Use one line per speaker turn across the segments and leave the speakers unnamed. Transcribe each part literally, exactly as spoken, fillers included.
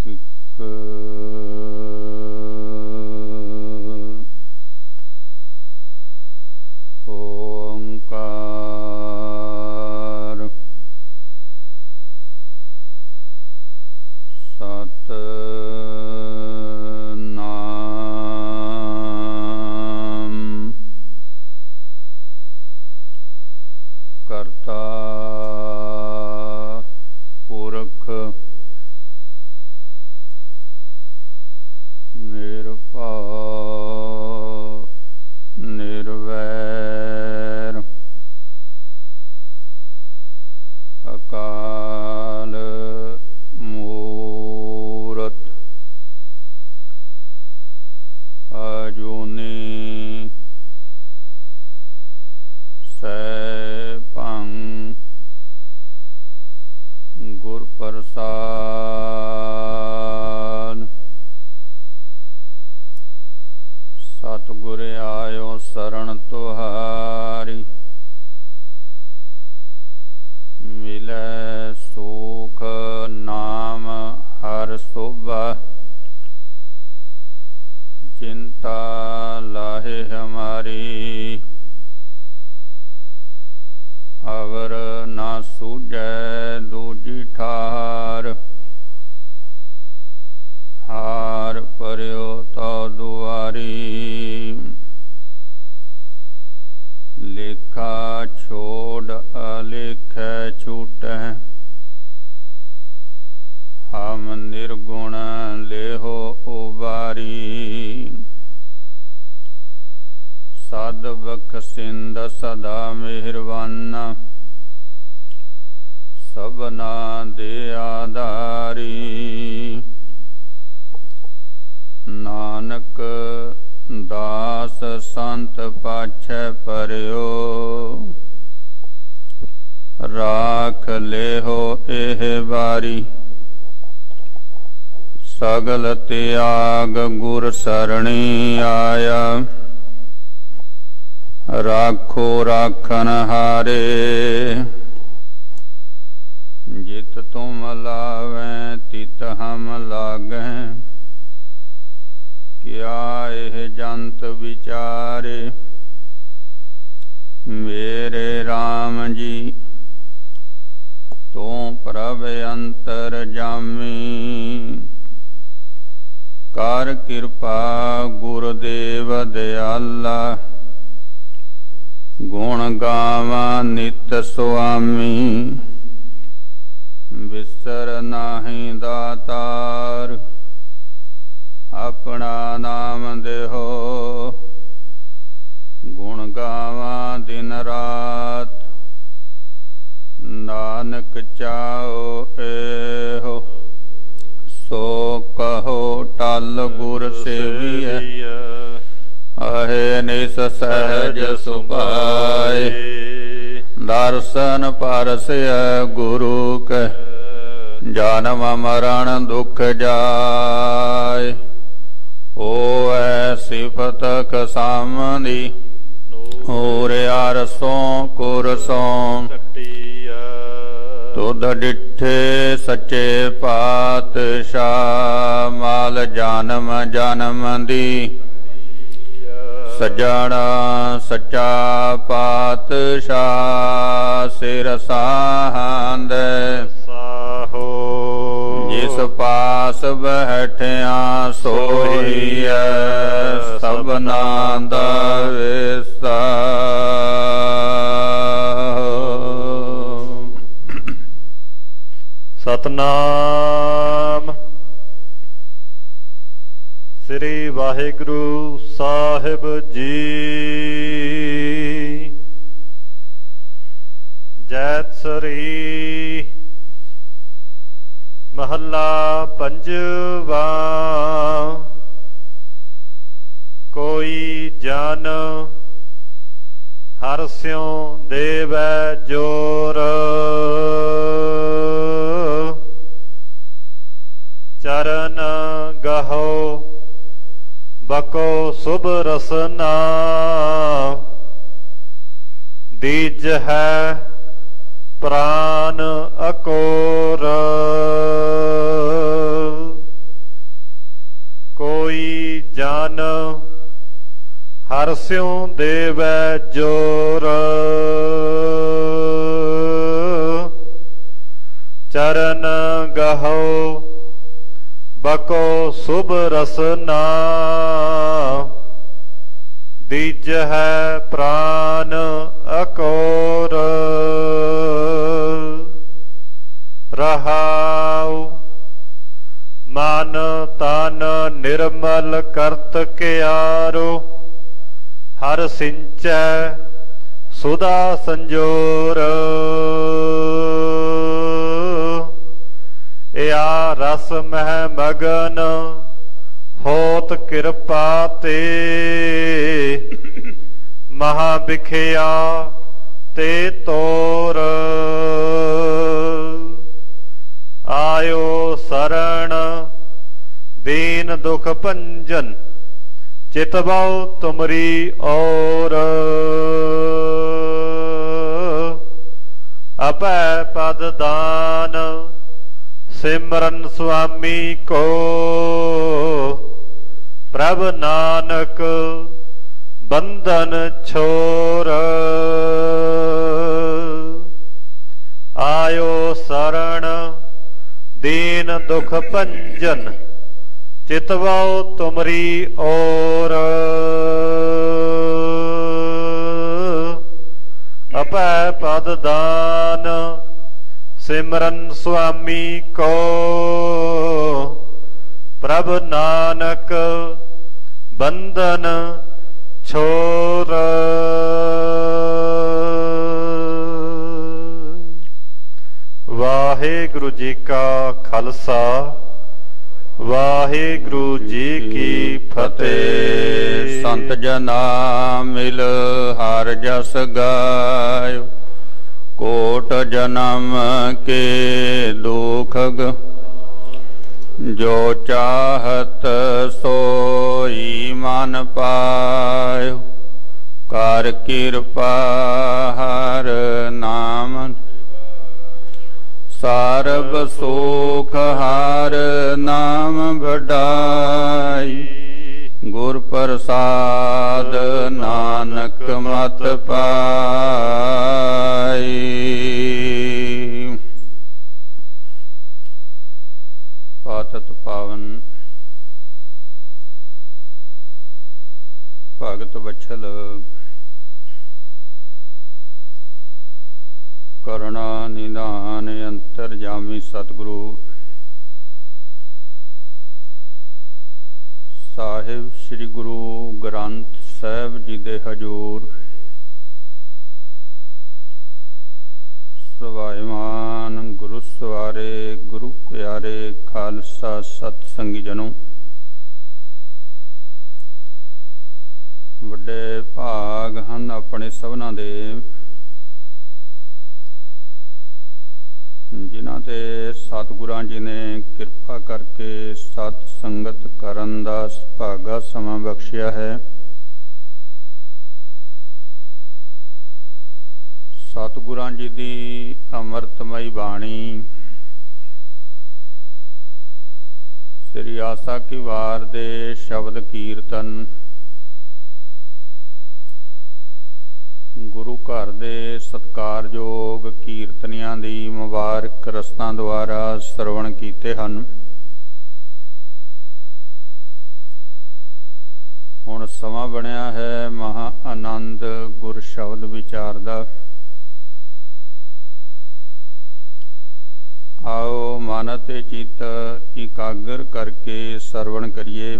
ਇੱਕ ਓੰਕਾਰ ਸਤਿਨਾਮ ਕਰਤਾ ਪੁਰਖ ਨਿਰਭਉ ਨਿਰਵੈਰ ਅਕਾਲ ਮੂਰਤ ਅਜੂਨੀ ਸੈਭੰ ਗੁਰ ਪ੍ਰਸਾਦ ਸਤਿਗੁਰ ਆਇਓ ਸਰਣ ਤੁਹਾਰੀ ਮਿਲੈ ਸੁਖ ਨਾਮ ਹਰਿ ਸੋਭਾ चिंता लाहे हमारी अवर ना सूझै दूजी ठार हार पर्यो तो दुआरी लेखा छोड़ अलेखै छूटै हम निर्गुण लेहो उबारी सद बख्शिंद सदा मेहरबाना सबना दे आधारी नानक दास संत पाछै परयो राख लेहो एह बारी सगल त्याग गुर सरणी आया राखो राखन हारे जित तुम लावें तित हम लागें क्या एह जंत विचारे मेरे राम जी तू प्रभ अंतर जामी कर कृपा गुरुदेव दयाला गुण गावा नित स्वामी विसर नाही दातार अपना नाम देहो गुण गावा दिन रात नानक चाओ एहो सो कहो टल गुर सेविय आहे निस सहज सुभाए दर्शन परसय गुरु के जन्म मरण दुख जाय होवै सिफत खसामदी होर अरसों कुरसों तुध डिठे सच्चे पातशाह माल जन्म जन्म दी सजणा सच्चा पातशाह सिर साहंद साहो जिस पास बैठिया सोई सबना दा विसा सतनाम श्री वाहिगुरु साहिब जी। जैतसरी महला पंजवा। कोई जन हर स्यों देवै जोर चरण गहो बको शुभ रसना दीज है प्राण अकोर ਜਨ ਹਰਿ ਸਿਉ ਦੇਵੈ ਜੋਰ ਚਰਨ ਗਹੋ ਬਕੋ ਸੁਭ ਰਸਨਾ ਦੀਜਹਿ ਪ੍ਰਾਨ ਅਕੋਰ ਰਹਾਉ ਮਨ ਤਨ ਨਿਰਮਲ ਕਰਤ ਕਿਆਰੋ ਹਰ ਸਿੰਚੈ ਸੁਦਾ ਸੰਜੋਰ ਇਆ ਰਸ ਮਹਿ ਮਗਨ ਹੋਤ ਕਿਰਪਾ ਤੇ ਮਹਾ ਬਿਖਿਆ ਤੇ ਤੋਰ ਆਇਓ ਸਰਣ ਦੀਨ ਦੁਖ ਭੰਜਨ ਚਿਤਵਉ ਤੁਮਰੀ ਔਰ ਅਪੈ ਪਦ ਦਾਨ ਸਿਮਰਨ ਸੁਆਮੀ ਕੋ ਪ੍ਰਭ ਨਾਨਕ ਬੰਧਨ ਛੋਰ ਆਇਓ ਸਰਣ ਦੀਨ ਦੁਖ ਭੰਜਨ ਚਿਤਵਉ ਤੁਮਰੀ ਔਰ ਅਪੈ ਪਦ ਦਾਨ ਸਿਮਰਨ ਸੁਆਮੀ ਕੋ ਪ੍ਰਭ ਨਾਨਕ ਬੰਧਨ ਛੋਰ ਵਾਹਿਗੁਰੂ ਜੀ ਕਾ ਖਾਲਸਾ ਵਾਹਿਗੁਰੂ ਜੀ ਕੀ ਫਤਿਹ।
ਸੰਤ ਜਨਾ ਮਿਲ ਹਰ ਜਸ ਗਾਇਓ ਕੋਟ ਜਨਮ ਕੇ ਦੁਖ ਜੋ ਚਾਹਤ ਸੋਈ ਮਨ ਪਾਇਓ ਕਰ ਕਿਰਪਾ ਹਰ ਨਾਮ ਸਰਬ ਸੁਖ ਹਰ ਨਾਮ ਵਡਾਈ ਗੁਰ ਪ੍ਰਸਾਦ ਨਾਨਕ ਮਤ ਪਾਈ। ਪਾਤਤ ਪਾਵਨ ਭਗਤ ਵਛਲ ਕਰੁਣਾ ਨਿਧਾਨ ਅੰਤਰਜਾਮੀ ਸਤਿਗੁਰੂ ਸਾਹਿਬ ਸ੍ਰੀ ਗੁਰੂ ਗ੍ਰੰਥ ਸਾਹਿਬ ਜੀ ਦੇ ਹਜ਼ੂਰ ਸਵਾਇਮਾਨ ਗੁਰੂ ਸਵਾਰੇ ਗੁਰੂ ਪਿਆਰੇ ਖਾਲਸਾ ਸਤ ਸੰਗੀ ਜਨੋ, ਵੱਡੇ ਭਾਗ ਹਨ ਆਪਣੇ ਸਭਨਾਂ ਦੇ ਜਿਨ੍ਹਾਂ ਤੇ ਸਤਿਗੁਰਾਂ ਜੀ ਨੇ ਕਿਰਪਾ ਕਰਕੇ ਸਤ ਸੰਗਤ ਕਰਨ ਦਾ ਸੁਭਾਗਾ ਸਮਾਂ ਬਖਸ਼ਿਆ ਹੈ। ਸਤਿਗੁਰਾਂ ਜੀ ਦੀ ਅੰਮ੍ਰਿਤਮਈ ਬਾਣੀ ਸ੍ਰੀ ਆਸਾ ਕੀ ਵਾਰ ਦੇ ਸ਼ਬਦ ਕੀਰਤਨ ਗੁਰੂ ਘਰ ਦੇ ਸਤਿਕਾਰਯੋਗ ਕੀਰਤਨੀਆਂ ਦੀ ਮੁਬਾਰਕ ਰਸਤਾਂ ਦੁਆਰਾ ਸਰਵਣ ਕੀਤੇ ਹਨ। ਹੁਣ ਸਮਾਂ ਬਣਿਆ ਹੈ ਮਹਾ ਆਨੰਦ ਗੁਰ ਸ਼ਬਦ ਵਿਚਾਰ ਦਾ। ਆਓ ਮਨ ਤੇ ਚਿੱਤ ਇਕਾਗਰ ਕਰਕੇ ਸਰਵਣ ਕਰੀਏ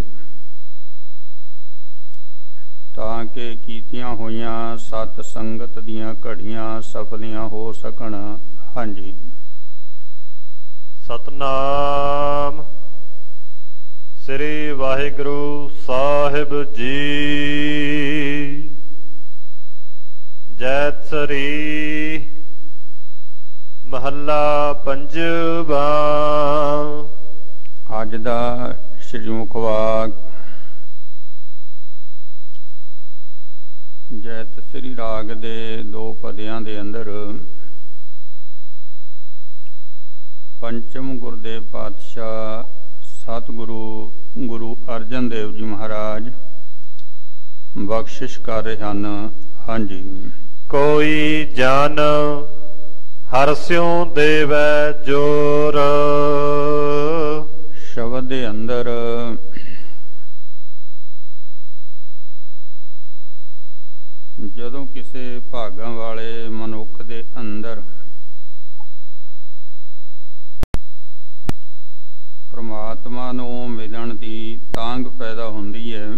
ਤਾਂ ਕਿ ਕੀਤੀਆਂ ਹੋਈਆਂ ਸਤ ਸੰਗਤ ਦੀਆਂ ਘੜੀਆਂ ਸਫਲੀਆਂ ਹੋ ਸਕਣ। ਹਾਂਜੀ।
ਸਤਨਾਮ ਸ੍ਰੀ ਵਾਹਿਗੁਰੂ ਸਾਹਿਬ ਜੀ। ਜੈਤ ਸ੍ਰੀ ਮਹੱਲਾ ਪੰਜਵਾ।
ਅੱਜ ਦਾ ਸ਼੍ਰੀ ਮੁਖਵਾਕ ਜੈਤ ਸ੍ਰੀ ਰਾਗ ਦੇ ਦੋ ਪਦਿਆਂ ਦੇ ਅੰਦਰ ਪੰਚਮ ਗੁਰਦੇਵ ਪਾਤਸ਼ਾਹ ਸਤਿਗੁਰੂ ਗੁਰੂ ਅਰਜਨ ਦੇਵ ਜੀ ਮਹਾਰਾਜ ਬਖਸ਼ਿਸ਼ ਕਰ ਰਹੇ ਹਨ। ਹਾਂਜੀ।
ਕੋਈ ਜਨ ਹਰਸਿਉ ਦੇਵੈ ਜੋਰ।
ਸ਼ਬਦ ਦੇ ਅੰਦਰ ਜਦੋਂ ਕਿਸੇ ਭਾਗਾਂ ਵਾਲੇ ਮਨੁੱਖ ਦੇ ਅੰਦਰ ਪਰਮਾਤਮਾ ਨੂੰ ਮਿਲਣ ਦੀ ਤਾਂਘ ਪੈਦਾ ਹੁੰਦੀ ਹੈ,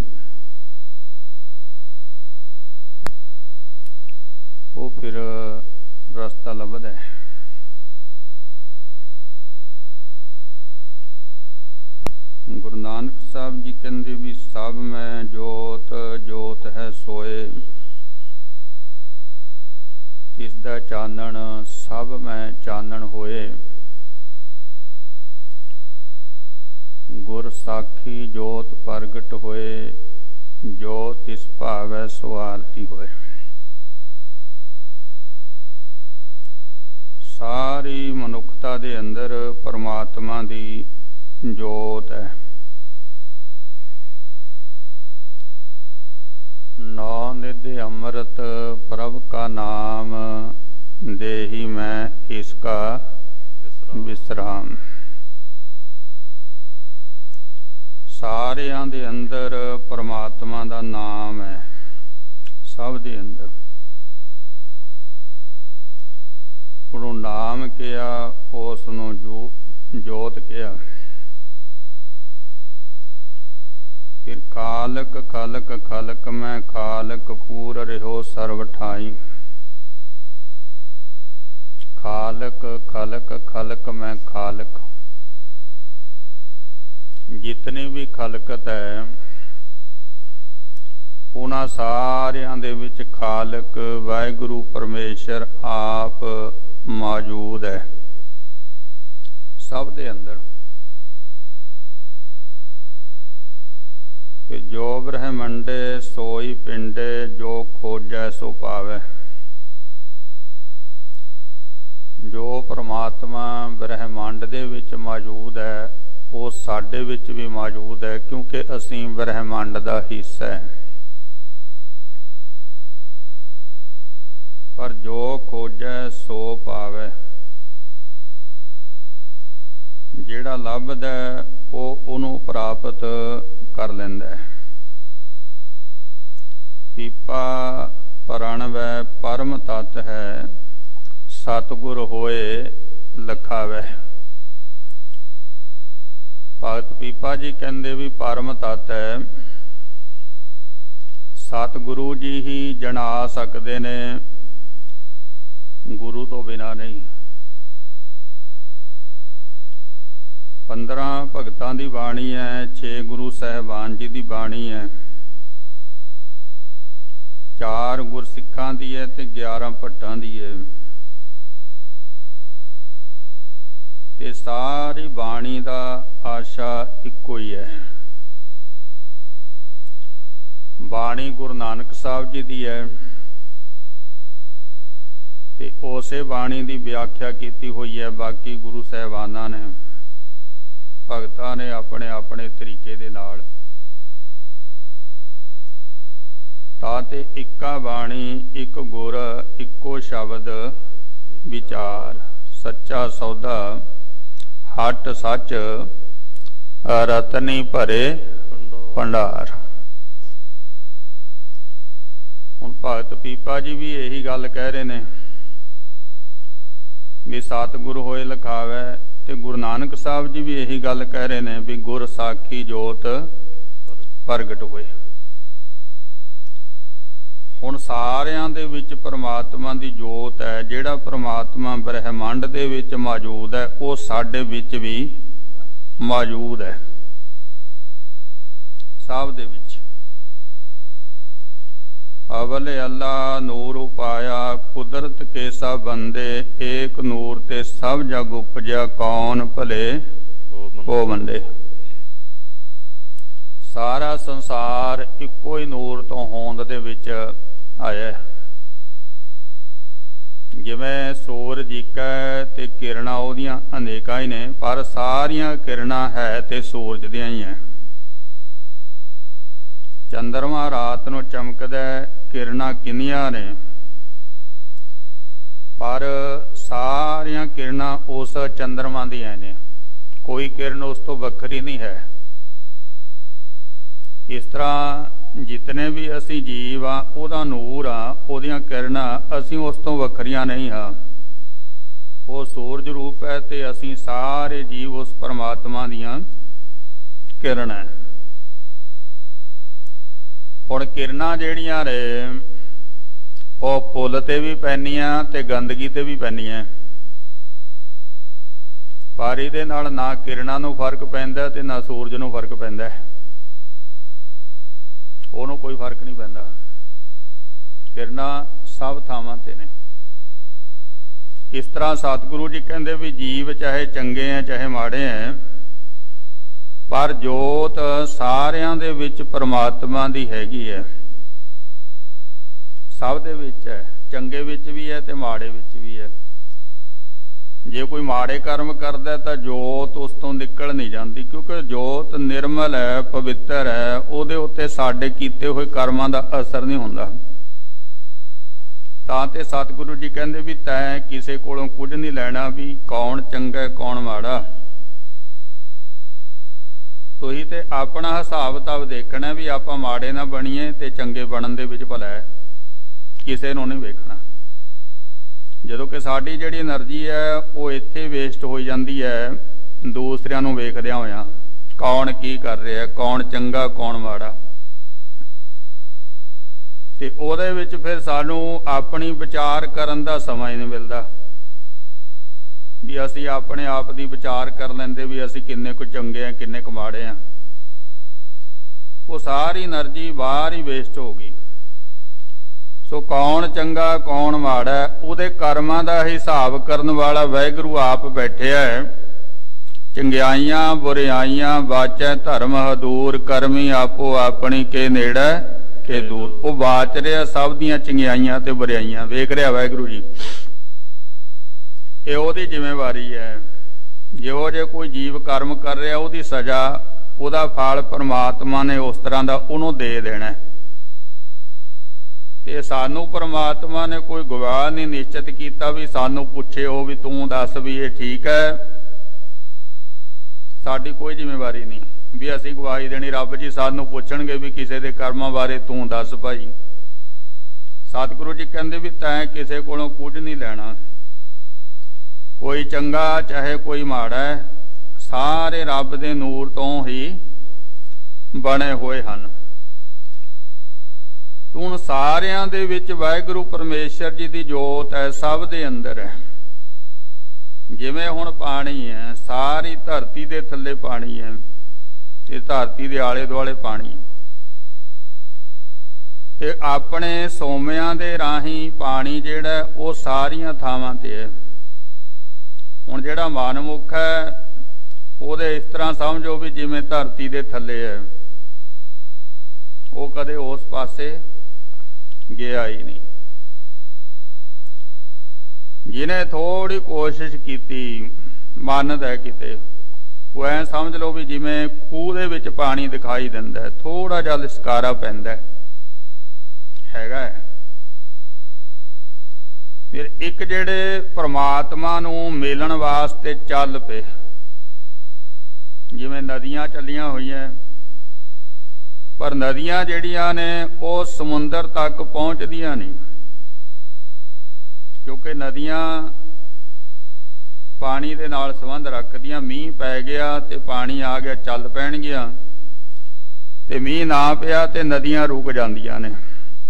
ਉਹ ਫਿਰ ਰਸਤਾ ਲੱਭਦਾ ਹੈ। ਗੁਰੂ ਨਾਨਕ ਸਾਹਿਬ ਜੀ ਕਹਿੰਦੇ ਵੀ ਸਭ ਮੈਂ ਜੋਤ, ਜੋਤ ਹੈ ਸੋਏ, ਤਿਸ ਦਾ ਚਾਨਣ ਸਭ ਮੈਂ ਚਾਨਣ ਹੋਏ। ਗੁਰ ਸਾਖੀ ਜੋਤ ਪ੍ਰਗਟ ਹੋਏ, ਜੋ ਤਿਸ ਭਾਵੈ ਸੋ ਆਰਤੀ ਹੋਏ। ਸਾਰੀ ਮਨੁੱਖਤਾ ਦੇ ਅੰਦਰ ਪਰਮਾਤਮਾ ਦੀ ਜੋਤ ਹੈ। ਨੌ ਨਿਧ ਅੰਮ੍ਰਿਤ ਪ੍ਰਭ ਕਾ ਨਾਮ, ਦੇਹੀ ਮੈਂ ਇਸਕਾ ਵਿਸਰਾਮ। ਸਾਰਿਆਂ ਦੇ ਅੰਦਰ ਪਰਮਾਤਮਾ ਦਾ ਨਾਮ ਹੈ, ਸਭ ਦੇ ਅੰਦਰ। ਉਹਨੂੰ ਨਾਮ ਕਿਹਾ, ਉਸ ਨੂੰ ਜੋ ਜੋਤ ਕਿਹਾ। ਫਿਰ ਖਾਲਕ ਖਾਲਕ ਖਾਲਕ ਮੈਂ ਖਾਲਕ ਪੂਰ ਰਹਿਓ ਸਰਬ ਠਾਈ। ਖਾਲਕ ਖਾਲਕ ਖਾਲਕ ਮੈਂ ਖਾਲਕ। ਜਿਤਨੀ ਵੀ ਖਲਕਤ ਹੈ ਉਹਨਾਂ ਸਾਰਿਆਂ ਦੇ ਵਿੱਚ ਖਾਲਕ ਵਾਹਿਗੁਰੂ ਪਰਮੇਸ਼ਰ ਆਪ ਮੌਜੂਦ ਹੈ, ਸਭ ਦੇ ਅੰਦਰ। ਕਿ ਜੋ ਬ੍ਰਹਮੰਡੇ ਸੋਈ ਪਿੰਡੇ, ਜੋ ਖੋਜੈ ਸੋ ਪਾਵੈ। ਜੋ ਪਰਮਾਤਮਾ ਬ੍ਰਹਮੰਡ ਦੇ ਵਿੱਚ ਮੌਜੂਦ ਹੈ ਉਹ ਸਾਡੇ ਵਿੱਚ ਵੀ ਮੌਜੂਦ ਹੈ, ਕਿਉਂਕਿ ਅਸੀਂ ਬ੍ਰਹਮੰਡ ਦਾ ਹਿੱਸਾ ਹੈ। ਪਰ ਜੋ ਖੋਜੈ ਸੋ ਪਾਵੈ, ਜਿਹੜਾ ਲੱਭਦਾ ਉਹ ਉਹਨੂੰ ਪ੍ਰਾਪਤ ਕਰ ਲੈਂਦਾ ਹੈ। ਪੀਪਾ ਪ੍ਰਣਵੈ ਪਰਮ ਤਤ ਹੈ, ਸਤਿਗੁਰ ਹੋਏ ਲਖਾਵੈ। ਭਗਤ ਪੀਪਾ ਜੀ ਕਹਿੰਦੇ ਵੀ ਪਰਮ ਤਤ ਹੈ, ਸਤਿਗੁਰੂ ਜੀ ਹੀ ਜਣਾ ਸਕਦੇ ਨੇ, ਗੁਰੂ ਤੋਂ ਬਿਨਾਂ ਨਹੀਂ। ਪੰਦਰਾਂ ਭਗਤਾਂ ਦੀ ਬਾਣੀ ਹੈ, ਛੇ ਗੁਰੂ ਸਾਹਿਬਾਨ ਜੀ ਦੀ ਬਾਣੀ ਹੈ, ਚਾਰ ਗੁਰਸਿੱਖਾਂ ਦੀ ਹੈ ਤੇ ਗਿਆਰਾਂ ਭੱਟਾਂ ਦੀ ਹੈ। ਤੇ ਸਾਰੀ ਬਾਣੀ ਦਾ ਆਸ਼ਾ ਇੱਕੋ ਹੀ ਹੈ। ਬਾਣੀ ਗੁਰੂ ਨਾਨਕ ਸਾਹਿਬ ਜੀ ਦੀ ਹੈ ਤੇ ਉਸੇ ਬਾਣੀ ਦੀ ਵਿਆਖਿਆ ਕੀਤੀ ਹੋਈ ਹੈ ਬਾਕੀ ਗੁਰੂ ਸਾਹਿਬਾਨਾਂ ਨੇ, ਭਗਤਾਂ ਨੇ ਆਪਣੇ ਆਪਣੇ ਤਰੀਕੇ ਦੇ ਨਾਲ। ਤਾਂ ਤੇ ਇੱਕਾ ਬਾਣੀ, ਇੱਕ ਗੁਰ, ਇੱਕੋ ਸ਼ਬਦ ਵਿਚਾਰ, ਸੱਚਾ ਸੌਦਾ ਹਟ ਸੱਚ, ਰਤਨੀ ਭਰੇ ਭੰਡਾਰ। ਹੁਣ ਭਗਤ ਪੀਪਾ ਜੀ ਵੀ ਇਹੀ ਗੱਲ ਕਹਿ ਰਹੇ ਨੇ ਵੀ ਸਤਿਗੁਰ ਹੋਏ ਲਖਾਵੈ, ਤੇ ਗੁਰੂ ਨਾਨਕ ਸਾਹਿਬ ਜੀ ਵੀ ਇਹੀ ਗੱਲ ਕਹਿ ਰਹੇ ਨੇ ਵੀ ਗੁਰ ਸਾਖੀ ਜੋਤ ਪ੍ਰਗਟ ਹੋਏ। ਹੁਣ ਸਾਰਿਆਂ ਦੇ ਵਿੱਚ ਪਰਮਾਤਮਾ ਦੀ ਜੋਤ ਹੈ। ਜਿਹੜਾ ਪਰਮਾਤਮਾ ਬ੍ਰਹਿਮੰਡ ਦੇ ਵਿੱਚ ਮੌਜੂਦ ਹੈ ਉਹ ਸਾਡੇ ਵਿੱਚ ਵੀ ਮੌਜੂਦ ਹੈ, ਸਭ ਦੇ ਵਿੱਚ। ਅਵਲ ਅੱਲਾ ਨੂਰ ਉਪਾਇਆ, ਕੁਦਰਤ ਕੇ ਸਭ ਬੰਦੇ, ਏਕ ਨੂਰ ਤੇ ਸਭ ਜਗ ਉਪਜਿਆ, ਕੌਣ ਭਲੇ ਉਹ ਬੰਦੇ। ਸਾਰਾ ਸੰਸਾਰ ਇੱਕੋ ਹੀ ਨੂਰ ਤੋਂ ਹੋਂਦ ਦੇ ਵਿੱਚ ਆਇਆ। ਜਿਵੇਂ ਸੂਰਜ ਇੱਕ ਹੈ ਤੇ ਕਿਰਨਾਂ ਉਹਦੀਆਂ ਅਨੇਕਾਂ ਹੀ ਨੇ, ਪਰ ਸਾਰੀਆਂ ਕਿਰਨਾਂ ਹੈ ਤੇ ਸੂਰਜ ਦੀਆਂ ਹੀ ਹੈ। ਚੰਦਰਮਾ ਰਾਤ ਨੂੰ ਚਮਕਦਾ, ਕਿਰਨਾਂ ਕਿੰਨੀਆਂ ਨੇ, ਪਰ ਸਾਰੀਆਂ ਕਿਰਨਾਂ ਉਸ ਚੰਦਰਮਾ ਦੀਆਂ ਨੇ, ਕੋਈ ਕਿਰਨ ਉਸ ਤੋਂ ਵੱਖਰੀ ਨਹੀਂ ਹੈ। ਇਸ ਤਰ੍ਹਾਂ ਜਿਤਨੇ ਵੀ ਅਸੀਂ ਜੀਵ ਆ, ਉਹਦਾ ਨੂਰ ਆ, ਉਹਦੀਆਂ ਕਿਰਨਾਂ ਅਸੀਂ ਉਸ ਤੋਂ ਵੱਖਰੀਆਂ ਨਹੀਂ ਹਾਂ। ਉਹ ਸੂਰਜ ਰੂਪ ਹੈ ਤੇ ਅਸੀਂ ਸਾਰੇ ਜੀਵ ਉਸ ਪਰਮਾਤਮਾ ਦੀਆਂ ਕਿਰਨਾਂ। ਹੁਣ ਕਿਰਨਾਂ ਜਿਹੜੀਆਂ ਨੇ ਉਹ ਫੁੱਲ ਤੇ ਵੀ ਪੈਂਦੀਆਂ ਤੇ ਗੰਦਗੀ ਤੇ ਵੀ ਪੈਂਦੀਆਂ, ਪਰ ਇਹਦੇ ਨਾਲ ਨਾ ਕਿਰਨਾਂ ਨੂੰ ਫਰਕ ਪੈਂਦਾ ਤੇ ਨਾ ਸੂਰਜ ਨੂੰ ਫਰਕ ਪੈਂਦਾ, ਉਹਨੂੰ ਕੋਈ ਫਰਕ ਨਹੀਂ ਪੈਂਦਾ। ਕਿਰਨਾਂ ਸਭ ਥਾਵਾਂ ਤੇ ਨੇ। ਇਸ ਤਰ੍ਹਾਂ ਸਤਿਗੁਰੂ ਜੀ ਕਹਿੰਦੇ ਵੀ ਜੀਵ ਚਾਹੇ ਚੰਗੇ ਆ ਚਾਹੇ ਮਾੜੇ ਆ, ਪਰ ਜੋਤ ਸਾਰਿਆਂ ਦੇ ਵਿੱਚ ਪਰਮਾਤਮਾ ਦੀ ਹੈਗੀ ਹੈ, ਸਭ ਦੇ ਵਿੱਚ ਹੈ, ਚੰਗੇ ਵਿੱਚ ਵੀ ਹੈ ਤੇ ਮਾੜੇ ਵਿੱਚ ਵੀ ਹੈ। ਜੇ ਕੋਈ ਮਾੜੇ ਕਰਮ ਕਰਦਾ ਤਾਂ ਜੋਤ ਉਸ ਤੋਂ ਨਿਕਲ ਨਹੀਂ ਜਾਂਦੀ, ਕਿਉਂਕਿ ਜੋਤ ਨਿਰਮਲ ਹੈ, ਪਵਿੱਤਰ ਹੈ, ਉਹਦੇ ਉੱਤੇ ਸਾਡੇ ਕੀਤੇ ਹੋਏ ਕਰਮਾਂ ਦਾ ਅਸਰ ਨਹੀਂ ਹੁੰਦਾ। ਤਾਂ ਤੇ ਸਤਿਗੁਰੂ ਜੀ ਕਹਿੰਦੇ ਵੀ ਤੈਂ ਕਿਸੇ ਕੋਲੋਂ ਕੁਝ ਨਹੀਂ ਲੈਣਾ ਵੀ ਕੌਣ ਚੰਗਾ ਕੌਣ ਮਾੜਾ, ਤੁਸੀਂ ਤੇ ਆਪਣਾ ਹਿਸਾਬ ਕਿਤਾਬ ਦੇਖਣਾ ਵੀ ਆਪਾਂ ਮਾੜੇ ਨਾ ਬਣੀਏ ਤੇ ਚੰਗੇ ਬਣਨ ਦੇ ਵਿੱਚ ਭਲਾ ਹੈ, ਕਿਸੇ ਨੂੰ ਨਹੀਂ ਵੇਖਣਾ। ਜਦੋਂ ਕਿ ਸਾਡੀ ਜਿਹੜੀ એનર્ਜੀ ਹੈ ਉਹ ਇੱਥੇ ਵੇਸਟ ਹੋ ਜਾਂਦੀ ਹੈ ਦੂਸਰਿਆਂ ਨੂੰ ਵੇਖਦਿਆਂ ਹੋਇਆਂ, ਕੌਣ ਕੀ ਕਰ ਰਿਹਾ, ਕੌਣ ਚੰਗਾ ਕੌਣ ਮਾੜਾ, ਤੇ ਉਹਦੇ ਵਿੱਚ ਫਿਰ ਸਾਨੂੰ ਆਪਣੀ ਵਿਚਾਰ ਕਰਨ ਦਾ ਸਮਾਂ ਹੀ ਨਹੀਂ ਮਿਲਦਾ ਵੀ ਅਸੀਂ ਆਪਣੇ ਆਪ ਦੀ ਵਿਚਾਰ ਕਰ ਲੈਂਦੇ ਵੀ ਅਸੀਂ ਕਿੰਨੇ ਕੁ ਚੰਗੇ ਆ ਕਿੰਨੇ ਕੁ ਮਾੜੇ ਆ। ਉਹ ਸਾਰੀ એનર્ਜੀ ਬਾਹਰ ਹੀ ਵੇਸਟ ਹੋ ਗਈ। ਸੋ ਕੌਣ ਚੰਗਾ ਕੌਣ ਮਾੜਾ, ਉਹਦੇ ਕਰਮਾਂ ਦਾ ਹਿਸਾਬ ਕਰਨ ਵਾਲਾ ਵਾਹਿਗੁਰੂ ਆਪ ਬੈਠਿਆ ਹੈ। ਚੰਗਿਆਈਆਂ ਬੁਰਿਆਈਆਂ ਵਾਚੈ ਧਰਮ ਹਦੂਰ, ਕਰਮੀ ਆਪੋ ਆਪਣੀ ਕੇ ਨੇੜੇ ਕੇ ਦੂਰ। ਉਹ ਬਾਚ ਰਿਹਾ ਸਭ ਦੀਆਂ ਚੰਗਿਆਈਆਂ ਤੇ ਬੁਰਿਆਈਆਂ, ਵੇਖ ਰਿਹਾ ਵਾਹਿਗੁਰੂ ਜੀ। ਇਹ ਉਹਦੀ ਜ਼ਿੰਮੇਵਾਰੀ ਹੈ। ਜਿਹੋ ਜੇ ਕੋਈ ਜੀਵ ਕਰਮ ਕਰ ਰਿਹਾ ਉਹਦੀ ਸਜ਼ਾ, ਉਹਦਾ ਫਲ ਪਰਮਾਤਮਾ ਨੇ ਉਸ ਤਰ੍ਹਾਂ ਦਾ ਉਹਨੂੰ ਦੇ ਦੇਣਾ। ਤੇ ਸਾਨੂੰ ਪਰਮਾਤਮਾ ਨੇ ਕੋਈ ਗਵਾਹ ਨਹੀਂ ਨਿਸ਼ਚਿਤ ਕੀਤਾ ਵੀ ਸਾਨੂੰ ਪੁੱਛੇ ਉਹ ਵੀ ਤੂੰ ਦੱਸ ਵੀ ਇਹ ਠੀਕ ਹੈ। ਸਾਡੀ ਕੋਈ ਜ਼ਿੰਮੇਵਾਰੀ ਨਹੀਂ ਵੀ ਅਸੀਂ ਗਵਾਹੀ ਦੇਣੀ। ਰੱਬ ਜੀ ਸਾਨੂੰ ਪੁੱਛਣਗੇ ਵੀ ਕਿਸੇ ਦੇ ਕਰਮਾਂ ਬਾਰੇ ਤੂੰ ਦੱਸ ਭਾਈ। ਸਤਿਗੁਰੂ ਜੀ ਕਹਿੰਦੇ ਵੀ ਤੈਂ ਕਿਸੇ ਕੋਲੋਂ ਕੁਝ ਨਹੀਂ ਲੈਣਾ, ਕੋਈ ਚੰਗਾ ਚਾਹੇ ਕੋਈ ਮਾੜਾ, ਸਾਰੇ ਰੱਬ ਦੇ ਨੂਰ ਤੋਂ ਹੀ ਬਣੇ ਹੋਏ ਹਨ। ਹੁਣ ਸਾਰਿਆਂ ਦੇ ਵਿੱਚ ਵਾਹਿਗੁਰੂ ਪਰਮੇਸ਼ਰ ਜੀ ਦੀ ਜੋਤ ਹੈ, ਸਭ ਦੇ ਅੰਦਰ ਹੈ। ਜਿਵੇਂ ਹੁਣ ਪਾਣੀ ਹੈ, ਸਾਰੀ ਧਰਤੀ ਦੇ ਥੱਲੇ ਪਾਣੀ ਹੈ ਤੇ ਧਰਤੀ ਦੇ ਆਲੇ ਦੁਆਲੇ ਪਾਣੀ, ਤੇ ਆਪਣੇ ਸੋਮਿਆਂ ਦੇ ਰਾਹੀਂ ਪਾਣੀ ਜਿਹੜਾ ਉਹ ਸਾਰੀਆਂ ਥਾਵਾਂ ਤੇ ਹੈ। ਹੁਣ ਜਿਹੜਾ ਮਨਮੁੱਖ ਹੈ ਉਹਦੇ ਇਸ ਤਰ੍ਹਾਂ ਸਮਝੋ ਵੀ ਜਿਵੇਂ ਧਰਤੀ ਦੇ ਥੱਲੇ ਹੈ, ਉਹ ਕਦੇ ਉਸ ਪਾਸੇ ਗਿਆ ਹੀ ਨਹੀਂ। ਜਿਹਨੇ ਥੋੜੀ ਕੋਸ਼ਿਸ਼ ਕੀਤੀ ਮੰਨਦਾ ਕਿਤੇ, ਉਹ ਐ ਸਮਝ ਲਓ ਵੀ ਜਿਵੇਂ ਖੂਹ ਦੇ ਵਿੱਚ ਪਾਣੀ ਦਿਖਾਈ ਦਿੰਦਾ, ਥੋੜਾ ਜਿਹਾ ਲਿਸ਼ਕਾਰਾ ਪੈਂਦਾ ਹੈਗਾ। ਫਿਰ ਇੱਕ ਜਿਹੜੇ ਪਰਮਾਤਮਾ ਨੂੰ ਮਿਲਣ ਵਾਸਤੇ ਚੱਲ ਪਏ, ਜਿਵੇਂ ਨਦੀਆਂ ਚੱਲੀਆਂ ਹੋਈਆਂ, ਪਰ ਨਦੀਆਂ ਜਿਹੜੀਆਂ ਨੇ ਉਹ ਸਮੁੰਦਰ ਤੱਕ ਪਹੁੰਚਦੀਆਂ ਨਹੀਂ, ਕਿਉਂਕਿ ਨਦੀਆਂ ਪਾਣੀ ਦੇ ਨਾਲ ਸੰਬੰਧ ਰੱਖਦੀਆਂ। ਮੀਂਹ ਪੈ ਗਿਆ ਤੇ ਪਾਣੀ ਆ ਗਿਆ, ਚੱਲ ਪੈਣਗੀਆਂ, ਤੇ ਮੀਂਹ ਨਾ ਪਿਆ ਤੇ ਨਦੀਆਂ ਰੁਕ ਜਾਂਦੀਆਂ ਨੇ।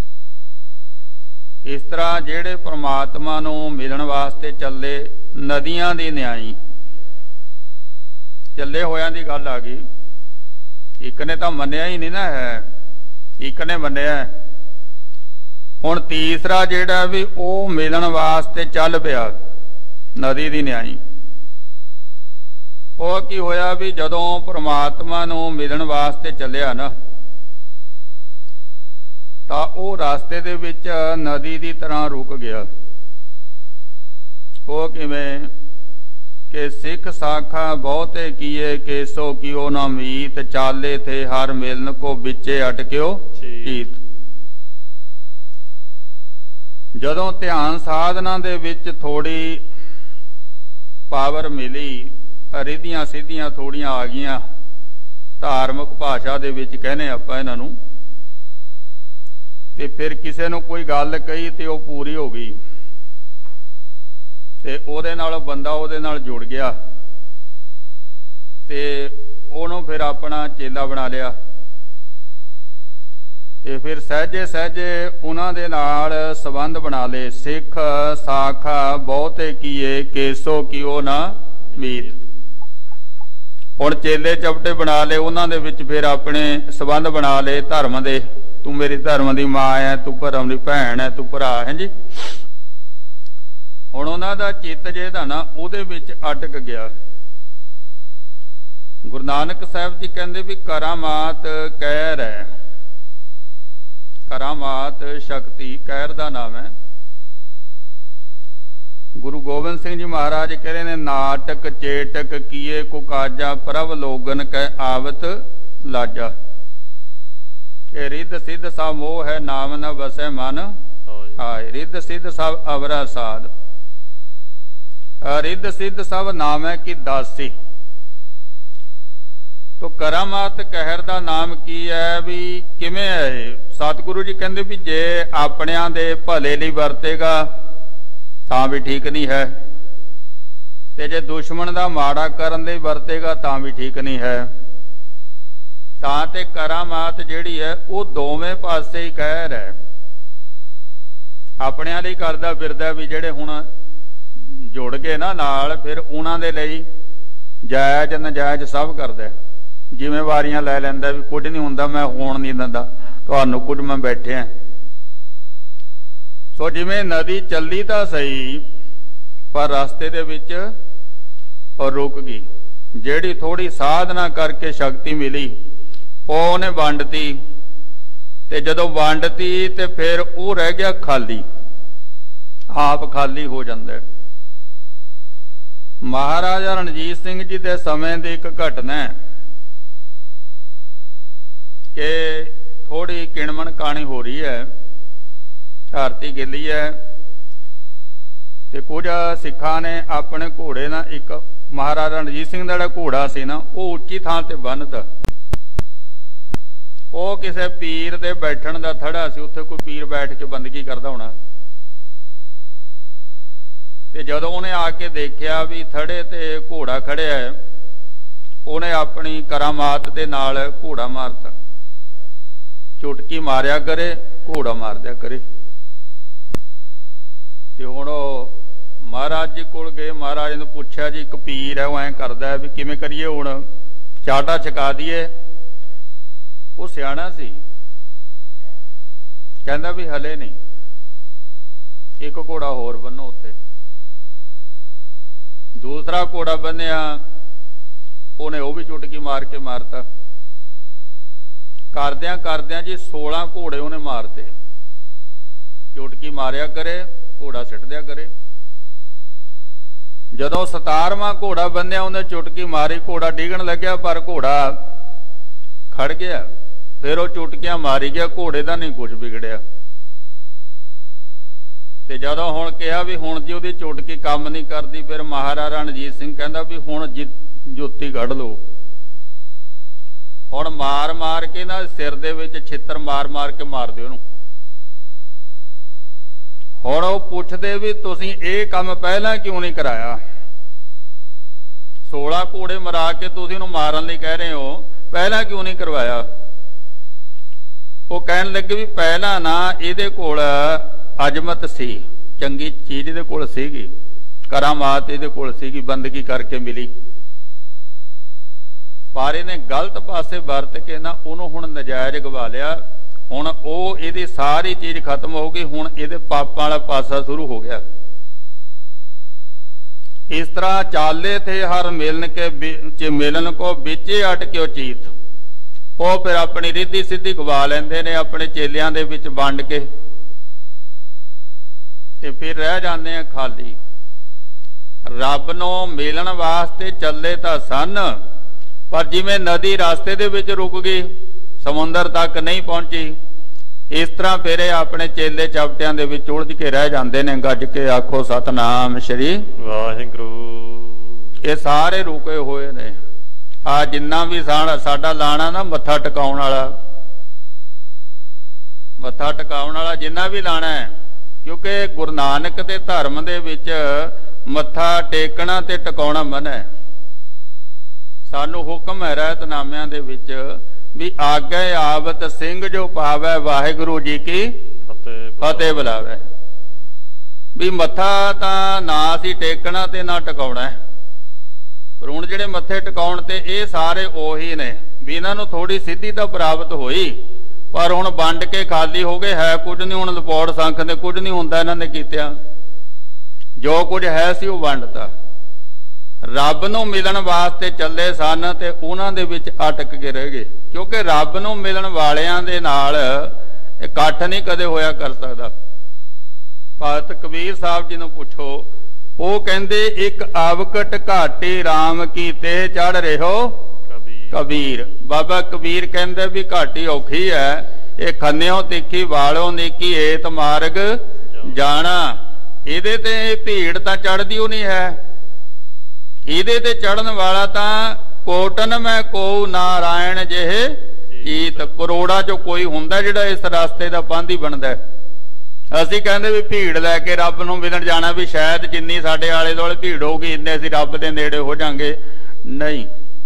ਇਸ ਤਰ੍ਹਾਂ ਜਿਹੜੇ ਪਰਮਾਤਮਾ ਨੂੰ ਮਿਲਣ ਵਾਸਤੇ ਚੱਲੇ, ਨਦੀਆਂ ਦੀ ਨਿਆਈ ਚੱਲੇ ਹੋਇਆਂ ਦੀ ਗੱਲ ਆ ਗਈ। ਇੱਕ ਨੇ ਤਾਂ ਮੰਨਿਆ ਹੀ ਨਹੀਂ ਨਾ ਹੈ, ਇੱਕ ਨੇ ਮੰਨਿਆ। ਹੁਣ ਤੀਸਰਾ ਜਿਹੜਾ ਵੀ ਉਹ ਮਿਲਣ ਵਾਸਤੇ ਚੱਲ ਪਿਆ, ਨਦੀ ਦੀ ਨਿਆਈ। ਉਹ ਕੀ ਹੋਇਆ ਵੀ ਜਦੋਂ ਪਰਮਾਤਮਾ ਨੂੰ ਮਿਲਣ ਵਾਸਤੇ ਚੱਲਿਆ ਨਾ, ਤਾਂ ਉਹ ਰਸਤੇ ਦੇ ਵਿੱਚ ਨਦੀ ਦੀ ਤਰ੍ਹਾਂ ਰੁਕ ਗਿਆ। ਉਹ ਕਿਵੇਂ कि सिख साखा बहुते किए केसो कियो ना मीत, चाले थे हर मिलन को बिचे अटक्यो चीत। जदों ध्यान साधना दे विच थोड़ी पावर मिली, रिधियां सिद्धियां थोड़ियां आ गईयां, धार्मिक भाषा दे विच कहने आपां इन्हां नूं, ते फिर किसे नूं कोई गल कही ते ओह पूरी हो गई, ते ਉਹਦੇ ਨਾਲ ਬੰਦਾ ਉਹਦੇ ਨਾਲ ਜੁੜ ਗਿਆ ਤੇ ਉਹਨੂੰ ਫਿਰ ਆਪਣਾ ਚੇਲਾ ਬਣਾ ਲਿਆ। ਤੇ ਫਿਰ ਸਹਿਜੇ ਸਹਿਜੇ ਉਹਨਾਂ ਦੇ ਨਾਲ ਸੰਬੰਧ ਬਣਾ ਲਏ। ਸਿੱਖ ਸਾਖਾ ਬਹੁਤੇ ਕੀਏ ਕੇਸੋ ਕਿਓ ਨਾ ਮੀਤ। ਹੁਣ ਚੇਲੇ ਚਪਟੇ ਬਣਾ ਲਏ, ਉਹਨਾਂ ਦੇ ਵਿੱਚ ਫਿਰ ਆਪਣੇ ਸੰਬੰਧ ਬਣਾ ਲਏ ਧਰਮ ਦੇ। ਤੂੰ ਮੇਰੀ ਧਰਮ ਦੀ ਮਾਂ ਹੈ, ਤੂੰ ਧਰਮ ਦੀ ਭੈਣ ਹੈ, ਤੂੰ ਭਰਾ ਹੈ ਜੀ। ਹੁਣ ਉਹਨਾਂ ਦਾ ਚਿੱਤ ਜਿਹੜਾ ਨਾ ਉਹਦੇ ਵਿੱਚ ਅਟਕ ਗਿਆ। ਗੁਰੂ ਨਾਨਕ ਸਾਹਿਬ ਜੀ ਕਹਿੰਦੇ ਵੀ ਕਰਾਮਾਤ ਕਹਿਰ ਹੈ। ਕਰਾਮਾਤ ਸ਼ਕਤੀ ਕਹਿਰ ਦਾ ਨਾਮ ਹੈ। ਗੁਰੂ ਗੋਬਿੰਦ ਸਿੰਘ ਜੀ ਮਹਾਰਾਜ ਕਹਿੰਦੇ ਨੇ ਨਾਟਕ ਚੇਟਕ ਕੀਏ ਕੋ ਕਾਜਾ, ਪ੍ਰਭ ਲੋਗਨ ਕਹਿ ਆਵਤ ਲਾਜਾ। ਇਹ ਰਿੱਧ ਸਿੱਧ ਸਭ ਮੋਹ ਹੈ, ਨਾਮ ਨ ਵਸੈ ਮਨ ਆਏ। ਰਿੱਧ ਸਿੱਧ ਸਭ ਅਵਰਾ ਸਾਧ, ਰਿੱਧ ਸਿੱਧ ਸਭ ਨਾਮ ਹੈ ਕਿ ਦਾਸੀ। ਤੋ ਕਰਾਮਾਤ ਕਹਿਰ ਦਾ ਨਾਮ ਕੀ ਹੈ, ਵੀ ਕਿਵੇਂ ਹੈ ਇਹ? ਸਤਿਗੁਰੂ ਜੀ ਕਹਿੰਦੇ ਵੀ ਜੇ ਆਪਣਿਆਂ ਦੇ ਭਲੇ ਲਈ ਵਰਤੇਗਾ ਤਾਂ ਵੀ ਠੀਕ ਨਹੀਂ ਹੈ, ਤੇ ਜੇ ਦੁਸ਼ਮਣ ਦਾ ਮਾੜਾ ਕਰਨ ਲਈ ਵਰਤੇਗਾ ਤਾਂ ਵੀ ਠੀਕ ਨਹੀਂ ਹੈ। ਤਾਂ ਤੇ ਕਰਾਮਾਤ ਜਿਹੜੀ ਹੈ ਉਹ ਦੋਵੇਂ ਪਾਸੇ ਹੀ ਕਹਿਰ ਹੈ। ਆਪਣਿਆਂ ਲਈ ਕਰਦਾ ਫਿਰਦਾ ਵੀ ਜਿਹੜੇ ਹੁਣ ਜੁੜ ਗਏ ਨਾ ਨਾਲ, ਫਿਰ ਉਹਨਾਂ ਦੇ ਲਈ ਜਾਇਜ਼ ਨਜਾਇਜ਼ ਸਭ ਕਰਦਾ। ਜ਼ਿੰਮੇਵਾਰੀਆਂ ਲੈ ਲੈਂਦਾ ਵੀ ਕੁਝ ਨਹੀਂ ਹੁੰਦਾ, ਮੈਂ ਹੋਣ ਨਹੀਂ ਦਿੰਦਾ ਤੁਹਾਨੂੰ ਕੁਝ, ਮੈਂ ਬੈਠਿਆ। ਸੋ ਜਿਵੇਂ ਨਦੀ ਚੱਲੀ ਤਾਂ ਸਹੀ, ਪਰ ਰਸਤੇ ਦੇ ਵਿੱਚ ਉਹ ਰੁਕ ਗਈ। ਜਿਹੜੀ ਥੋੜੀ ਸਾਧਨਾ ਕਰਕੇ ਸ਼ਕਤੀ ਮਿਲੀ ਉਹ ਉਹਨੇ ਵੰਡਤੀ, ਤੇ ਜਦੋਂ ਵੰਡਤੀ ਤੇ ਫਿਰ ਉਹ ਰਹਿ ਗਿਆ ਖਾਲੀ, ਆਪ ਖਾਲੀ ਹੋ ਜਾਂਦਾ। ਮਹਾਰਾਜਾ ਰਣਜੀਤ ਸਿੰਘ ਜੀ ਦੇ ਸਮੇਂ ਦੀ ਇੱਕ ਘਟਨਾ ਹੈ ਕਿ ਥੋੜੀ ਕਿਣਮਣ ਕਾਣੀ ਹੋ ਰਹੀ ਹੈ, ਧਰਤੀ ਗਿੱਲੀ ਹੈ, ਤੇ ਕੁਝ ਸਿੱਖਾਂ ਨੇ ਆਪਣੇ ਘੋੜੇ ਨਾਲ, ਇੱਕ ਮਹਾਰਾਜਾ ਰਣਜੀਤ ਸਿੰਘ ਦਾ ਜਿਹੜਾ ਘੋੜਾ ਸੀ ਨਾ ਉਹ ਉੱਚੀ ਥਾਂ ਤੇ ਬੰਨ੍ਹਤਾ। ਉਹ ਕਿਸੇ ਪੀਰ ਦੇ ਬੈਠਣ ਦਾ ਥੜਾ ਸੀ, ਉੱਥੇ ਕੋਈ ਪੀਰ ਬੈਠ ਕੇ ਬੰਦਗੀ ਕਰਦਾ ਹੋਣਾ। ਤੇ ਜਦੋਂ ਉਹਨੇ ਆ ਕੇ ਦੇਖਿਆ ਵੀ ਥੜੇ ਤੇ ਘੋੜਾ ਖੜਿਆ ਹੈ, ਉਹਨੇ ਆਪਣੀ ਕਰਾਮਾਤ ਦੇ ਨਾਲ ਘੋੜਾ ਮਾਰਤਾ। ਚੁਟਕੀ ਮਾਰਿਆ ਕਰੇ, ਘੋੜਾ ਮਾਰ ਦਿਆ ਕਰੇ। ਤੇ ਹੁਣ ਉਹ ਮਹਾਰਾਜ ਜੀ ਕੋਲ ਗਏ, ਮਹਾਰਾਜ ਨੂੰ ਪੁੱਛਿਆ ਜੀ ਇੱਕ ਪੀਰ ਹੈ ਉਹ ਐਂ ਕਰਦਾ ਵੀ ਕਿਵੇਂ ਕਰੀਏ, ਹੁਣ ਚਾਟਾ ਛਕਾ ਦਈਏ? ਉਹ ਸਿਆਣਾ ਸੀ, ਕਹਿੰਦਾ ਵੀ ਹਲੇ ਨਹੀਂ, ਇੱਕ ਘੋੜਾ ਹੋਰ ਬੰਨੋ ਉੱਥੇ। ਦੂਸਰਾ ਘੋੜਾ ਬੰਨਿਆ, ਉਹਨੇ ਉਹ ਵੀ ਚੁਟਕੀ ਮਾਰ ਕੇ ਮਾਰਤਾ। ਕਰਦਿਆਂ ਕਰਦਿਆਂ ਜੀ ਸੋਲਾਂ ਘੋੜੇ ਉਹਨੇ ਮਾਰਤੇ। ਚੁਟਕੀ ਮਾਰਿਆ ਕਰੇ, ਘੋੜਾ ਸਿੱਟ ਦਿਆ ਕਰੇ। ਜਦੋਂ ਸਤਾਰਵਾਂ ਘੋੜਾ ਬੰਨਿਆ, ਉਹਨੇ ਚੁਟਕੀ ਮਾਰੀ, ਘੋੜਾ ਡਿੱਗਣ ਲੱਗਿਆ, ਪਰ ਘੋੜਾ ਖੜ ਗਿਆ। ਫਿਰ ਉਹ ਚੁਟਕੀਆਂ ਮਾਰੀ ਗਿਆ, ਘੋੜੇ ਦਾ ਨਹੀਂ ਕੁਝ ਵਿਗੜਿਆ। ਤੇ ਜਦੋਂ ਹੁਣ ਕਿਹਾ ਵੀ ਹੁਣ ਜੀ ਉਹਦੀ ਚੁਟਕੀ ਕੰਮ ਨਹੀਂ ਕਰਦੀ, ਫਿਰ ਮਹਾਰਾਜਾ ਰਣਜੀਤ ਸਿੰਘ ਕਹਿੰਦਾ ਵੀ ਹੁਣ ਜੁੱਤੀ ਕੱਢ ਲਓ। ਹੁਣ ਮਾਰ ਮਾਰ ਕੇ ਨਾ ਸਿਰ ਦੇ ਵਿੱਚ ਛਿੱਤਰ ਮਾਰ ਮਾਰ ਕੇ ਮਾਰ ਦਿਓ ਉਹਨੂੰ। ਹੁਣ ਉਹ ਪੁੱਛਦੇ ਵੀ ਤੁਸੀਂ ਇਹ ਕੰਮ ਪਹਿਲਾਂ ਕਿਉਂ ਨਹੀਂ ਕਰਾਇਆ? ਸੋਲਾਂ ਘੋੜੇ ਮਰਾ ਕੇ ਤੁਸੀਂ ਉਹਨੂੰ ਮਾਰਨ ਲਈ ਕਹਿ ਰਹੇ ਹੋ, ਪਹਿਲਾਂ ਕਿਉਂ ਨਹੀਂ ਕਰਵਾਇਆ? ਉਹ ਕਹਿਣ ਲੱਗੇ ਵੀ ਪਹਿਲਾਂ ਨਾ ਇਹਦੇ ਕੋਲ ਅਜਮਤ ਸੀ, ਚੰਗੀ ਚੀਜ਼ ਇਹਦੇ ਕੋਲ ਸੀਗੀ, ਕਰਾਮਾਤ ਇਹਦੇ ਕੋਲ ਸੀਗੀ, ਬੰਦਗੀ ਕਰਕੇ ਮਿਲੀ, ਪਰ ਇਹਨੇ ਗਲਤ ਪਾਸੇ ਵਰਤ ਕੇ ਨਾ ਉਹਨੂੰ ਹੁਣ ਨਜਾਇਜ਼ ਗਵਾ ਲਿਆ। ਹੁਣ ਉਹ ਇਹਦੀ ਸਾਰੀ ਚੀਜ਼ ਖਤਮ ਹੋ ਗਈ, ਹੁਣ ਇਹਦੇ ਪਾਪਾਂ ਵਾਲਾ ਪਾਸਾ ਸ਼ੁਰੂ ਹੋ ਗਿਆ। ਇਸ ਤਰ੍ਹਾਂ ਚਾਲੇ ਥੇ ਹਰ ਮਿਲਨ ਕੇ ਮਿਲਨ ਕੋ ਵਿਚੇ ਅਟਕਿਓ ਚੀਤ। ਉਹ ਫਿਰ ਆਪਣੀ ਰਿੱਧੀ ਸਿੱਧੀ ਗਵਾ ਲੈਂਦੇ ਨੇ ਆਪਣੇ ਚੇਲਿਆਂ ਦੇ ਵਿੱਚ ਵੰਡ ਕੇ, ਤੇ ਫਿਰ ਰਹਿ ਜਾਂਦੇ ਆ ਖਾਲੀ। ਰੱਬ ਨੂੰ ਮਿਲਣ ਵਾਸਤੇ ਚੱਲੇ ਤਾਂ ਸਨ, ਪਰ ਜਿਵੇਂ ਨਦੀ ਰਸਤੇ ਦੇ ਵਿੱਚ ਰੁਕ ਗਈ, ਸਮੁੰਦਰ ਤੱਕ ਨਹੀਂ ਪਹੁੰਚੀ, ਇਸ ਤਰ੍ਹਾਂ ਫਿਰ ਇਹ ਆਪਣੇ ਚੇਲੇ ਚਪਟਿਆਂ ਦੇ ਵਿੱਚ ਉਲਝ ਕੇ ਰਹਿ ਜਾਂਦੇ ਨੇ। ਗੱਜ ਕੇ ਆਖੋ ਸਤਨਾਮ ਸ਼੍ਰੀ
ਵਾਹਿਗੁਰੂ।
ਇਹ ਸਾਰੇ ਰੁਕੇ ਹੋਏ ਨੇ। ਆ ਜਿੰਨਾ ਵੀ ਸਾਡਾ ਲਾਣਾ ਨਾ ਮੱਥਾ ਟਿਕਾਉਣ ਵਾਲਾ, ਮੱਥਾ ਟਿਕਾਉਣ ਵਾਲਾ ਜਿੰਨਾ ਵੀ ਲਾਣਾ ਹੈ, ਕਿਉਂਕਿ ਗੁਰੂ ਨਾਨਕ ਦੇ ਧਰਮ ਦੇ ਵਿੱਚ ਮੱਥਾ ਟੇਕਣਾ ਤੇ ਟਿਕਾਉਣਾ ਮਨ੍ਹਾ ਹੈ। ਸਾਨੂੰ ਹੁਕਮ ਹੈ ਰਹਿਤਨਾਮਿਆਂ ਦੇ ਵਿੱਚ ਵੀ ਆਗੇ ਆਵਤ ਸਿੰਘ ਜੋ ਪਾਵੈ ਵਾਹਿਗੁਰੂ ਜੀ ਕੀ
ਫਤਿਹ
ਫਤਿਹ ਬੁਲਾਵੇ। ਵੀ ਮੱਥਾ ਤਾਂ ਨਾ ਅਸੀਂ ਟੇਕਣਾ ਤੇ ਨਾ ਟਿਕਾਉਣਾ, ਪਰ ਹੁਣ ਜਿਹੜੇ ਮੱਥੇ ਟਿਕਾਉਣ ਤੇ ਇਹ ਸਾਰੇ ਉਹੀ ਨੇ ਵੀ ਇਹਨਾਂ ਨੂੰ ਥੋੜੀ ਸਿੱਧੀ ਤਾਂ ਪ੍ਰਾਪਤ ਹੋਈ, ਪਰ ਹੁਣ ਵੰਡ ਕੇ ਖਾਲੀ ਹੋ ਗਏ। ਹੈ ਕੁਝ ਨਹੀਂ, ਹੁਣ ਲਪੌੜ ਸੰਖ ਦੇ ਕੁਝ ਨਹੀਂ ਹੁੰਦਾ ਇਹਨਾਂ ਨੇ ਕੀਤਿਆਂ, ਜੋ ਕੁਝ ਹੈ ਸੀ ਉਹ ਵੰਡਤਾ। ਰੱਬ ਨੂੰ ਮਿਲਣ ਵਾਸਤੇ ਚੱਲੇ ਸਨ ਤੇ ਉਹਨਾਂ ਦੇ ਵਿੱਚ ਅਟਕ ਕੇ ਰਹਿ ਗਏ, ਕਿਉਂਕਿ ਰੱਬ ਨੂੰ ਮਿਲਣ ਵਾਲਿਆਂ ਦੇ ਨਾਲ ਇਕੱਠ ਨਹੀਂ ਕਦੇ ਹੋਇਆ ਕਰ ਸਕਦਾ। ਭਗਤ ਕਬੀਰ ਸਾਹਿਬ ਜੀ ਨੂੰ ਪੁੱਛੋ, ਉਹ ਕਹਿੰਦੇ ਇੱਕ ਆਵਕਟ ਘਾਟੀ ਰਾਮ ਕੀ ਤੇ ਚੜ ਰਹਿਓ ਕਬੀਰ। ਬਾਬਾ ਕਬੀਰ ਕਹਿੰਦੇ ਵੀ ਘਾਟੀ ਔਖੀ ਹੈ, ਇਹ ਖੰਨਿਓ ਤਿੱਖੀ ਵਾਲਿਓ ਨੀਕੀ ਏਤ ਮਾਰਗ ਜਾਣਾ। ਇਹਦੇ ਤੇ ਭੀੜ ਤਾਂ ਚੜਦੀ ਉਹ ਨਹੀਂ ਹੈ, ਇਹਦੇ ਤੇ ਚੜਨ ਵਾਲਾ ਤਾਂ ਕੋਟਨ ਮੈਂ ਕੋ ਨਾਰਾਇਣ ਜਿਹੇ ਚੀਤ। ਕਰੋੜਾਂ ਚੋਂ ਕੋਈ ਹੁੰਦਾ ਜਿਹੜਾ ਇਸ ਰਸਤੇ ਦਾ ਪਾਂਧੀ ਬਣਦਾ। ਅਸੀਂ ਕਹਿੰਦੇ ਵੀ ਭੀੜ ਲੈ ਕੇ ਰੱਬ ਨੂੰ ਮਿਲਣ ਜਾਣਾ, ਵੀ ਸ਼ਾਇਦ ਜਿੰਨੀ ਸਾਡੇ ਆਲੇ ਦੁਆਲੇ ਭੀੜ ਹੋਊਗੀ ਇੰਨੇ ਅਸੀਂ ਰੱਬ ਦੇ ਨੇੜੇ ਹੋ ਜਾਾਂਗੇ। ਨਹੀਂ,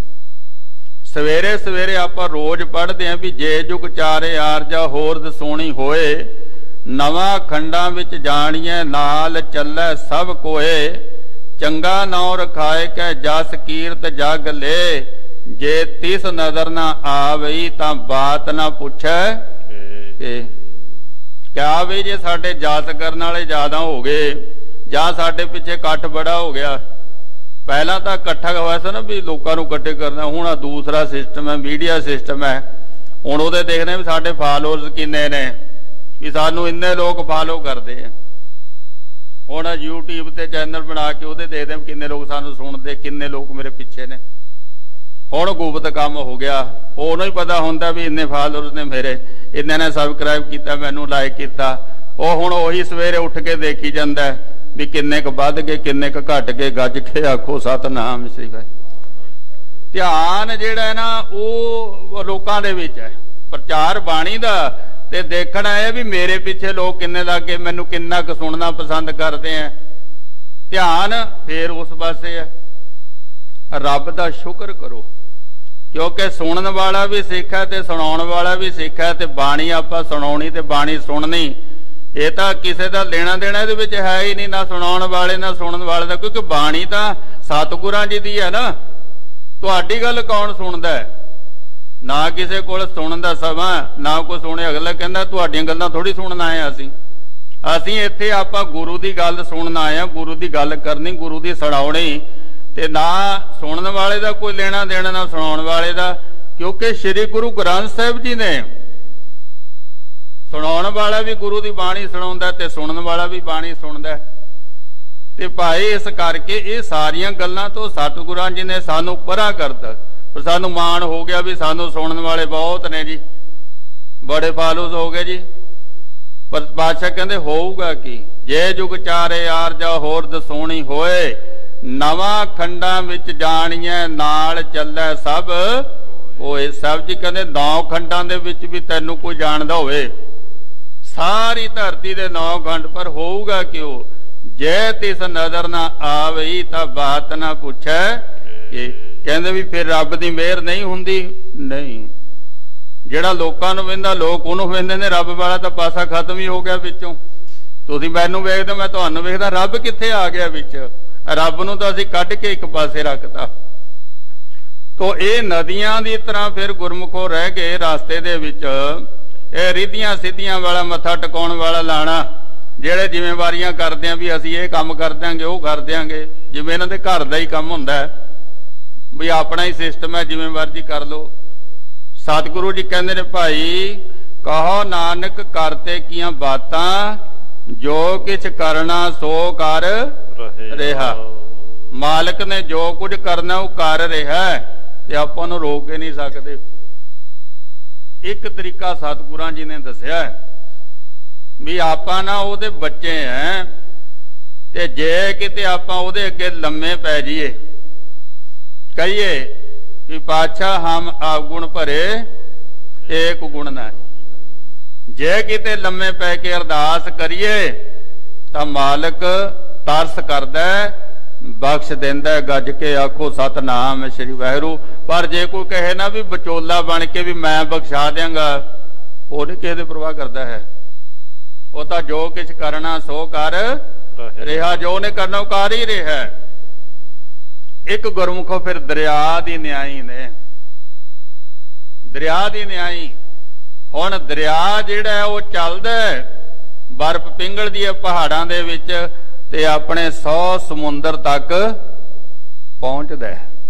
ਸਵੇਰੇ ਸਵੇਰੇ ਆਪਾਂ ਰੋਜ਼ ਪੜ੍ਹਦੇ ਆਂ ਵੀ ਜੇ ਜੁਗ ਚਾਰੇ ਆਰਜਾ ਹੋਰ ਦਸੋਣੀ ਹੋਏ, ਨਵਾਂ ਖੰਡਾਂ ਵਿੱਚ ਜਾਣੀਏ ਨਾਲ ਚੱਲੈ ਸਭ ਕੋਏ। ਚੰਗਾ ਨਾਉ ਰਖਾਏ ਕੈ ਜਸ ਕੀਰਤ ਜਗ ਲੈ, ਜੇ ਤਿਸ ਨਜ਼ਰ ਨਾ ਆਵਈ ਤਾਂ ਬਾਤ ਨਾ ਪੁੱਛੈ ਕਿ ਕਿਆ ਵੀ ਜੇ ਸਾਡੇ ਜਸ ਕਰਨ ਵਾਲੇ ਜ਼ਿਆਦਾ ਹੋ ਗਏ ਜਾਂ ਸਾਡੇ ਪਿੱਛੇ ਇਕੱਠ ਬੜਾ ਹੋ ਗਿਆ। ਪਹਿਲਾਂ ਤਾਂ ਇਕੱਠਾ ਹੋਇਆ ਸੀ ਨਾ ਵੀ ਲੋਕਾਂ ਨੂੰ ਇਕੱਠੇ ਕਰਨਾ, ਹੁਣ ਆ ਦੂਸਰਾ ਸਿਸਟਮ ਹੈ, ਮੀਡੀਆ ਸਿਸਟਮ ਹੈ। ਹੁਣ ਉਹਦੇ ਦੇਖਦੇ ਵੀ ਸਾਡੇ ਫਾਲੋਅਰਸ ਕਿੰਨੇ ਨੇ, ਵੀ ਸਾਨੂੰ ਇੰਨੇ ਲੋਕ ਫਾਲੋ ਕਰਦੇ ਆ। ਹੁਣ YouTube ਤੇ ਚੈਨਲ ਬਣਾ ਕੇ ਉਹਦੇ ਦੇਖਦੇ ਕਿੰਨੇ ਲੋਕ ਸਾਨੂੰ ਸੁਣਦੇ, ਕਿੰਨੇ ਲੋਕ ਮੇਰੇ ਪਿੱਛੇ ਨੇ। ਹੁਣ ਗੁਪਤ ਕੰਮ ਹੋ ਗਿਆ, ਉਹਨੂੰ ਹੀ ਪਤਾ ਹੁੰਦਾ ਵੀ ਇੰਨੇ ਫਾਲੋਅਰਸ ਨੇ ਮੇਰੇ, ਇੰਨੇ ਨੇ ਸਬਸਕ੍ਰਾਈਬ ਕੀਤਾ, ਮੈਨੂੰ ਲਾਈਕ ਕੀਤਾ। ਉਹ ਹੁਣ ਉਹੀ ਸਵੇਰੇ ਉੱਠ ਕੇ ਦੇਖੀ ਜਾਂਦਾ ਵੀ ਕਿੰਨੇ ਕੁ ਵੱਧ ਗਏ, ਕਿੰਨੇ ਕੁ ਘਟ ਗਏ। ਗੱਜ ਕੇ ਆਖੋ ਸਤਨਾਮ ਸ੍ਰੀ ਵਾਹਿਗੁਰੂ। ਧਿਆਨ ਜਿਹੜਾ ਹੈ ਨਾ ਉਹ ਲੋਕਾਂ ਦੇ ਵਿੱਚ ਹੈ, ਪ੍ਰਚਾਰ ਬਾਣੀ ਦਾ ਤੇ ਦੇਖਣਾ ਇਹ ਵੀ ਮੇਰੇ ਪਿੱਛੇ ਲੋਕ ਕਿੰਨੇ ਲੱਗ ਗਏ, ਮੈਨੂੰ ਕਿੰਨਾ ਕੁ ਸੁਣਨਾ ਪਸੰਦ ਕਰਦੇ ਆ। ਧਿਆਨ ਫੇਰ ਉਸ ਪਾਸੇ ਹੈ। ਰੱਬ ਦਾ ਸ਼ੁਕਰ ਕਰੋ, ਕਿਉਂਕਿ ਸੁਣਨ ਵਾਲਾ ਵੀ ਸਿੱਖ ਹੈ ਤੇ ਸੁਣਾਉਣ ਵਾਲਾ ਵੀ ਸਿੱਖ ਹੈ। ਤੇ ਬਾਣੀ ਆਪਾਂ ਸੁਣਾਉਣੀ ਤੇ ਬਾਣੀ ਸੁਣਨੀ, ਇਹ ਤਾਂ ਕਿਸੇ ਦਾ ਲੈਣਾ ਦੇਣਾ ਇਹਦੇ ਵਿੱਚ ਹੈ ਹੀ ਨਹੀਂ, ਨਾ ਸੁਣਾਉਣ ਵਾਲੇ ਨਾ ਸੁਣਨ ਵਾਲੇ ਦਾ। ਕਿਉਂਕਿ ਬਾਣੀ ਤਾਂ ਸਤਿਗੁਰਾਂ ਜੀ ਦੀ ਹੈ ਨਾ, ਤੁਹਾਡੀ ਗੱਲ ਕੌਣ ਸੁਣਦਾ ਹੈ? ਨਾ ਕਿਸੇ ਕੋਲ ਸੁਣਨ ਦਾ ਸਮਾਂ, ਨਾ ਕੋਈ ਸੁਣੇ। ਅਗਲਾ ਕਹਿੰਦਾ ਤੁਹਾਡੀਆਂ ਗੱਲਾਂ ਥੋੜੀ ਸੁਣਨ ਆਏ ਆ ਅਸੀਂ ਅਸੀਂ ਇੱਥੇ ਆਪਾਂ ਗੁਰੂ ਦੀ ਗੱਲ ਸੁਣਨ ਆਏ ਆ, ਗੁਰੂ ਦੀ ਗੱਲ ਕਰਨੀ, ਗੁਰੂ ਦੀ ਸੁਣਾਉਣੀ। ਤੇ ਨਾ ਸੁਣਨ ਵਾਲੇ ਦਾ ਕੋਈ ਲੈਣਾ ਦੇਣਾ, ਨਾ ਸੁਣਾਉਣ ਵਾਲੇ ਦਾ। ਕਿਉਂਕਿ ਸ੍ਰੀ ਗੁਰੂ ਗ੍ਰੰਥ ਸਾਹਿਬ ਜੀ ਨੇ ਸੁਣਾਉਣ ਵਾਲਾ ਵੀ ਗੁਰੂ ਦੀ ਬਾਣੀ ਸੁਣਾਉਂਦਾ ਤੇ ਸੁਣਨ ਵਾਲਾ ਵੀ ਬਾਣੀ ਸੁਣਦਾ। ਤੇ ਭਾਈ ਇਸ ਕਰਕੇ ਇਹ ਸਾਰੀਆਂ ਗੱਲਾਂ ਤੋਂ ਸਤਿਗੁਰਾਂ ਜੀ ਨੇ ਸਾਨੂੰ ਪਰਾਂ ਕਰਤਾ। ਪਰ ਸਾਨੂੰ ਮਾਣ ਹੋ ਗਿਆ ਵੀ ਸਾਨੂੰ ਸੁਣਨ ਵਾਲੇ ਬਹੁਤ ਨੇ ਜੀ, ਬੜੇ ਫਾਲੋਅਰਸ ਹੋ ਗਏ ਜੀ। ਪਰ ਬਾਦਸ਼ਾਹ ਕਹਿੰਦੇ ਹੋਊਗਾ ਕੀ, ਜੇ ਜੁਗ ਚਾਰੇ ਆਰਜਾ ਹੋਰ ਦਸੋਣੀ ਹੋਏ, ਨਵਾਂ ਖੰਡਾਂ ਵਿੱਚ ਜਾਣੀਏ ਨਾਲ ਚੱਲੈ ਸਭ ਕੋਏ। ਸਭ ਜੀ ਕਹਿੰਦੇ ਨੌ ਖੰਡਾਂ ਦੇ ਵਿੱਚ ਵੀ ਤੈਨੂੰ ਕੋਈ ਜਾਣਦਾ ਹੋਵੇ, ਸਾਰੀ ਧਰਤੀ ਦੇ ਨੌ ਖੰਡ, ਪਰ ਹੋਊਗਾ ਕਿਉਂ? ਜੇ ਤਿਸ ਨਜ਼ਰ ਨਾ ਆਵਈ ਤਾਂ ਬਾਤ ਨਾ ਪੁੱਛੈ ਕਿ ਕਹਿੰਦੇ ਵੀ ਫਿਰ ਰੱਬ ਦੀ ਮਿਹਰ ਨਹੀਂ ਹੁੰਦੀ। ਨਹੀਂ, ਜਿਹੜਾ ਲੋਕਾਂ ਨੂੰ ਵੇਂਦਾ ਲੋਕ ਉਹਨੂੰ ਵੇਂਦੇ ਨੇ, ਰੱਬ ਵਾਲਾ ਤਾਂ ਪਾਸਾ ਖਤਮ ਹੀ ਹੋ ਗਿਆ ਵਿੱਚੋਂ। ਤੁਸੀਂ ਮੈਨੂੰ ਵੇਖਦੇ, ਮੈਂ ਤੁਹਾਨੂੰ ਵੇਖਦਾ, ਰੱਬ ਕਿੱਥੇ ਆ ਗਿਆ ਵਿੱਚ? ਰੱਬ ਨੂੰ ਤਾਂ ਅਸੀਂ ਕੱਢ ਕੇ ਇੱਕ ਪਾਸੇ ਰੱਖਤਾ। ਤੋ ਇਹ ਨਦੀਆਂ ਦੀ ਤਰ੍ਹਾਂ ਫਿਰ ਗੁਰਮੁਖੋ ਰਹਿ ਗਏ ਰਸਤੇ ਦੇ ਵਿੱਚ। ਇਹ ਰਿੱਧੀਆਂ ਸਿੱਧੀਆਂ ਵਾਲਾ ਮੱਥਾ ਟਿਕਾਉਣ ਵਾਲਾ ਲਾਣਾ, ਜਿਹੜੇ ਜ਼ਿੰਮੇਵਾਰੀਆਂ ਕਰਦੇ ਆ ਵੀ ਅਸੀਂ ਇਹ ਕੰਮ ਕਰ ਦਿਆਂਗੇ, ਉਹ ਕਰ ਦਿਆਂਗੇ, ਜਿਵੇਂ ਇਹਨਾਂ ਦੇ ਘਰ ਦਾ ਹੀ ਕੰਮ ਹੁੰਦਾ ਹੈ ਵੀ ਆਪਣਾ ਹੀ ਸਿਸਟਮ ਹੈ, ਜਿਵੇਂ ਮਰਜ਼ੀ ਕਰ ਲਓ। ਸਤਿਗੁਰੂ ਜੀ ਕਹਿੰਦੇ ਨੇ ਭਾਈ ਕਹੋ ਨਾਨਕ ਕਰਤੇ ਕੀਆਂ ਬਾਤਾਂ, ਜੋ ਕਿਛ ਕਰਨਾ ਸੋ ਕਰ ਰਿਹਾ। ਮਾਲਕ ਨੇ ਜੋ ਕੁਝ ਕਰਨਾ ਉਹ ਕਰ ਰਿਹਾ ਤੇ ਆਪਾਂ ਨੂੰ ਰੋਕ ਕੇ ਨਹੀਂ ਸਕਦੇ। ਇੱਕ ਤਰੀਕਾ ਸਤਿਗੁਰਾਂ ਜੀ ਨੇ ਦੱਸਿਆ ਵੀ ਆਪਾਂ ਨਾ ਉਹਦੇ ਬੱਚੇ ਐ ਤੇ ਜੇ ਕਿਤੇ ਆਪਾਂ ਉਹਦੇ ਅੱਗੇ ਲੰਮੇ ਪੈ ਜਾਈਏ, ਕਹੀਏ ਵੀ ਪਾਤਸ਼ਾਹ ਹਮ ਆਵਗੁਣ ਭਰੇ ਏਕ ਗੁਣ ਨਹੀਂ, ਜੇ ਕਿਤੇ ਲੰਮੇ ਪੈ ਕੇ ਅਰਦਾਸ ਕਰੀਏ ਤਾਂ ਮਾਲਕ ਤਰਸ ਕਰਦਾ, ਬਖਸ਼ ਦਿੰਦਾ। ਗੱਜ ਕੇ ਆਖੋ ਸਤਨਾਮ ਸ੍ਰੀ ਵਾਹਿਗੁਰੂ। ਪਰ ਜੇ ਕੋਈ ਕਹੇ ਨਾ ਵੀ ਵਿਚੋਲਾ ਬਣ ਕੇ ਵੀ ਮੈਂ ਬਖਸ਼ਾ ਦਿਆਂਗਾ, ਉਹ ਨਹੀਂ ਕਿਸੇ ਦੀ ਪਰਵਾਹ ਕਰਦਾ ਹੈ। ਉਹ ਤਾਂ ਜੋ ਕੁਛ ਕਰਨਾ ਸੋ ਕਰ ਰਿਹਾ, ਜੋ ਨੇ ਕਰਨਾ ਉਹ ਕਰ ਹੀ ਰਿਹਾ। ਇੱਕ ਗੁਰਮੁਖੋ ਫਿਰ ਦਰਿਆ ਦੀ ਨਿਆਈ ਨੇ, ਦਰਿਆ ਦੀ ਨਿਆਈ। ਹੁਣ ਦਰਿਆ ਜਿਹੜਾ ਉਹ ਚੱਲਦਾ ਬਰਫ਼ ਪਿੰਗਲਦੀ ਹੈ ਪਹਾੜਾਂ ਦੇ ਵਿੱਚ ਤੇ ਆਪਣੇ ਸੌ ਸਮੁੰਦਰ ਤੱਕ ਪਹੁੰਚਦਾ,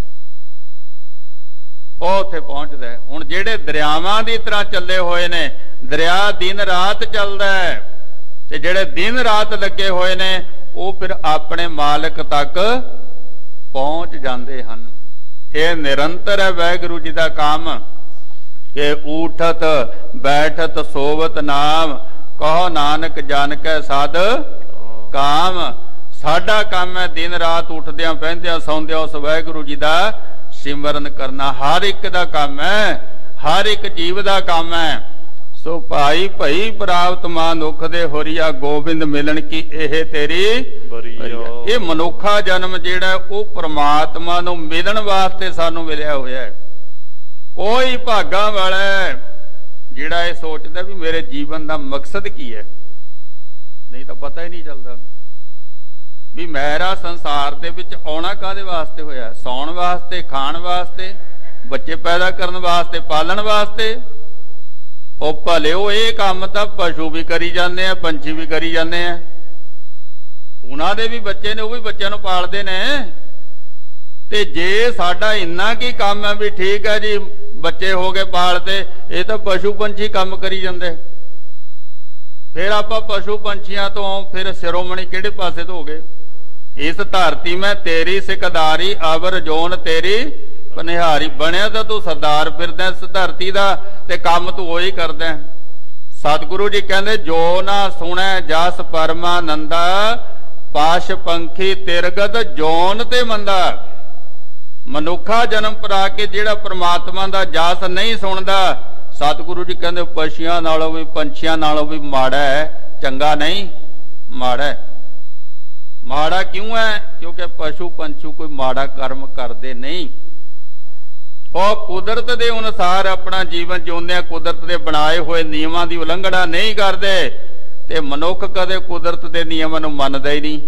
ਉਹ ਉੱਥੇ ਪਹੁੰਚਦਾ। ਹੁਣ ਜਿਹੜੇ ਦਰਿਆਵਾਂ ਦੀ ਤਰ੍ਹਾਂ ਚੱਲੇ ਹੋਏ ਨੇ, ਦਰਿਆ ਦਿਨ ਰਾਤ ਚੱਲਦਾ ਹੈ ਤੇ ਜਿਹੜੇ ਦਿਨ ਰਾਤ ਲੱਗੇ ਹੋਏ ਨੇ ਉਹ ਫਿਰ ਆਪਣੇ ਮਾਲਕ ਤੱਕ ਪਹੁੰਚ ਜਾਂਦੇ ਹਨ। ਇਹ ਨਿਰੰਤਰ ਹੈ ਵਾਹਿਗੁਰੂ ਜੀ ਦਾ ਕੰਮ ਕਿ ਊਠਤ ਬੈਠਤ ਸੋਵਤ ਨਾਮ, ਕਹੋ ਨਾਨਕ ਜਨ ਕੈ ਸਦ ਕਾਮ। ਸਾਡਾ ਕੰਮ ਹੈ ਦਿਨ ਰਾਤ ਉੱਠਦਿਆਂ ਬਹਿੰਦਿਆਂ ਸੌਂਦਿਆਂ ਉਸ ਵਾਹਿਗੁਰੂ ਜੀ ਦਾ ਸਿਮਰਨ ਕਰਨਾ। ਹਰ ਇੱਕ ਦਾ ਕੰਮ ਹੈ, ਹਰ ਇੱਕ ਜੀਵ ਦਾ ਕੰਮ ਹੈ। ਸੋ ਭਾਈ ਭਈ ਪ੍ਰਾਪਤ ਮਨੁੱਖ ਦੇ ਹੋਰੀਆ, ਗੋਬਿੰਦ ਮਿਲਣ ਕੀ ਇਹ ਤੇਰੀ ਬਰੀਆ। ਇਹ ਮਨੁੱਖਾ ਜਨਮ ਜਿਹੜਾ ਉਹ ਪ੍ਰਮਾਤਮਾ ਨੂੰ ਮਿਲਣ ਵਾਸਤੇ ਸਾਨੂੰ ਮਿਲਿਆ ਹੋਇਆ ਹੈ। ਕੋਈ ਭਾਗਾਂ ਵਾਲਾ ਜਿਹੜਾ ਇਹ ਸੋਚਦਾ ਵੀ ਮੇਰੇ ਜੀਵਨ ਦਾ ਮਕਸਦ ਕੀ ਹੈ, ਨਹੀਂ ਤਾਂ ਪਤਾ ਹੀ ਨਹੀਂ ਚੱਲਦਾ ਵੀ ਮੇਰਾ ਸੰਸਾਰ ਦੇ ਵਿੱਚ ਆਉਣਾ ਕਾਹਦੇ ਵਾਸਤੇ ਹੋਇਆ। ਸੌਣ ਵਾਸਤੇ, ਖਾਣ ਵਾਸਤੇ, ਬੱਚੇ ਪੈਦਾ ਕਰਨ ਵਾਸਤੇ, ਪਾਲਣ ਵਾਸਤੇ। ਉਹ ਭਲਿਓ ਇਹ ਕੰਮ ਤਾਂ ਪਸ਼ੂ ਵੀ ਕਰੀ ਜਾਂਦੇ ਆ, ਪੰਛੀ ਵੀ ਕਰੀ ਜਾਂਦੇ ਆ। ਉਹਨਾਂ ਦੇ ਵੀ ਬੱਚੇ ਨੇ, ਉਹ ਵੀ ਬੱਚਿਆਂ ਨੂੰ ਪਾਲਦੇ ਨੇ। ਤੇ ਜੇ ਸਾਡਾ ਇੰਨਾ ਕੀ ਕੰਮ ਹੈ ਵੀ ਠੀਕ ਹੈ ਜੀ ਬੱਚੇ ਹੋ ਗਏ ਪਾਲਦੇ, ਇਹ ਤਾਂ ਪਸ਼ੂ ਪੰਛੀ ਕੰਮ ਕਰੀ ਜਾਂਦੇ। ਫਿਰ ਆਪਾਂ ਪਸ਼ੂ ਪੰਛੀਆਂ ਤੋਂ ਫਿਰ ਸਿਰੋਮਣੀ ਕਿਹੜੇ ਪਾਸੇ ਤੋਂ ਹੋ ਗਏ। ਇਸ ਧਰਤੀ ਮੈਂ ਤੇਰੀ ਸਿਕਦਾਰੀ, ਅਵਰ ਜੋਨ ਤੇਰੀ ਪਨਿਹਾਰੀ। ਬਣਿਆ ਤਾਂ ਤੂੰ ਸਰਦਾਰ ਫਿਰਦਾ ਇਸ ਧਰਤੀ ਦਾ ਤੇ ਕੰਮ ਤੂੰ ਉਹੀ ਕਰਦਾ। ਸਤਿਗੁਰੂ ਜੀ ਕਹਿੰਦੇ ਜੋ ਨਾ ਸੁਣੈ ਜਸ ਪਰਮਾਨੰਦਾ, ਪਾਸ਼ ਪੰਖੀ ਤਿਰਗਤ ਜੋਨ ਤੇ ਮੰਦਾ। ਮਨੁੱਖਾ ਜਨਮ ਪਰਾ ਕੇ ਜਿਹੜਾ ਪ੍ਰਮਾਤਮਾ ਦਾ ਜਸ ਨਹੀਂ ਸੁਣਦਾ, ਸਤਿਗੁਰੂ ਜੀ ਕਹਿੰਦੇ ਪਸ਼ੂਆਂ ਨਾਲੋਂ ਵੀ ਪੰਛੀਆਂ ਨਾਲੋਂ ਵੀ ਮਾੜਾ ਹੈ, ਚੰਗਾ ਨਹੀਂ, ਮਾੜਾ ਹੈ। ਮਾੜਾ ਕਿਉਂ ਹੈ? ਕਿਉਂਕਿ ਪਸ਼ੂ ਪੰਛੀ ਕੋਈ ਮਾੜਾ ਕਰਮ ਕਰਦੇ ਨਹੀਂ। ਉਹ ਕੁਦਰਤ ਦੇ ਅਨੁਸਾਰ ਆਪਣਾ ਜੀਵਨ ਜਿਉਂਦੇ ਆ, ਕੁਦਰਤ ਦੇ ਬਣਾਏ ਹੋਏ ਨਿਯਮਾਂ ਦੀ ਉਲੰਘਣਾ ਨਹੀਂ ਕਰਦੇ। ਤੇ ਮਨੁੱਖ ਕਦੇ ਕੁਦਰਤ ਦੇ ਨਿਯਮਾਂ ਨੂੰ ਮੰਨਦਾ ਹੀ ਨਹੀਂ,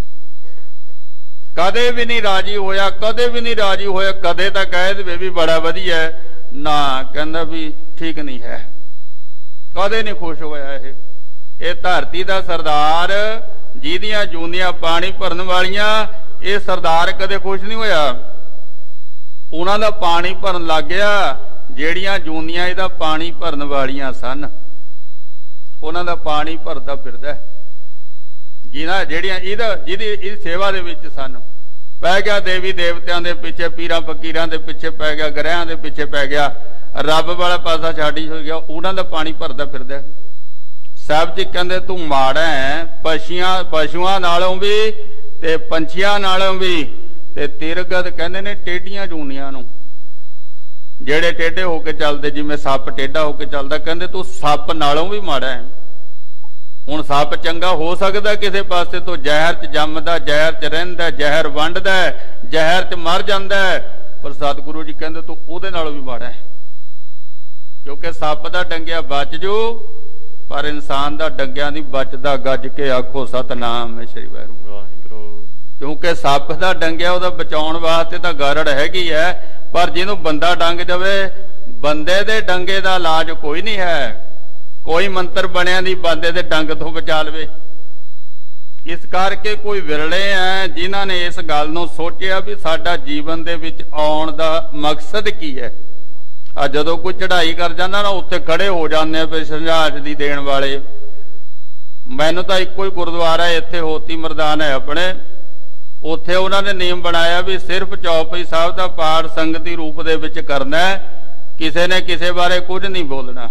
ਕਦੇ ਵੀ ਨਹੀਂ ਰਾਜੀ ਹੋਇਆ, ਕਦੇ ਵੀ ਨਹੀਂ ਰਾਜੀ ਹੋਇਆ। ਕਦੇ ਤਾਂ ਕਹਿ ਦੇਵੇ ਵੀ ਬੜਾ ਵਧੀਆ ਨਾ, ਕਹਿੰਦਾ ਵੀ ਠੀਕ ਨਹੀਂ ਹੈ, ਕਦੇ ਨਹੀਂ ਖੁਸ਼ ਹੋਇਆ। ਇਹ ਇਹ ਧਰਤੀ ਦਾ ਸਰਦਾਰ ਜਿਹਦੀਆਂ ਜੂੰਦੀਆਂ ਪਾਣੀ ਭਰਨ ਵਾਲੀਆਂ, ਇਹ ਸਰਦਾਰ ਕਦੇ ਖੁਸ਼ ਨਹੀਂ ਹੋਇਆ। ਉਹਨਾਂ ਦਾ ਪਾਣੀ ਭਰਨ ਲੱਗ ਗਿਆ, ਜਿਹੜੀਆਂ ਜੂੰਦੀਆਂ ਇਹਦਾ ਪਾਣੀ ਭਰਨ ਵਾਲੀਆਂ ਸਨ, ਉਹਨਾਂ ਦਾ ਪਾਣੀ ਭਰਦਾ ਫਿਰਦਾ। ਜਿਹਨਾਂ ਜਿਹੜੀਆਂ ਇਹਦਾ ਜਿਹਦੀ ਇਹ ਸੇਵਾ ਦੇ ਵਿੱਚ ਸਨ, ਪੈ ਗਿਆ ਦੇਵੀ ਦੇਵਤਿਆਂ ਦੇ ਪਿੱਛੇ, ਪੀਰਾਂ ਫਕੀਰਾਂ ਦੇ ਪਿੱਛੇ ਪੈ ਗਿਆ, ਗ੍ਰਹਿਆਂ ਦੇ ਪਿੱਛੇ ਪੈ ਗਿਆ, ਰੱਬ ਵਾਲਾ ਪਾਸਾ ਛੱਡ ਹੀ ਹੋ ਗਿਆ। ਉਹਨਾਂ ਦਾ ਪਾਣੀ ਭਰਦਾ ਫਿਰਦਾ। ਸਾਹਿਬ ਜੀ ਕਹਿੰਦੇ ਤੂੰ ਮਾੜਾ ਹੈ ਪਸ਼ੂਆਂ ਪਸ਼ੂਆਂ ਨਾਲੋਂ ਵੀ ਤੇ ਪੰਛੀਆਂ ਨਾਲੋਂ ਵੀ। ਤੇ ਤਿਰਗਤ ਕਹਿੰਦੇ ਨੇ ਟੇਢੀਆਂ ਜੂਨੀਆਂ ਨੂੰ, ਜਿਹੜੇ ਟੇਢੇ ਹੋ ਕੇ ਚੱਲਦੇ, ਜਿਵੇਂ ਸੱਪ ਟੇਢਾ ਹੋ ਕੇ ਚੱਲਦਾ, ਕਹਿੰਦੇ ਤੂੰ ਸੱਪ ਨਾਲੋਂ ਵੀ ਮਾੜਾ ਹੈ। ਹੁਣ ਸੱਪ ਚੰਗਾ ਹੋ ਸਕਦਾ ਕਿਸੇ ਪਾਸੇ ਤੋਂ, ਜ਼ਹਿਰ ਚ ਜੰਮਦਾ, ਜ਼ਹਿਰ ਚ ਰਹਿੰਦਾ, ਜ਼ਹਿਰ ਵੰਡਦਾ, ਜ਼ਹਿਰ ਚ ਮਰ ਜਾਂਦਾ, ਪਰ ਸਤਿਗੁਰੂ ਜੀ ਕਹਿੰਦੇ ਤੂੰ ਉਹਦੇ ਨਾਲੋਂ ਵੀ ਮਾੜਾ ਹੈ। ਕਿਉਂਕਿ ਸੱਪ ਦਾ ਡੰਗਿਆ ਬਚ ਜੂ, ਪਰ ਇਨਸਾਨ ਦਾ ਡੰਗਿਆਂ ਦੀ ਬਚਦਾ। ਗੱਜ ਕੇ ਆਖੋ ਸਤਨਾਮ ਸ੍ਰੀ ਵਾਹਿਗੁਰੂ। ਕਿਉਂਕਿ ਸੱਪ ਦਾ ਡੰਗਿਆ ਉਹਦਾ ਬਚਾਉਣ ਵਾਸਤੇ ਤਾਂ ਗਰੜ ਹੈਗੀ ਹੈ, ਪਰ ਜਿਹਨੂੰ ਬੰਦਾ ਡੰਗ ਜਾਵੇ, ਬੰਦੇ ਦੇ ਡੰਗੇ ਦਾ ਇਲਾਜ ਕੋਈ ਨਹੀਂ ਹੈ। ਕੋਈ ਮੰਤਰ ਬਣਿਆ ਨਹੀਂ ਬੰਦੇ ਦੇ ਡੰਗ ਤੋਂ ਬਚਾ ਲਵੇ। ਇਸ ਕਰਕੇ ਕੋਈ ਵਿਰਲੇ ਐ ਜਿਨ੍ਹਾਂ ਨੇ ਇਸ ਗੱਲ ਨੂੰ ਸੋਚਿਆ ਵੀ ਸਾਡਾ ਜੀਵਨ ਦੇ ਵਿੱਚ ਆਉਣ ਦਾ ਮਕਸਦ ਕੀ ਹੈ। ਆ ਜਦੋਂ ਕੋਈ ਚੜ੍ਹਾਈ ਕਰ ਜਾਂਦਾ ਨਾ, ਉੱਥੇ ਖੜੇ ਹੋ ਜਾਂਦੇ ਆ ਫਿਰ ਸੰਘਾਜ ਦੀ ਦੇਣ ਵਾਲੇ। ਮੈਨੂੰ ਤਾਂ ਇੱਕੋ ਹੀ ਗੁਰਦੁਆਰਾ ਇੱਥੇ ਹੋਤੀ ਮਰਦਾਨ ਹੈ ਆਪਣੇ, ਉੱਥੇ ਉਹਨਾਂ ਨੇ ਨਿਯਮ ਬਣਾਇਆ ਵੀ ਸਿਰਫ ਚੌਪਈ ਸਾਹਿਬ ਦਾ ਪਾਠ ਸੰਗਤੀ ਰੂਪ ਦੇ ਵਿੱਚ ਕਰਨਾ ਹੈ, ਕਿਸੇ ਨੇ ਕਿਸੇ ਬਾਰੇ ਕੁਝ ਨਹੀਂ ਬੋਲਣਾ।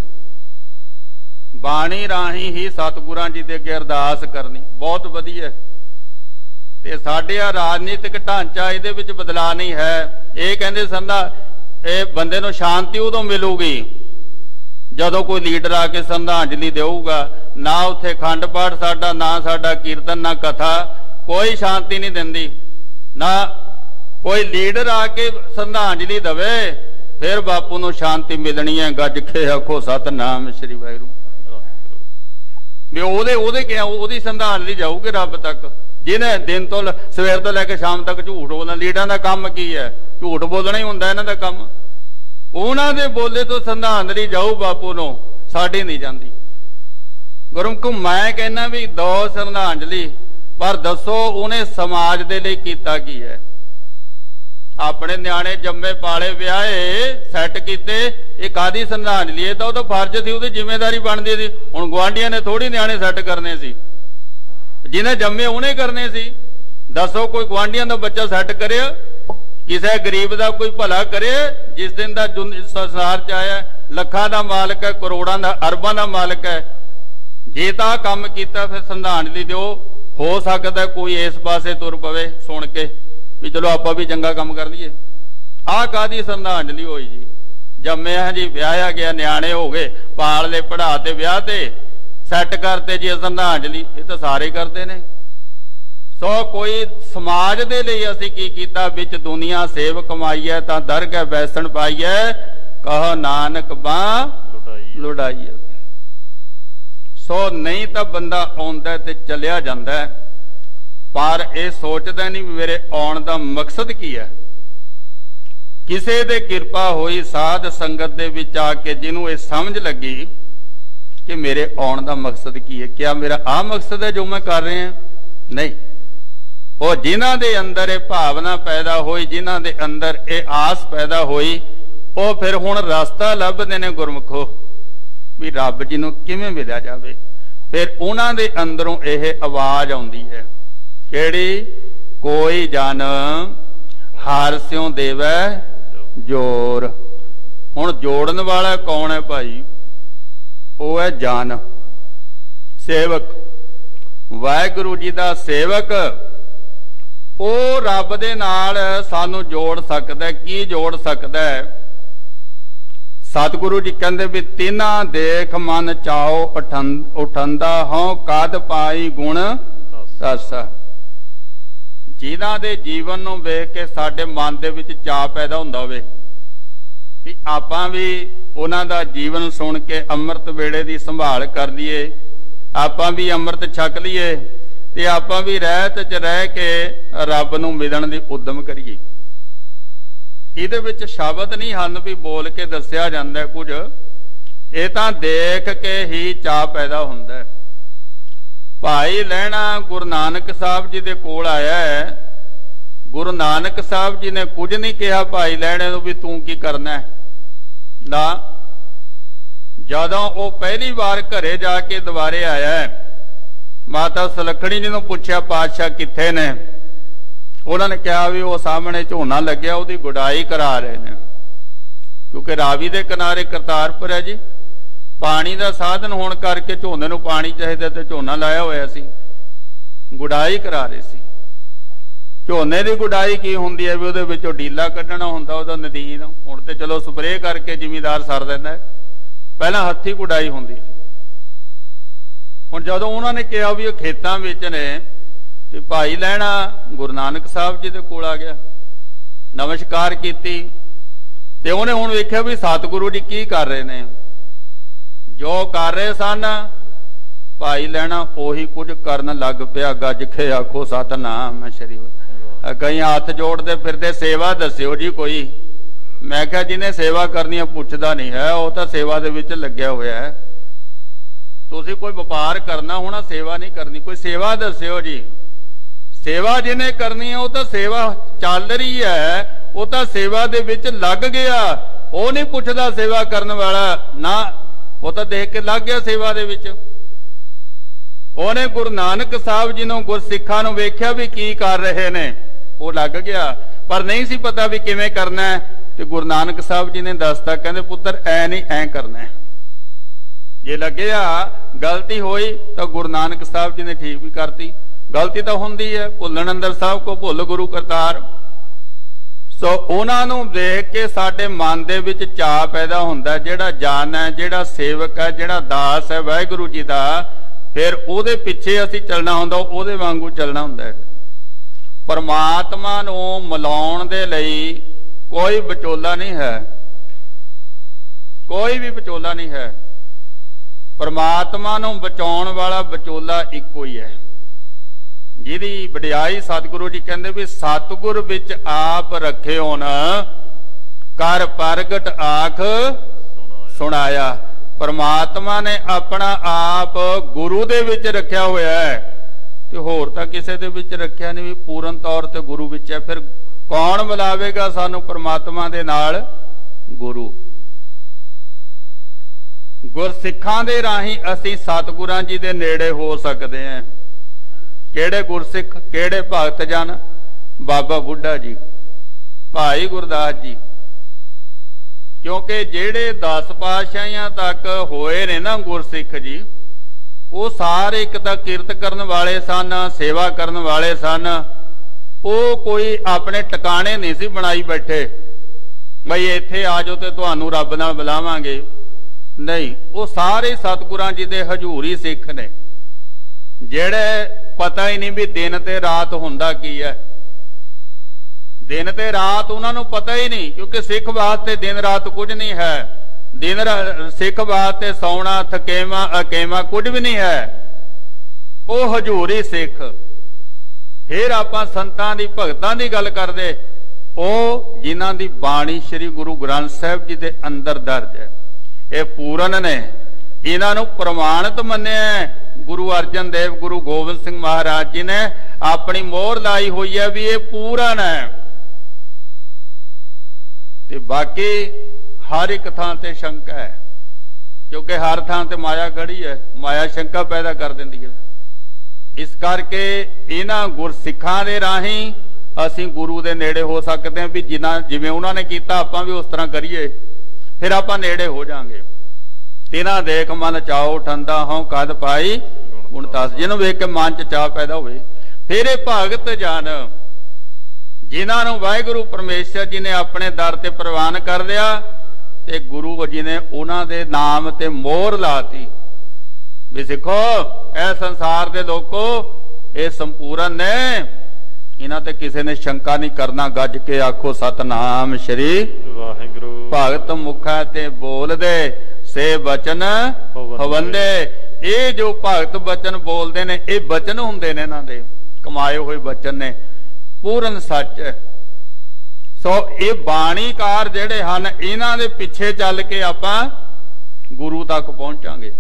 ਬਾਣੀ ਰਾਹੀਂ ਹੀ ਸਤਿਗੁਰਾਂ ਜੀ ਦੇ ਅੱਗੇ ਅਰਦਾਸ ਕਰਨੀ। ਬਹੁਤ ਵਧੀਆ। ਤੇ ਸਾਡੇ ਆ ਰਾਜਨੀਤਿਕ ਢਾਂਚਾ, ਇਹਦੇ ਵਿੱਚ ਬਦਲਾਅ ਨਹੀਂ ਹੈ। ਇਹ ਕਹਿੰਦੇ ਸਨ ਨਾ, ਇਹ ਬੰਦੇ ਨੂੰ ਸ਼ਾਂਤੀ ਉਦੋਂ ਮਿਲੂਗੀ ਜਦੋਂ ਕੋਈ ਲੀਡਰ ਆ ਕੇ ਸ਼ਰਧਾਂਜਲੀ ਦੇਊਗਾ। ਨਾ ਉੱਥੇ ਖੰਡ ਪਾਠ ਸਾਡਾ, ਨਾ ਸਾਡਾ ਕੀਰਤਨ, ਨਾ ਕਥਾ, ਕੋਈ ਸ਼ਾਂਤੀ ਨਹੀਂ ਦਿੰਦੀ। ਨਾ ਕੋਈ ਲੀਡਰ ਆ ਕੇ ਸ਼ਰਧਾਂਜਲੀ ਦੇਵੇ, ਫਿਰ ਬਾਪੂ ਨੂੰ ਸ਼ਾਂਤੀ ਮਿਲਣੀ ਹੈ। ਗੱਜ ਕੇ ਆਖੋ ਸਤਿਨਾਮ ਸ੍ਰੀ ਵਾਹਿਗੁਰੂ। ਵੀ ਉਹਦੇ ਉਹਦੇ ਕਿਹਾ ਉਹਦੀ ਸ਼ਰਧਾਂਜਲੀ ਜਾਊਗੀ ਰੱਬ ਤੱਕ, ਜਿਹਨੇ ਦਿਨ ਤੋਂ ਸਵੇਰ ਤੋਂ ਲੈ ਕੇ ਸ਼ਾਮ ਤੱਕ ਝੂਠ ਬੋਲਣਾ। ਲੀਡਰਾਂ ਦਾ ਕੰਮ ਕੀ ਹੈ? ਝੂਠ ਬੋਲਣਾ ਹੀ ਹੁੰਦਾ ਇਹਨਾਂ ਦਾ ਕੰਮ। ਉਹਨਾਂ ਦੇ ਬੋਲੇ ਤੋਂ ਸ਼ਰਧਾਂਜਲੀ ਜਾਊ ਬਾਪੂ ਨੂੰ, ਸਾਡੀ ਨਹੀਂ ਜਾਂਦੀ। ਗੁਰਮੁਖ ਮੈਂ ਕਹਿੰਦਾ ਵੀ ਦੋ ਸ਼ਰਧਾਂਜਲੀ, ਪਰ ਦੱਸੋ ਉਹਨੇ ਸਮਾਜ ਦੇ ਲਈ ਕੀਤਾ ਕੀ ਹੈ? ਆਪਣੇ ਨਿਆਣੇ ਜੰਮੇ ਪਾਲੇ ਵਿਆਹੇ ਸੈੱਟ ਕੀਤੇ, ਇਹ ਕਾਦੀ ਸ਼ਰਧਾਂਜਲੀ? ਇਹ ਤਾਂ ਉਹਦਾ ਫਰਜ਼ ਸੀ, ਉਹਦੀ ਜ਼ਿੰਮੇਵਾਰੀ ਬਣਦੀ ਸੀ। ਹੁਣ ਗੁਆਂਢੀਆਂ ਨੇ ਥੋੜੀ ਨਿਆਣੇ ਸੈੱਟ ਕਰਨੇ ਸੀ, ਜਿਹਨੇ ਜੰਮੇ ਉਹਨੇ ਕਰਨੇ ਸੀ। ਦੱਸੋ ਕੋਈ ਗੁਆਂਢੀਆਂ ਦਾ ਬੱਚਾ ਸੈੱਟ ਕਰਿਆ? ਕਿਸੇ ਗਰੀਬ ਦਾ ਕੋਈ ਭਲਾ ਕਰੇ? ਜਿਸ ਦਿਨ ਦਾ ਸੰਸਾਰ ਚ ਆਇਆ, ਲੱਖਾਂ ਦਾ ਮਾਲਕ ਹੈ, ਕਰੋੜਾਂ ਦਾ, ਅਰਬਾਂ ਦਾ ਮਾਲਕ ਹੈ। ਜੇ ਤਾਂ ਕੰਮ ਕੀਤਾ ਫਿਰ ਸ਼ਰਧਾਂਜਲੀ ਦਿਓ। ਹੋ ਸਕਦਾ ਕੋਈ ਇਸ ਪਾਸੇ ਤੁਰ ਪਵੇ ਸੁਣ ਕੇ ਵੀ ਚਲੋ ਆਪਾਂ ਵੀ ਚੰਗਾ ਕੰਮ ਕਰ ਲਈਏ। ਆਹ ਕਾਦੀ ਸ਼ਰਧਾਂਜਲੀ ਹੋਈ ਜੀ? ਜੰਮਿਆ ਜੀ, ਵਿਆਹਿਆ ਗਿਆ, ਨਿਆਣੇ ਹੋ ਗਏ, ਪਾਲ ਲੈ, ਪੜ੍ਹਾ ਤੇ ਵਿਆਹ ਤੇ ਸੈੱਟ ਕਰਤੇ ਜੀ ਸ਼ਰਧਾਂਜਲੀ। ਇਹ ਤਾਂ ਸਾਰੇ ਕਰਦੇ ਨੇ। ਸੋ ਕੋਈ ਸਮਾਜ ਦੇ ਲਈ ਅਸੀਂ ਕੀ ਕੀਤਾ? ਵਿੱਚ ਦੁਨੀਆ ਸੇਵ ਕਮਾਈਐ ਤਾਂ ਦਰਗਹਿ ਬੈਸਣ ਪਾਈਐ, ਕਹੋ ਨਾਨਕ ਬਾਂਹ ਲੁੜਾਈਐ। ਸੋ ਨਹੀਂ ਤਾਂ ਬੰਦਾ ਆਉਂਦਾ ਤੇ ਚਲਿਆ ਜਾਂਦਾ, ਪਰ ਇਹ ਸੋਚਦਾ ਨਹੀਂ ਵੀ ਮੇਰੇ ਆਉਣ ਦਾ ਮਕਸਦ ਕੀ ਹੈ। ਕਿਸੇ ਦੇ ਕਿਰਪਾ ਹੋਈ ਸਾਧ ਸੰਗਤ ਦੇ ਵਿੱਚ ਆ ਕੇ ਜਿਹਨੂੰ ਇਹ ਸਮਝ ਲੱਗੀ ਕਿ ਮੇਰੇ ਆਉਣ ਦਾ ਮਕਸਦ ਕੀ ਹੈ, ਕਿਆ ਮੇਰਾ ਆਹ ਮਕਸਦ ਹੈ ਜੋ ਮੈਂ ਕਰ ਰਿਹਾ? ਨਹੀਂ। ਉਹ ਜਿਨ੍ਹਾਂ ਦੇ ਅੰਦਰ ਇਹ ਭਾਵਨਾ ਪੈਦਾ ਹੋਈ, ਜਿਨ੍ਹਾਂ ਦੇ ਅੰਦਰ ਇਹ ਆਸ ਪੈਦਾ ਹੋਈ, ਉਹ ਫਿਰ ਹੁਣ ਰਸਤਾ ਲੱਭਦੇ ਨੇ ਗੁਰਮੁਖੋ ਵੀ ਰੱਬ ਜੀ ਨੂੰ ਕਿਵੇਂ ਮਿਲਿਆ ਜਾਵੇ। ਫਿਰ ਉਹਨਾਂ ਦੇ ਅੰਦਰੋਂ ਇਹ ਆਵਾਜ਼ ਆਉਂਦੀ ਹੈ, ਕਿਹੜੀ? ਕੋਈ ਜਨ ਹਰਿ ਸਿਉ ਦੇਵੈ ਜੋਰ। ਹੁਣ ਜੋੜਨ ਵਾਲਾ ਕੌਣ ਹੈ ਭਾਈ? ਉਹ ਹੈ ਜਨ, ਸੇਵਕ, ਵਾਹਿਗੁਰੂ ਜੀ ਦਾ ਸੇਵਕ। ਉਹ ਰੱਬ ਦੇ ਨਾਲ ਸਾਨੂੰ ਜੋੜ ਸਕਦਾ। ਕੀ ਜੋੜ ਸਕਦਾ? ਸਤਿਗੁਰੂ ਜੀ ਕਹਿੰਦੇ ਵੀ ਤਿਨਾ ਦੇਖ ਮਨ ਚਾਓ ਉਠੰਦਾ ਹਉ ਕਦ ਪਾਈ ਗੁਣ ਦਸ। ਜਿਨ੍ਹਾਂ ਦੇ ਜੀਵਨ ਨੂੰ ਵੇਖ ਕੇ ਸਾਡੇ ਮਨ ਦੇ ਵਿੱਚ ਚਾਅ ਪੈਦਾ ਹੁੰਦਾ ਹੋਵੇ ਵੀ ਆਪਾਂ ਵੀ ਉਹਨਾਂ ਦਾ ਜੀਵਨ ਸੁਣ ਕੇ ਅੰਮ੍ਰਿਤ ਵੇਲੇ ਦੀ ਸੰਭਾਲ ਕਰ ਲਈਏ, ਆਪਾਂ ਵੀ ਅੰਮ੍ਰਿਤ ਛਕ ਲਈਏ, ਤੇ ਆਪਾਂ ਵੀ ਰਹਿਤ ਚ ਰਹਿ ਕੇ ਰੱਬ ਨੂੰ ਮਿਲਣ ਦੀ ਉਦਮ ਕਰੀਏ। ਇਹਦੇ ਵਿੱਚ ਸ਼ਬਦ ਨਹੀਂ ਹਨ ਵੀ ਬੋਲ ਕੇ ਦੱਸਿਆ ਜਾਂਦਾ ਕੁਝ, ਇਹ ਤਾਂ ਦੇਖ ਕੇ ਹੀ ਚਾਅ ਪੈਦਾ ਹੁੰਦਾ ਹੈ। ਭਾਈ ਲਹਿਣਾ ਗੁਰੂ ਨਾਨਕ ਸਾਹਿਬ ਜੀ ਦੇ ਕੋਲ ਆਇਆ ਹੈ। ਗੁਰੂ ਨਾਨਕ ਸਾਹਿਬ ਜੀ ਨੇ ਕੁਝ ਨਹੀਂ ਕਿਹਾ ਭਾਈ ਲਹਿਣੇ ਨੂੰ ਵੀ ਤੂੰ ਕੀ ਕਰਨਾ ਹੈ ਨਾ। ਜਦੋਂ ਉਹ ਪਹਿਲੀ ਵਾਰ ਘਰੇ ਜਾ ਕੇ ਦੁਬਾਰੇ ਆਇਆ, ਮਾਤਾ ਸੁਲੱਖਣੀ ਜੀ ਨੂੰ ਪੁੱਛਿਆ ਪਾਤਸ਼ਾਹ ਕਿੱਥੇ ਨੇ? ਉਹਨਾਂ ਨੇ ਕਿਹਾ ਵੀ ਉਹ ਸਾਹਮਣੇ ਝੋਨਾ ਲੱਗਿਆ, ਉਹਦੀ ਗੁਡਾਈ ਕਰਾ ਰਹੇ ਨੇ। ਕਿਉਂਕਿ ਰਾਵੀ ਦੇ ਕਿਨਾਰੇ ਕਰਤਾਰਪੁਰ ਹੈ ਜੀ, ਪਾਣੀ ਦਾ ਸਾਧਨ ਹੋਣ ਕਰਕੇ ਝੋਨੇ ਨੂੰ ਪਾਣੀ ਚਾਹੀਦਾ ਤੇ ਝੋਨਾ ਲਾਇਆ ਹੋਇਆ ਸੀ, ਗੁਡਾਈ ਕਰਾ ਰਹੇ ਸੀ। ਝੋਨੇ ਦੀ ਗੁਡਾਈ ਕੀ ਹੁੰਦੀ ਹੈ ਵੀ ਉਹਦੇ ਵਿੱਚੋਂ ਡੀਲਾ ਕੱਢਣਾ ਹੁੰਦਾ, ਉਹਦਾ ਨਦੀਨ। ਹੁਣ ਤੇ ਚਲੋ ਸਪਰੇਅ ਕਰਕੇ ਜ਼ਿਮੀਦਾਰ ਸਰ ਦਿੰਦਾ, ਪਹਿਲਾਂ ਹੱਥੀਂ ਗੁਡਾਈ ਹੁੰਦੀ ਸੀ। ਹੁਣ ਜਦੋਂ ਉਹਨਾਂ ਨੇ ਕਿਹਾ ਵੀ ਉਹ ਖੇਤਾਂ ਵਿੱਚ ਨੇ, ਤੇ ਭਾਈ ਲਹਿਣਾ ਗੁਰੂ ਨਾਨਕ ਸਾਹਿਬ ਜੀ ਦੇ ਕੋਲ ਆ ਗਿਆ, ਨਮਸਕਾਰ ਕੀਤੀ, ਤੇ ਉਹਨੇ ਹੁਣ ਵੇਖਿਆ ਵੀ ਸਤਿਗੁਰੂ ਜੀ ਕੀ ਕਰ ਰਹੇ ਨੇ। ਜੋ ਕਰ ਰਹੇ ਸਨ ਭਾਈ ਲਹਿਣਾ ਉਹੀ ਕੁਝ ਕਰਨ ਲੱਗ ਪਿਆ। ਗੱਜ ਕੇ ਆਖੋ ਸਤਿਨਾਮ ਸ੍ਰੀ ਵਾਹਿਗੁਰੂ। ਕਈ ਹੱਥ ਜੋੜਦੇ ਫਿਰਦੇ ਸੇਵਾ ਦੱਸਿਓ ਜੀ ਕੋਈ। ਮੈਂ ਕਿਹਾ ਜਿਹਨੇ ਸੇਵਾ ਕਰਨੀ ਹੈ ਪੁੱਛਦਾ ਨਹੀਂ ਹੈ, ਉਹ ਤਾਂ ਸੇਵਾ ਦੇ ਵਿੱਚ ਲੱਗਿਆ ਹੋਇਆ ਹੈ। ਤੁਸੀਂ ਕੋਈ ਵਪਾਰ ਕਰਨਾ ਹੋਣਾ, ਸੇਵਾ ਨਹੀਂ ਕਰਨੀ, ਕੋਈ ਸੇਵਾ ਦੱਸਿਓ ਜੀ। ਸੇਵਾ ਜਿਹਨੇ ਕਰਨੀ ਹੈ ਉਹ ਤਾਂ ਸੇਵਾ ਚੱਲ ਰਹੀ ਹੈ, ਉਹ ਤਾਂ ਸੇਵਾ ਦੇ ਵਿੱਚ ਲੱਗ ਗਿਆ। ਉਹ ਨਹੀਂ ਪੁੱਛਦਾ ਸੇਵਾ ਕਰਨ ਵਾਲਾ ਨਾ, ਉਹ ਤਾਂ ਦੇਖ ਕੇ ਲੱਗ ਗਿਆ ਸੇਵਾ ਦੇ ਵਿੱਚ। ਉਹਨੇ ਗੁਰੂ ਨਾਨਕ ਸਾਹਿਬ ਜੀ ਨੂੰ ਗੁਰਸਿੱਖਾਂ ਨੂੰ ਵੇਖਿਆ ਵੀ ਕੀ ਕਰ ਰਹੇ ਨੇ, ਉਹ ਲੱਗ ਗਿਆ, ਪਰ ਨਹੀਂ ਸੀ ਪਤਾ ਵੀ ਕਿਵੇਂ ਕਰਨਾ ਹੈ। ਤੇ ਗੁਰੂ ਨਾਨਕ ਸਾਹਿਬ ਜੀ ਨੇ ਦੱਸਤਾ, ਕਹਿੰਦੇ ਪੁੱਤਰ ਐ ਨਹੀਂ ਐ ਕਰਨਾ ਹੈ। ਜੇ ਲੱਗਿਆ ਗਲਤੀ ਹੋਈ ਤਾਂ ਗੁਰੂ ਨਾਨਕ ਸਾਹਿਬ ਜੀ ਨੇ ਠੀਕ ਵੀ ਕਰਤੀ। ਗਲਤੀ ਤਾਂ ਹੁੰਦੀ ਹੈ, ਭੁੱਲਣ ਅੰਦਰ ਸਾਹਿਬ ਕੋ ਭੁੱਲ ਗੁਰੂ ਕਰਤਾਰ। ਸੋ ਉਹਨਾਂ ਨੂੰ ਦੇਖ ਕੇ ਸਾਡੇ ਮਨ ਦੇ ਵਿੱਚ ਚਾਅ ਪੈਦਾ ਹੁੰਦਾ, ਜਿਹੜਾ ਜਨ ਹੈ, ਜਿਹੜਾ ਸੇਵਕ ਹੈ, ਜਿਹੜਾ ਦਾਸ ਹੈ ਵਾਹਿਗੁਰੂ ਜੀ ਦਾ, ਫਿਰ ਉਹਦੇ ਪਿੱਛੇ ਅਸੀਂ ਚੱਲਣਾ ਹੁੰਦਾ, ਉਹਦੇ ਵਾਂਗੂ ਚੱਲਣਾ ਹੁੰਦਾ ਹੈ। ਪਰਮਾਤਮਾ ਨੂੰ ਮਿਲਾਉਣ ਦੇ ਲਈ ਕੋਈ ਵਿਚੋਲਾ ਨਹੀਂ ਹੈ, ਕੋਈ ਵੀ ਵਿਚੋਲਾ ਨਹੀਂ ਹੈ। ਪਰਮਾਤਮਾ ਨੂੰ ਬਚਾਉਣ ਵਾਲਾ ਵਿਚੋਲਾ ਇੱਕੋ ਹੀ ਹੈ, ਜਿਹਦੀ ਵਡਿਆਈ ਸਤਿਗੁਰੂ ਜੀ ਕਹਿੰਦੇ ਵੀ ਸਤਿਗੁਰ ਵਿੱਚ ਆਪ ਰੱਖੇ ਹੋਣ, ਕਰ ਪ੍ਰਗਟ ਆਖ ਸੁਣਾਇਆ। ਪਰਮਾਤਮਾ ਨੇ ਆਪਣਾ ਆਪ ਗੁਰੂ ਦੇ ਵਿੱਚ ਰੱਖਿਆ ਹੋਇਆ ਹੈ, ਤੇ ਹੋਰ ਤਾਂ ਕਿਸੇ ਦੇ ਵਿੱਚ ਰੱਖਿਆ ਨਹੀਂ, ਵੀ ਪੂਰਨ ਤੌਰ ਤੇ ਗੁਰੂ ਵਿੱਚ ਹੈ। ਫਿਰ ਕੌਣ ਮਿਲਾਵੇਗਾ ਸਾਨੂੰ ਪਰਮਾਤਮਾ ਦੇ ਨਾਲ? ਗੁਰੂ। ਗੁਰਸਿੱਖਾਂ ਦੇ ਰਾਹੀਂ ਅਸੀਂ ਸਤਿਗੁਰਾਂ ਜੀ ਦੇ ਨੇੜੇ ਹੋ ਸਕਦੇ ਹਾਂ। ਕਿਹੜੇ ਗੁਰਸਿੱਖ, ਕਿਹੜੇ ਭਗਤ ਜਨ? ਬਾਬਾ ਬੁੱਢਾ ਜੀ, ਭਾਈ ਗੁਰਦਾਸ ਜੀ। ਕਿਉਂਕਿ ਜਿਹੜੇ ਦਸ ਪਾਤਸ਼ਾਹੀਆਂ ਤੱਕ ਹੋਏ ਨੇ ਨਾ ਗੁਰਸਿੱਖ ਜੀ, ਉਹ ਸਾਰੇ ਇੱਕ ਤਾਂ ਕਿਰਤ ਕਰਨ ਵਾਲੇ ਸਨ, ਸੇਵਾ ਕਰਨ ਵਾਲੇ ਸਨ। ਉਹ ਕੋਈ ਆਪਣੇ ਟਿਕਾਣੇ ਨਹੀਂ ਸੀ ਬਣਾਈ ਬੈਠੇ, ਬਈ ਇੱਥੇ ਆ ਜਾਓ ਤੇ ਤੁਹਾਨੂੰ ਰੱਬ ਨਾਲ ਬੁਲਾਵਾਂਗੇ। ਨਹੀਂ, ਉਹ ਸਾਰੇ ਸਤਿਗੁਰਾਂ ਜੀ ਦੇ ਹਜ਼ੂਰੀ ਸਿੱਖ ਨੇ, ਜਿਹੜੇ ਪਤਾ ਹੀ ਨਹੀਂ ਵੀ ਦਿਨ ਤੇ ਰਾਤ ਹੁੰਦਾ ਕੀ ਹੈ। ਦਿਨ ਤੇ ਰਾਤ ਉਹਨਾਂ ਨੂੰ ਪਤਾ ਹੀ ਨਹੀਂ, ਕਿਉਂਕਿ ਸਿੱਖ ਵਾਸਤੇ ਦਿਨ ਰਾਤ ਕੁਝ ਨਹੀਂ ਹੈ। ਦਿਨ ਸਿੱਖ ਵਾਸਤੇ ਸੌਣਾ, ਥਕੇਵਾ, ਅਕੇਵਾ ਕੁਝ ਵੀ ਨਹੀਂ ਹੈ। ਉਹ ਹਜ਼ੂਰੀ ਸਿੱਖ। ਫਿਰ ਆਪਾਂ ਸੰਤਾਂ ਦੀ, ਭਗਤਾਂ ਦੀ ਗੱਲ ਕਰਦੇ, ਉਹ ਜਿਨ੍ਹਾਂ ਦੀ ਬਾਣੀ ਸ੍ਰੀ ਗੁਰੂ ਗ੍ਰੰਥ ਸਾਹਿਬ ਜੀ ਦੇ ਅੰਦਰ ਦਰਜ ਹੈ। ਇਹ ਪੂਰਨ ਨੇ, ਇਹਨਾਂ ਨੂੰ ਪ੍ਰਮਾਣਿਤ ਮੰਨਿਆ ਗੁਰੂ ਅਰਜਨ ਦੇਵ, ਗੁਰੂ ਗੋਬਿੰਦ ਸਿੰਘ ਮਹਾਰਾਜ ਜੀ ਨੇ ਆਪਣੀ ਮੋਹਰ ਲਾਈ ਹੋਈ ਹੈ ਵੀ ਇਹ ਪੂਰਨ ਹੈ। ਤੇ ਬਾਕੀ ਹਰ ਇੱਕ ਥਾਂ ਤੇ ਸ਼ੰਕਾ ਹੈ, ਕਿਉਂਕਿ ਹਰ ਥਾਂ ਤੇ ਮਾਇਆ ਖੜੀ ਹੈ, ਮਾਇਆ ਸ਼ੰਕਾ ਪੈਦਾ ਕਰ ਦਿੰਦੀ ਹੈ। ਇਸ ਕਰਕੇ ਇਹਨਾਂ ਗੁਰਸਿੱਖਾਂ ਦੇ ਰਾਹੀਂ ਅਸੀਂ ਗੁਰੂ ਦੇ ਨੇੜੇ ਹੋ ਸਕਦੇ ਹਾਂ, ਵੀ ਜਿਨ੍ਹਾਂ ਜਿਵੇਂ ਉਹਨਾਂ ਨੇ ਕੀਤਾ ਆਪਾਂ ਵੀ ਉਸ ਤਰ੍ਹਾਂ ਕਰੀਏ, ਫਿਰ ਆਪਾਂ ਨੇੜੇ ਹੋ ਜਾਾਂਗੇ। ਤਿਨਾ ਦੇਖ ਮਨ ਚਾਓ ਠੰਡਾ ਹੋਂ ਕਦ ਪਾਈ ਗੁਣ ਤਸ, ਜਿਹਨੂੰ ਵੇਖ ਕੇ ਮਨ ਚ ਚਾਹ ਪੈਦਾ ਹੋਵੇ। ਫਿਰ ਇਹ ਭਗਤ ਜਨ ਜਿਨ੍ਹਾਂ ਨੂੰ ਵਾਹਿਗੁਰੂ ਪਰਮੇਸ਼ਰ ਜੀ ਨੇ ਆਪਣੇ ਦਰ ਤੇ ਪ੍ਰਵਾਨ ਕਰ ਲਿਆ, ਤੇ ਗੁਰੂ ਜੀ ਨੇ ਉਹਨਾਂ ਦੇ ਨਾਮ ਤੇ ਮੋਹਰ ਲਾਤੀ ਵੀ ਸਿੱਖੋ, ਇਹ ਸੰਸਾਰ ਦੇ ਲੋਕੋ ਇਹ ਸੰਪੂਰਨ ਨੇ, ਇਹਨਾਂ ਤੇ ਕਿਸੇ ਨੇ ਸ਼ੰਕਾ ਨਹੀਂ ਕਰਨਾ। ਗੱਜ ਕੇ ਆਖੋ ਸਤਨਾਮ ਸ਼੍ਰੀ
ਵਾਹਿਗੁਰੂ।
ਭਗਤ ਮੁਖਾਂ ਤੇ ਬੋਲਦੇ ਸੇ ਬਚਨ ਹਵੰਦੇ। ਇਹ ਜੋ ਭਗਤ ਬਚਨ ਬੋਲਦੇ ਨੇ, ਇਹ ਬਚਨ ਹੁੰਦੇ ਨੇ, ਇਹਨਾਂ ਦੇ ਕਮਾਏ ਹੋਏ ਬਚਨ ਨੇ, ਪੂਰਨ ਸੱਚ। ਸੋ ਇਹ ਬਾਣੀਕਾਰ ਜਿਹੜੇ ਹਨ, ਇਹਨਾਂ ਦੇ ਪਿੱਛੇ ਚੱਲ ਕੇ ਆਪਾਂ ਗੁਰੂ ਤੱਕ ਪਹੁੰਚਾਂਗੇ,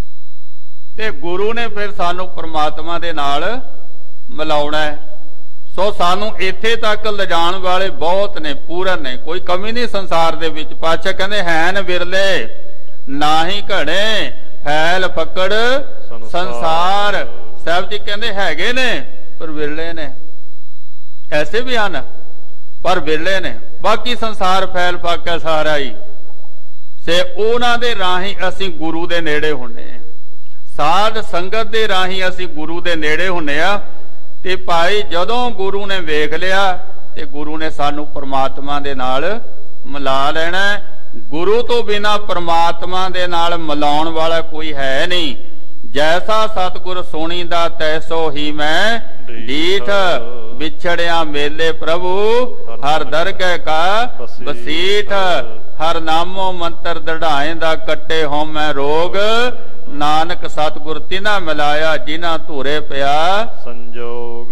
ਤੇ ਗੁਰੂ ਨੇ ਫਿਰ ਸਾਨੂੰ ਪਰਮਾਤਮਾ ਦੇ ਨਾਲ ਮਿਲਾਉਣਾ ਹੈ। ਸੋ ਸਾਨੂੰ ਇੱਥੇ ਤੱਕ ਲਿਜਾਣ ਵਾਲੇ ਬਹੁਤ ਨੇ, ਪੂਰਨ ਨੇ, ਕੋਈ ਕਮੀ ਨਹੀਂ ਸੰਸਾਰ ਦੇ ਵਿੱਚ। ਪਾਤਸ਼ਾਹ ਕਹਿੰਦੇ ਹੈਨ ਵਿਰਲੇ ਨਾਹੀ ਘੜੇ ਫੈਲ ਫਕੜ ਸੰਸਾਰ। ਸਾਹਿਬ ਜੀ ਕਹਿੰਦੇ ਹੈਗੇ ਨੇ ਪਰ ਵਿਰਲੇ ਨੇ, ਐਸੇ ਵੀ ਹਨ ਪਰ ਵਿਰਲੇ ਨੇ। ਬਾਕੀ ਸੰਸਾਰ ਫੈਲ ਫਾਕਾ ਸਾਰਾ ਹੀ। ਸੇ ਉਹਨਾਂ ਦੇ ਰਾਹੀਂ ਅਸੀਂ ਗੁਰੂ ਦੇ ਨੇੜੇ ਹੁੰਨੇ ਆ, ਸਾਧ ਸੰਗਤ ਦੇ ਰਾਹੀਂ ਅਸੀਂ ਗੁਰੂ ਦੇ ਨੇੜੇ ਹੁੰਨੇ ਆ। ਤੇ ਭਾਈ ਜਦੋਂ ਗੁਰੂ ਨੇ ਵੇਖ ਲਿਆ, ਤੇ ਗੁਰੂ ਨੇ ਸਾਨੂੰ ਪਰਮਾਤਮਾ ਦੇ ਨਾਲ ਮਿਲਾ ਲੈਣਾ। ਗੁਰੂ ਤੋਂ ਬਿਨਾ ਪਰਮਾਤਮਾ ਦੇ ਨਾਲ ਮਿਲਾਉਣ ਵਾਲਾ ਕੋਈ ਹੈ ਨਹੀਂ। ਜੈਸਾ ਸਤਿਗੁਰ ਸੋਣੀ ਦਾ ਤੈਸੋ ਹੀ ਮੈਂ ਡੀਠ, ਵਿਛੜਿਆ ਮੇਲੇ ਪ੍ਰਭੂ ਹਰ ਦਰਗਹਿ ਕਾ ਬਸੀਠ। ਹਰ ਨਾਮੋ ਮੰਤਰ ਦੜਾਏ ਦਾ ਕੱਟੇ ਹੋ ਮੈਂ ਰੋਗ, ਨਾਨਕ ਸਤਿਗੁਰ ਤਿਨਾ ਮਿਲਾਇਆ ਜਿਨ੍ਹਾਂ ਧੂਰੇ ਪਿਆ
ਸੰਜੋਗ।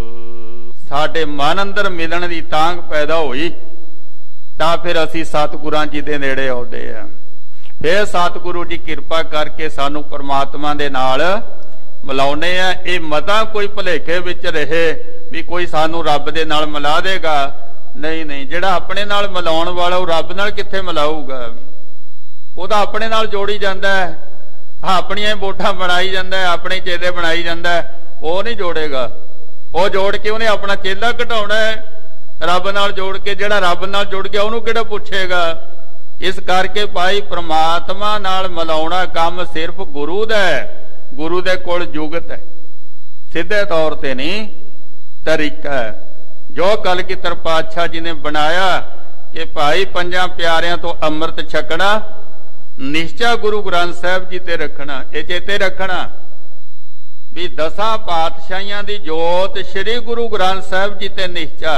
ਸਾਡੇ ਮਨ ਅੰਦਰ ਮਿਲਣ ਦੀ ਤਾਂਘ ਪੈਦਾ ਹੋਈ, ਤਾਂ ਫਿਰ ਅਸੀਂ ਸਤਿਗੁਰਾਂ ਜੀ ਦੇ ਨੇੜੇ ਆਉਂਦੇ ਆ। ਫਿਰ ਸਤਿਗੁਰੂ ਜੀ ਕਿਰਪਾ ਕਰਕੇ ਸਾਨੂੰ ਪਰਮਾਤਮਾ ਦੇ ਨਾਲ ਮਿਲਾਉਨੇ ਆ। ਇਹ ਮਤਾ ਕੋਈ ਭੁਲੇਖੇ ਵਿੱਚ ਰਹੇ ਵੀ ਕੋਈ ਸਾਨੂੰ ਰੱਬ ਦੇ ਨਾਲ ਮਿਲਾ ਦੇਗਾ, ਨਹੀਂ ਨਹੀਂ। ਜਿਹੜਾ ਆਪਣੇ ਨਾਲ ਮਿਲਾਉਣ ਵਾਲਾ ਉਹ ਰੱਬ ਨਾਲ ਕਿੱਥੇ ਮਿਲਾਊਗਾ? ਉਹ ਤਾਂ ਆਪਣੇ ਨਾਲ ਜੋੜੀ ਜਾਂਦਾ ਹੈ। ਆਪਣੀਆਂ ਵੋਟਾਂ ਬਣਾਈ ਜਾਂਦਾ, ਆਪਣੇ ਚੇਲੇ ਬਣਾਈ ਜਾਂਦਾ, ਉਹ ਨਹੀਂ ਜੋੜੇਗਾ। ਉਹ ਜੋੜ ਕੇ ਉਹਨੇ ਆਪਣਾ ਚੇਲਾ ਘਟਾਉਣਾ ਹੈ ਰੱਬ ਨਾਲ ਜੋੜ ਕੇ। ਜਿਹੜਾ ਰੱਬ ਨਾਲ ਜੁੜ ਗਿਆ ਉਹਨੂੰ ਕਿਹੜਾ ਪੁੱਛੇਗਾ। ਇਸ ਕਰਕੇ ਭਾਈ ਪ੍ਰਮਾਤਮਾ ਨਾਲ ਮਿਲਾਉਣਾ ਕੰਮ ਸਿਰਫ ਗੁਰੂ ਦਾ ਹੈ। ਗੁਰੂ ਦੇ ਕੋਲ ਜੁਗਤ ਹੈ, ਸਿੱਧੇ ਤੌਰ ਤੇ ਨਹੀਂ, ਤਰੀਕਾ ਹੈ ਜੋ ਕਲਗੀਧਰ ਪਾਤਸ਼ਾਹ ਜੀ ਨੇ ਬਣਾਇਆ ਕਿ ਭਾਈ ਪੰਜਾਂ ਪਿਆਰਿਆਂ ਤੋਂ ਅੰਮ੍ਰਿਤ ਛਕਣਾ, ਨਿਸ਼ਚਾ ਗੁਰੂ ਗ੍ਰੰਥ ਸਾਹਿਬ ਜੀ ਤੇ ਰੱਖਣਾ। ਇਹ ਚੇਤੇ ਰੱਖਣਾ ਵੀ ਦਸਾਂ ਪਾਤਸ਼ਾਹੀਆਂ ਦੀ ਜੋਤ ਸ੍ਰੀ ਗੁਰੂ ਗ੍ਰੰਥ ਸਾਹਿਬ ਜੀ ਤੇ ਨਿਸ਼ਚਾ।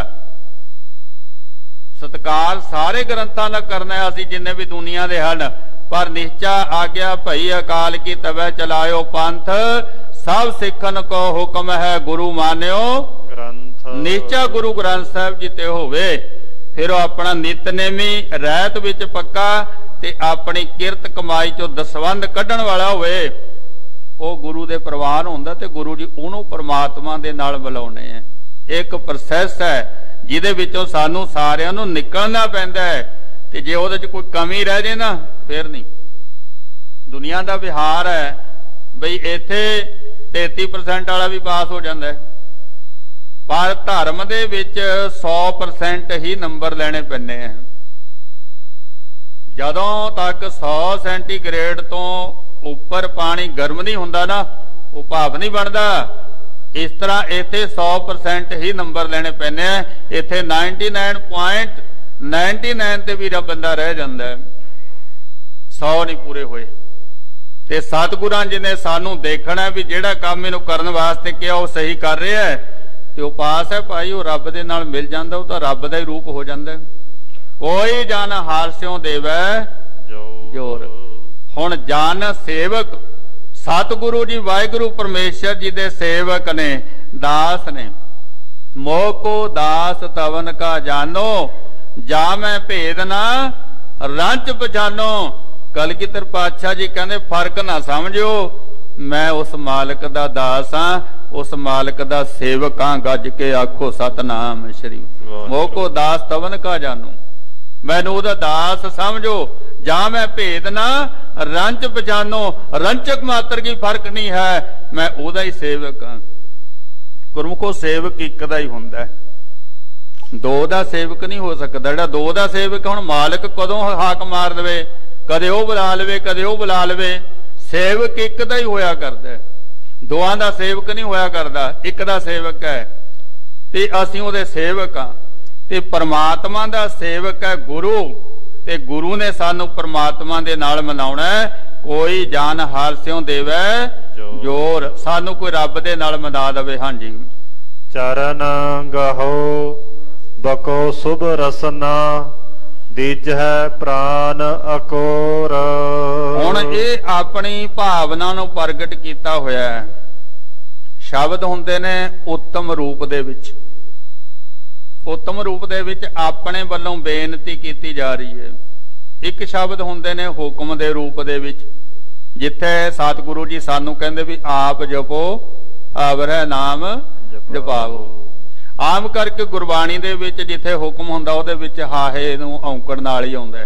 ਸਤਿਕਾਰ ਸਾਰੇ ਗ੍ਰੰਥਾਂ ਦਾ ਕਰਨਾ ਹੈ ਅਸੀਂ ਜਿੰਨੇ ਵੀ ਦੁਨੀਆ ਦੇ ਹਨ, ਪਰ ਨਿਸ਼ਚਾ ਆਗਿਆ ਭਈ ਅਕਾਲ ਕੀ ਤਵੈ ਚਲਾਇਓ ਪੰਥ, ਸਭ ਸਿੱਖਣ ਕੋ ਹੁਕਮ ਹੈ ਗੁਰੂ ਮਾਨਿਓ
ਗ੍ਰੰਥ।
ਨਿਸ਼ਚਾ ਗੁਰੂ ਗ੍ਰੰਥ ਸਾਹਿਬ ਜੀ ਤੇ ਹੋਵੇ, ਫਿਰ ਉਹ ਆਪਣਾ ਨਿਤਨੇਮੀ ਰਹਿਤ ਵਿੱਚ ਪੱਕਾ ਤੇ ਆਪਣੀ ਕਿਰਤ ਕਮਾਈ ਚੋਂ ਦਸਵੰਧ ਕੱਢਣ ਵਾਲਾ ਹੋਵੇ। ਉਹ ਗੁਰੂ ਦੇ ਪ੍ਰਵਾਨ ਹੁੰਦਾ ਤੇ ਗੁਰੂ ਜੀ ਉਹਨੂੰ ਪਰਮਾਤਮਾ ਦੇ ਨਾਲ ਮਿਲਾਉਣੇ ਹੈ। ਇੱਕ ਪ੍ਰੋਸੈਸ ਹੈ ਜਿਹਦੇ ਵਿੱਚੋਂ ਸਾਨੂੰ ਸਾਰਿਆਂ ਨੂੰ ਨਿਕਲਣਾ ਪੈਂਦਾ ਹੈ, ਤੇ ਜੇ ਉਹਦੇ 'ਚ ਕੋਈ ਕਮੀ ਰਹਿ ਜੇ ਨਾ ਫਿਰ ਨਹੀਂ। ਦੁਨੀਆ ਦਾ ਵਿਹਾਰ ਹੈ ਬਈ ਇੱਥੇ ਤੇਤੀ ਪਰਸੈਂਟ ਵਾਲਾ ਵੀ ਪਾਸ ਹੋ ਜਾਂਦਾ ਹੈ, ਪਰ ਧਰਮ ਦੇ ਵਿੱਚ ਸੌ ਪਰਸੈਂਟ ਹੀ ਨੰਬਰ ਲੈਣੇ ਪੈਂਦੇ ਆ। ਜਦੋਂ ਤੱਕ ਸੌ ਸੈਂਟੀਗ੍ਰੇਡ ਤੋਂ ਉੱਪਰ ਪਾਣੀ ਗਰਮ ਨਹੀਂ ਹੁੰਦਾ ਨਾ, ਉਹ ਭਾਵ ਨਹੀਂ ਬਣਦਾ। ਇਸ ਤਰ੍ਹਾਂ ਇੱਥੇ ਸੌ ਪਰਸੈਂਟ ਹੀ ਨੰਬਰ ਲੈਣੇ ਪੈਂਦੇ ਆ। ਇੱਥੇ ਨਿਨਆਨਵੇ ਪੁਆਇੰਟ ਨਿਨਆਨਵੇ ਤੇ ਵੀ ਬੰਦਾ ਰਹਿ ਜਾਂਦਾ ਹੈ, ਸੌ ਨਹੀਂ ਪੂਰੇ ਹੋਏ। ਤੇ ਸਤਿਗੁਰਾਂ ਜੀ ਨੇ ਸਾਨੂੰ ਦੇਖਣਾ ਵੀ ਜਿਹੜਾ ਕੰਮ ਇਹਨੂੰ ਕਰਨ ਵਾਸਤੇ ਕਿਹਾ ਉਹ ਸਹੀ ਕਰ ਰਿਹਾ ਹੈ ਤੇ ਉਹ ਪਾਸ ਹੈ ਭਾਈ, ਉਹ ਰੱਬ ਦੇ ਨਾਲ ਮਿਲ ਜਾਂਦਾ, ਉਹ ਤਾਂ ਰੱਬ ਦਾ ਹੀ ਰੂਪ ਹੋ ਜਾਂਦਾ। ਕੋਈ ਜਨ ਹਾਰਸਿਓ ਦੇਵੈ ਜੋਰ। ਹੁਣ ਜਨ ਸੇਵਕ ਸਤਿਗੁਰੂ ਜੀ ਵਾਹਿਗੁਰੂ ਪਰਮੇਸ਼ਰ ਜੀ ਦੇ ਸੇਵਕ ਨੇ, ਦਾਸ ਨੇ। ਮੋਹ ਕੋ ਦਾਸ ਤਵਨ ਕਾ ਜਾਨੋ, ਜਾ ਮੈਂ ਭੇਦ ਨਾ ਰੰਚ ਪਛਾਨੋ। ਕਲਗੀਧਰ ਪਾਤਸ਼ਾਹ ਜੀ ਕਹਿੰਦੇ ਫਰਕ ਨਾ ਸਮਝਿਓ, ਮੈਂ ਉਸ ਮਾਲਕ ਦਾ ਦਾਸ ਹਾਂ, ਉਸ ਮਾਲਕ ਦਾ ਸੇਵਕ ਹਾਂ। ਗੱਜ ਕੇ ਆਖੋ ਸਤਨਾਮ ਸ਼੍ਰੀ। ਮੋਹ ਕੋ ਦਾਸ ਤਵਨ ਕਾ ਜਾਨੋ, ਮੈਨੂੰ ਉਹਦਾ ਦਾਸ ਸਮਝੋ। ਜਾਂ ਮੈਂ ਭੇਦ ਨਾ ਰੰਚ ਪਛਾਨੋ, ਰੰਚਕ ਮਾਤਰ ਕੀ ਫਰਕ ਨਹੀਂ ਹੈ, ਮੈਂ ਉਹਦਾ ਹੀ ਸੇਵਕ ਹਾਂ। ਗੁਰਮੁਖੋ ਸੇਵਕ ਇੱਕ ਦਾ ਹੀ ਹੁੰਦਾ, ਦੋ ਦਾ ਸੇਵਕ ਨਹੀਂ ਹੋ ਸਕਦਾ। ਜਿਹੜਾ ਦੋ ਦਾ ਸੇਵਕ, ਹੁਣ ਮਾਲਕ ਕਦੋਂ ਹਾਕ ਮਾਰ ਲਵੇ, ਕਦੇ ਉਹ ਬੁਲਾ ਲਵੇ ਕਦੇ ਉਹ ਬੁਲਾ ਲਵੇ। ਸੇਵਕ ਇੱਕ ਦਾ ਹੀ ਹੋਇਆ ਕਰਦਾ, ਦੋਆਂ ਦਾ ਸੇਵਕ ਨਹੀਂ ਹੋਇਆ ਕਰਦਾ, ਇੱਕ ਦਾ ਸੇਵਕ ਹੈ ਤੇ ਅਸੀਂ ਉਹਦੇ ਸੇਵਕ ਹਾਂ। ਤੇ ਪਰਮਾਤਮਾ ਦਾ ਸੇਵਕ ਹੈ ਗੁਰੂ, ਤੇ ਗੁਰੂ ਨੇ ਸਾਨੂੰ ਪਰਮਾਤਮਾ ਦੇ ਨਾਲ ਮਿਲਾਉਣਾ। ਕੋਈ ਜਾਨ ਹਾਰਸਿਓ ਦੇਵੈ ਜੋਰ, ਸਾਨੂੰ ਕੋਈ ਰੱਬ ਦੇ ਨਾਲ ਮਿਲਾ ਦੇਵੇ। ਹਾਂਜੀ।
ਚਰਨ ਗਹੋ ਬਕੋ ਸੁਭ ਰਸਨਾ, ਦੀਜ ਹੈ ਪ੍ਰਾਨ ਅਕੋਰ।
ਹੁਣ ਇਹ ਆਪਣੀ ਭਾਵਨਾ ਨੂੰ ਪ੍ਰਗਟ ਕੀਤਾ ਹੋਇਆ ਹੈ। ਸ਼ਬਦ ਹੁੰਦੇ ਨੇ ਉੱਤਮ ਰੂਪ ਦੇ ਵਿੱਚ, ਉੱਤਮ ਰੂਪ ਦੇ ਵਿੱਚ ਆਪਣੇ ਵੱਲੋਂ ਬੇਨਤੀ ਕੀਤੀ ਜਾ ਰਹੀ ਹੈ। ਇੱਕ ਸ਼ਬਦ ਹੁੰਦੇ ਨੇ ਹੁਕਮ ਦੇ ਰੂਪ ਦੇ ਵਿੱਚ, ਜਿੱਥੇ ਸਤਿਗੁਰੂ ਜੀ ਸਾਨੂੰ ਕਹਿੰਦੇ ਵੀ ਆਪ ਜਪੋ ਆਵਰੈ ਨਾਮ ਜਪਾਓ। ਆਮ ਕਰਕੇ ਗੁਰਬਾਣੀ ਦੇ ਵਿੱਚ ਜਿੱਥੇ ਹੁਕਮ ਹੁੰਦਾ ਉਹਦੇ ਵਿੱਚ ਹਾਹੇ ਨੂੰ ਔਂਕੜ ਨਾਲ ਹੀ ਆਉਂਦਾ।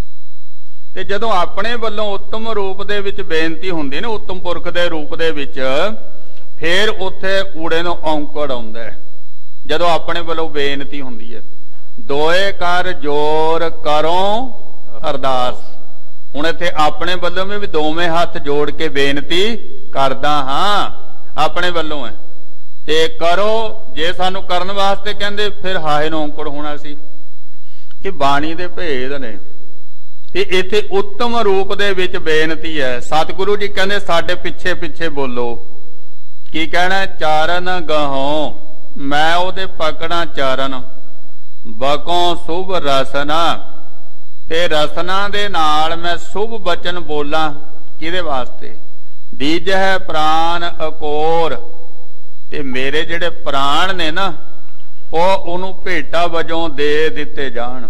ਤੇ ਜਦੋਂ ਆਪਣੇ ਵੱਲੋਂ ਉੱਤਮ ਰੂਪ ਦੇ ਵਿੱਚ ਬੇਨਤੀ ਹੁੰਦੀ ਨਾ, ਉੱਤਮ ਪੁਰਖ ਦੇ ਰੂਪ ਦੇ ਵਿੱਚ, ਫਿਰ ਉੱਥੇ ਊੜੇ ਨੂੰ ਔਂਕੜ ਆਉਂਦਾ ਹੈ। ਜਦੋਂ ਆਪਣੇ ਵੱਲੋਂ ਬੇਨਤੀ ਹੁੰਦੀ ਹੈ, ਦੋਏ ਕਰ ਜੋਰ ਕਰੋ ਅਰਦਾਸ। ਹੁਣ ਇੱਥੇ ਆਪਣੇ ਵੱਲੋਂ ਵੀ ਦੋਵੇਂ ਹੱਥ ਜੋੜ ਕੇ ਬੇਨਤੀ ਕਰਦਾ ਹਾਂ, ਆਪਣੇ ਵੱਲੋਂ ਹੈ। ਤੇ ਕਰੋ, ਜੇ ਸਾਨੂੰ ਕਰਨ ਵਾਸਤੇ ਕਹਿੰਦੇ ਫਿਰ ਹਾਏ ਨੂੰ ਔਂਕੜ ਹੋਣਾ ਸੀ। ਇਹ ਬਾਣੀ ਦੇ ਭੇਦ ਨੇ। ਤੇ ਇੱਥੇ ਉੱਤਮ ਰੂਪ ਦੇ ਵਿੱਚ ਬੇਨਤੀ ਹੈ। ਸਤਿਗੁਰੂ ਜੀ ਕਹਿੰਦੇ ਸਾਡੇ ਪਿੱਛੇ ਪਿੱਛੇ ਬੋਲੋ। ਕੀ ਕਹਿਣਾ? ਚਾਰਨ ਗਹੋਂ, ਮੈਂ ਉਹਦੇ ਪਕੜਾਂ ਚਰਨ, ਬਕੋਂ ਸੁਭ ਰਸਨਾ, ਤੇ ਰਸਨਾ ਦੇ ਨਾਲ ਮੈਂ ਸੁਭ ਬਚਨ ਬੋਲਾਂ। ਕਿਹਦੇ ਵਾਸਤੇ? ਦੀਜ ਹੈ ਪ੍ਰਾਨ ਅਕੋਰ, ਤੇ ਮੇਰੇ ਜਿਹੜੇ ਪ੍ਰਾਣ ਨੇ ਨਾ ਉਹ ਉਹਨੂੰ ਭੇਟਾ ਵਜੋਂ ਦੇ ਦਿੱਤੇ ਜਾਣ।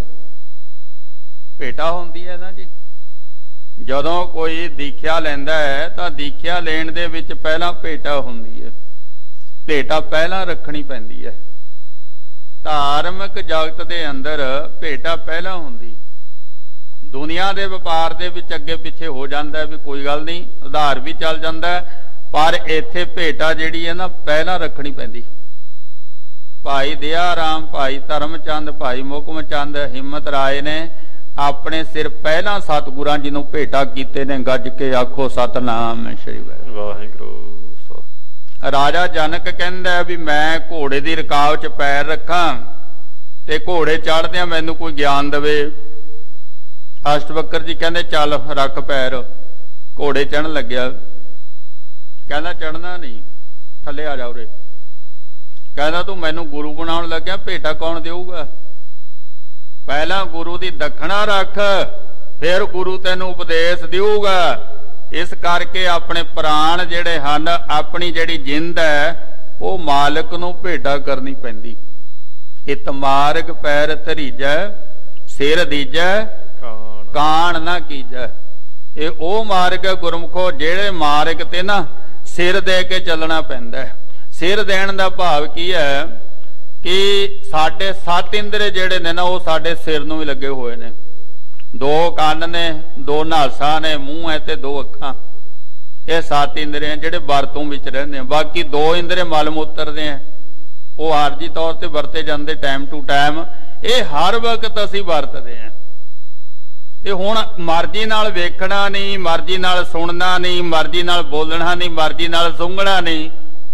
ਭੇਟਾ ਹੁੰਦੀ ਹੈ ਨਾ ਜੀ, ਜਦੋਂ ਕੋਈ ਦੀਖਿਆ ਲੈਂਦਾ ਹੈ ਤਾਂ ਦੀਖਿਆ ਲੈਣ ਦੇ ਵਿੱਚ ਪਹਿਲਾਂ ਭੇਟਾ ਹੁੰਦੀ ਹੈ। ਭੇਟਾ ਪਹਿਲਾਂ ਰੱਖਣੀ ਪੈਂਦੀ ਹੈ। ਧਾਰਮਿਕ ਜਗਤ ਦੇ ਅੰਦਰ ਭੇਟਾ ਪਹਿਲਾਂ ਹੁੰਦੀ। ਦੁਨੀਆ ਦੇ ਵਪਾਰ ਦੇ ਵਿੱਚ ਅੱਗੇ ਪਿੱਛੇ ਹੋ ਜਾਂਦਾ ਵੀ ਕੋਈ ਗੱਲ ਨਹੀਂ, ਉਧਾਰ ਵੀ ਚੱਲ ਜਾਂਦਾ, ਪਰ ਇੱਥੇ ਭੇਟਾ ਜਿਹੜੀ ਹੈ ਨਾ ਪਹਿਲਾਂ ਰੱਖਣੀ ਪੈਂਦੀ। ਭਾਈ ਦਇਆ ਰਾਮ, ਭਾਈ ਧਰਮ ਚੰਦ, ਭਾਈ ਮੁਕਮ ਚੰਦ, ਹਿੰਮਤ ਰਾਏ ਨੇ ਆਪਣੇ ਸਿਰ ਪਹਿਲਾਂ ਸਤਿਗੁਰਾਂ ਜੀ ਨੂੰ ਭੇਟਾ ਕੀਤੇ ਨੇ। ਗੱਜ ਕੇ ਆਖੋ ਸਤਨਾਮ ਸ੍ਰੀ
ਵਾਹਿਗੁਰੂ।
ਰਾਜਾ ਜਨਕ ਕਹਿੰਦਾ ਵੀ ਮੈਂ ਘੋੜੇ ਦੀ ਰਕਾਬ 'ਚ ਪੈਰ ਰੱਖਾਂ ਤੇ ਘੋੜੇ ਚੜ੍ਹਦਿਆਂ ਮੈਨੂੰ ਕੋਈ ਗਿਆਨ ਦੇਵੇ। ਅਸ਼ਟਵਕਰ ਜੀ ਕਹਿੰਦੇ ਚੱਲ ਰੱਖ ਪੈਰ। ਘੋੜੇ ਚੜ੍ਹਨ ਲੱਗਿਆ, ਕਹਿੰਦਾ ਚੜ੍ਹਨਾ ਨਹੀਂ, ਥੱਲੇ ਆ ਜਾ ਉਰੇ। ਕਹਿੰਦਾ ਤੂੰ ਮੈਨੂੰ ਗੁਰੂ ਬਣਾਉਣ ਲੱਗਿਆ, ਭੇਟਾ ਕੌਣ ਦੇਊਗਾ? ਪਹਿਲਾਂ ਗੁਰੂ ਦੀ ਦੱਖਣਾ ਰੱਖ, ਫਿਰ ਗੁਰੂ ਤੈਨੂੰ ਉਪਦੇਸ਼ ਦੇਊਗਾ। ਇਸ ਕਰਕੇ ਆਪਣੇ ਪ੍ਰਾਣ ਜਿਹੜੇ ਹਨ, ਆਪਣੀ ਜਿਹੜੀ ਜਿੰਦ ਹੈ, ਉਹ ਮਾਲਕ ਨੂੰ ਭੇਟਾ ਕਰਨੀ ਪੈਂਦੀ। ਇਤ ਮਾਰਗ ਪੈਰ ਧਰੀਜੈ, ਸਿਰ ਦੀਜੈ, ਕਾਣ ਨਾ ਕੀਜੈ। ਇਹ ਉਹ ਮਾਰਗ ਹੈ ਗੁਰਮੁਖੋ, ਜਿਹੜੇ ਮਾਰਗ ਤੇ ਨਾ ਸਿਰ ਦੇ ਕੇ ਚੱਲਣਾ ਪੈਂਦਾ। ਸਿਰ ਦੇਣ ਦਾ ਭਾਵ ਕੀ ਹੈ ਕਿ ਸਾਡੇ ਸੱਤ ਇੰਦਰੇ ਜਿਹੜੇ ਨੇ ਨਾ, ਉਹ ਸਾਡੇ ਸਿਰ ਨੂੰ ਵੀ ਲੱਗੇ ਹੋਏ ਨੇ। ਦੋ ਕੰਨ ਨੇ, ਦੋ ਨਾਸਾਂ ਨੇ, ਮੂੰਹ ਹੈ ਤੇ ਦੋ ਅੱਖਾਂ। ਇਹ ਸੱਤ ਇੰਦਰੇ ਜਿਹੜੇ ਵਰਤੋਂ ਵਿੱਚ ਰਹਿੰਦੇ ਆ। ਬਾਕੀ ਦੋ ਇੰਦਰੇ ਮਲ ਮੂਤਰ ਦੇ ਆ, ਉਹ ਆਰਜੀ ਤੌਰ ਤੇ ਵਰਤੇ ਜਾਂਦੇ ਟਾਈਮ ਟੂ ਟਾਈਮ। ਇਹ ਹਰ ਵਕਤ ਅਸੀਂ ਵਰਤਦੇ ਆ। ਤੇ ਹੁਣ ਮਰਜ਼ੀ ਨਾਲ ਵੇਖਣਾ ਨਹੀਂ, ਮਰਜ਼ੀ ਨਾਲ ਸੁਣਨਾ ਨਹੀਂ, ਮਰਜ਼ੀ ਨਾਲ ਬੋਲਣਾ ਨਹੀਂ, ਮਰਜ਼ੀ ਨਾਲ ਸੁੰਘਣਾ ਨਹੀਂ।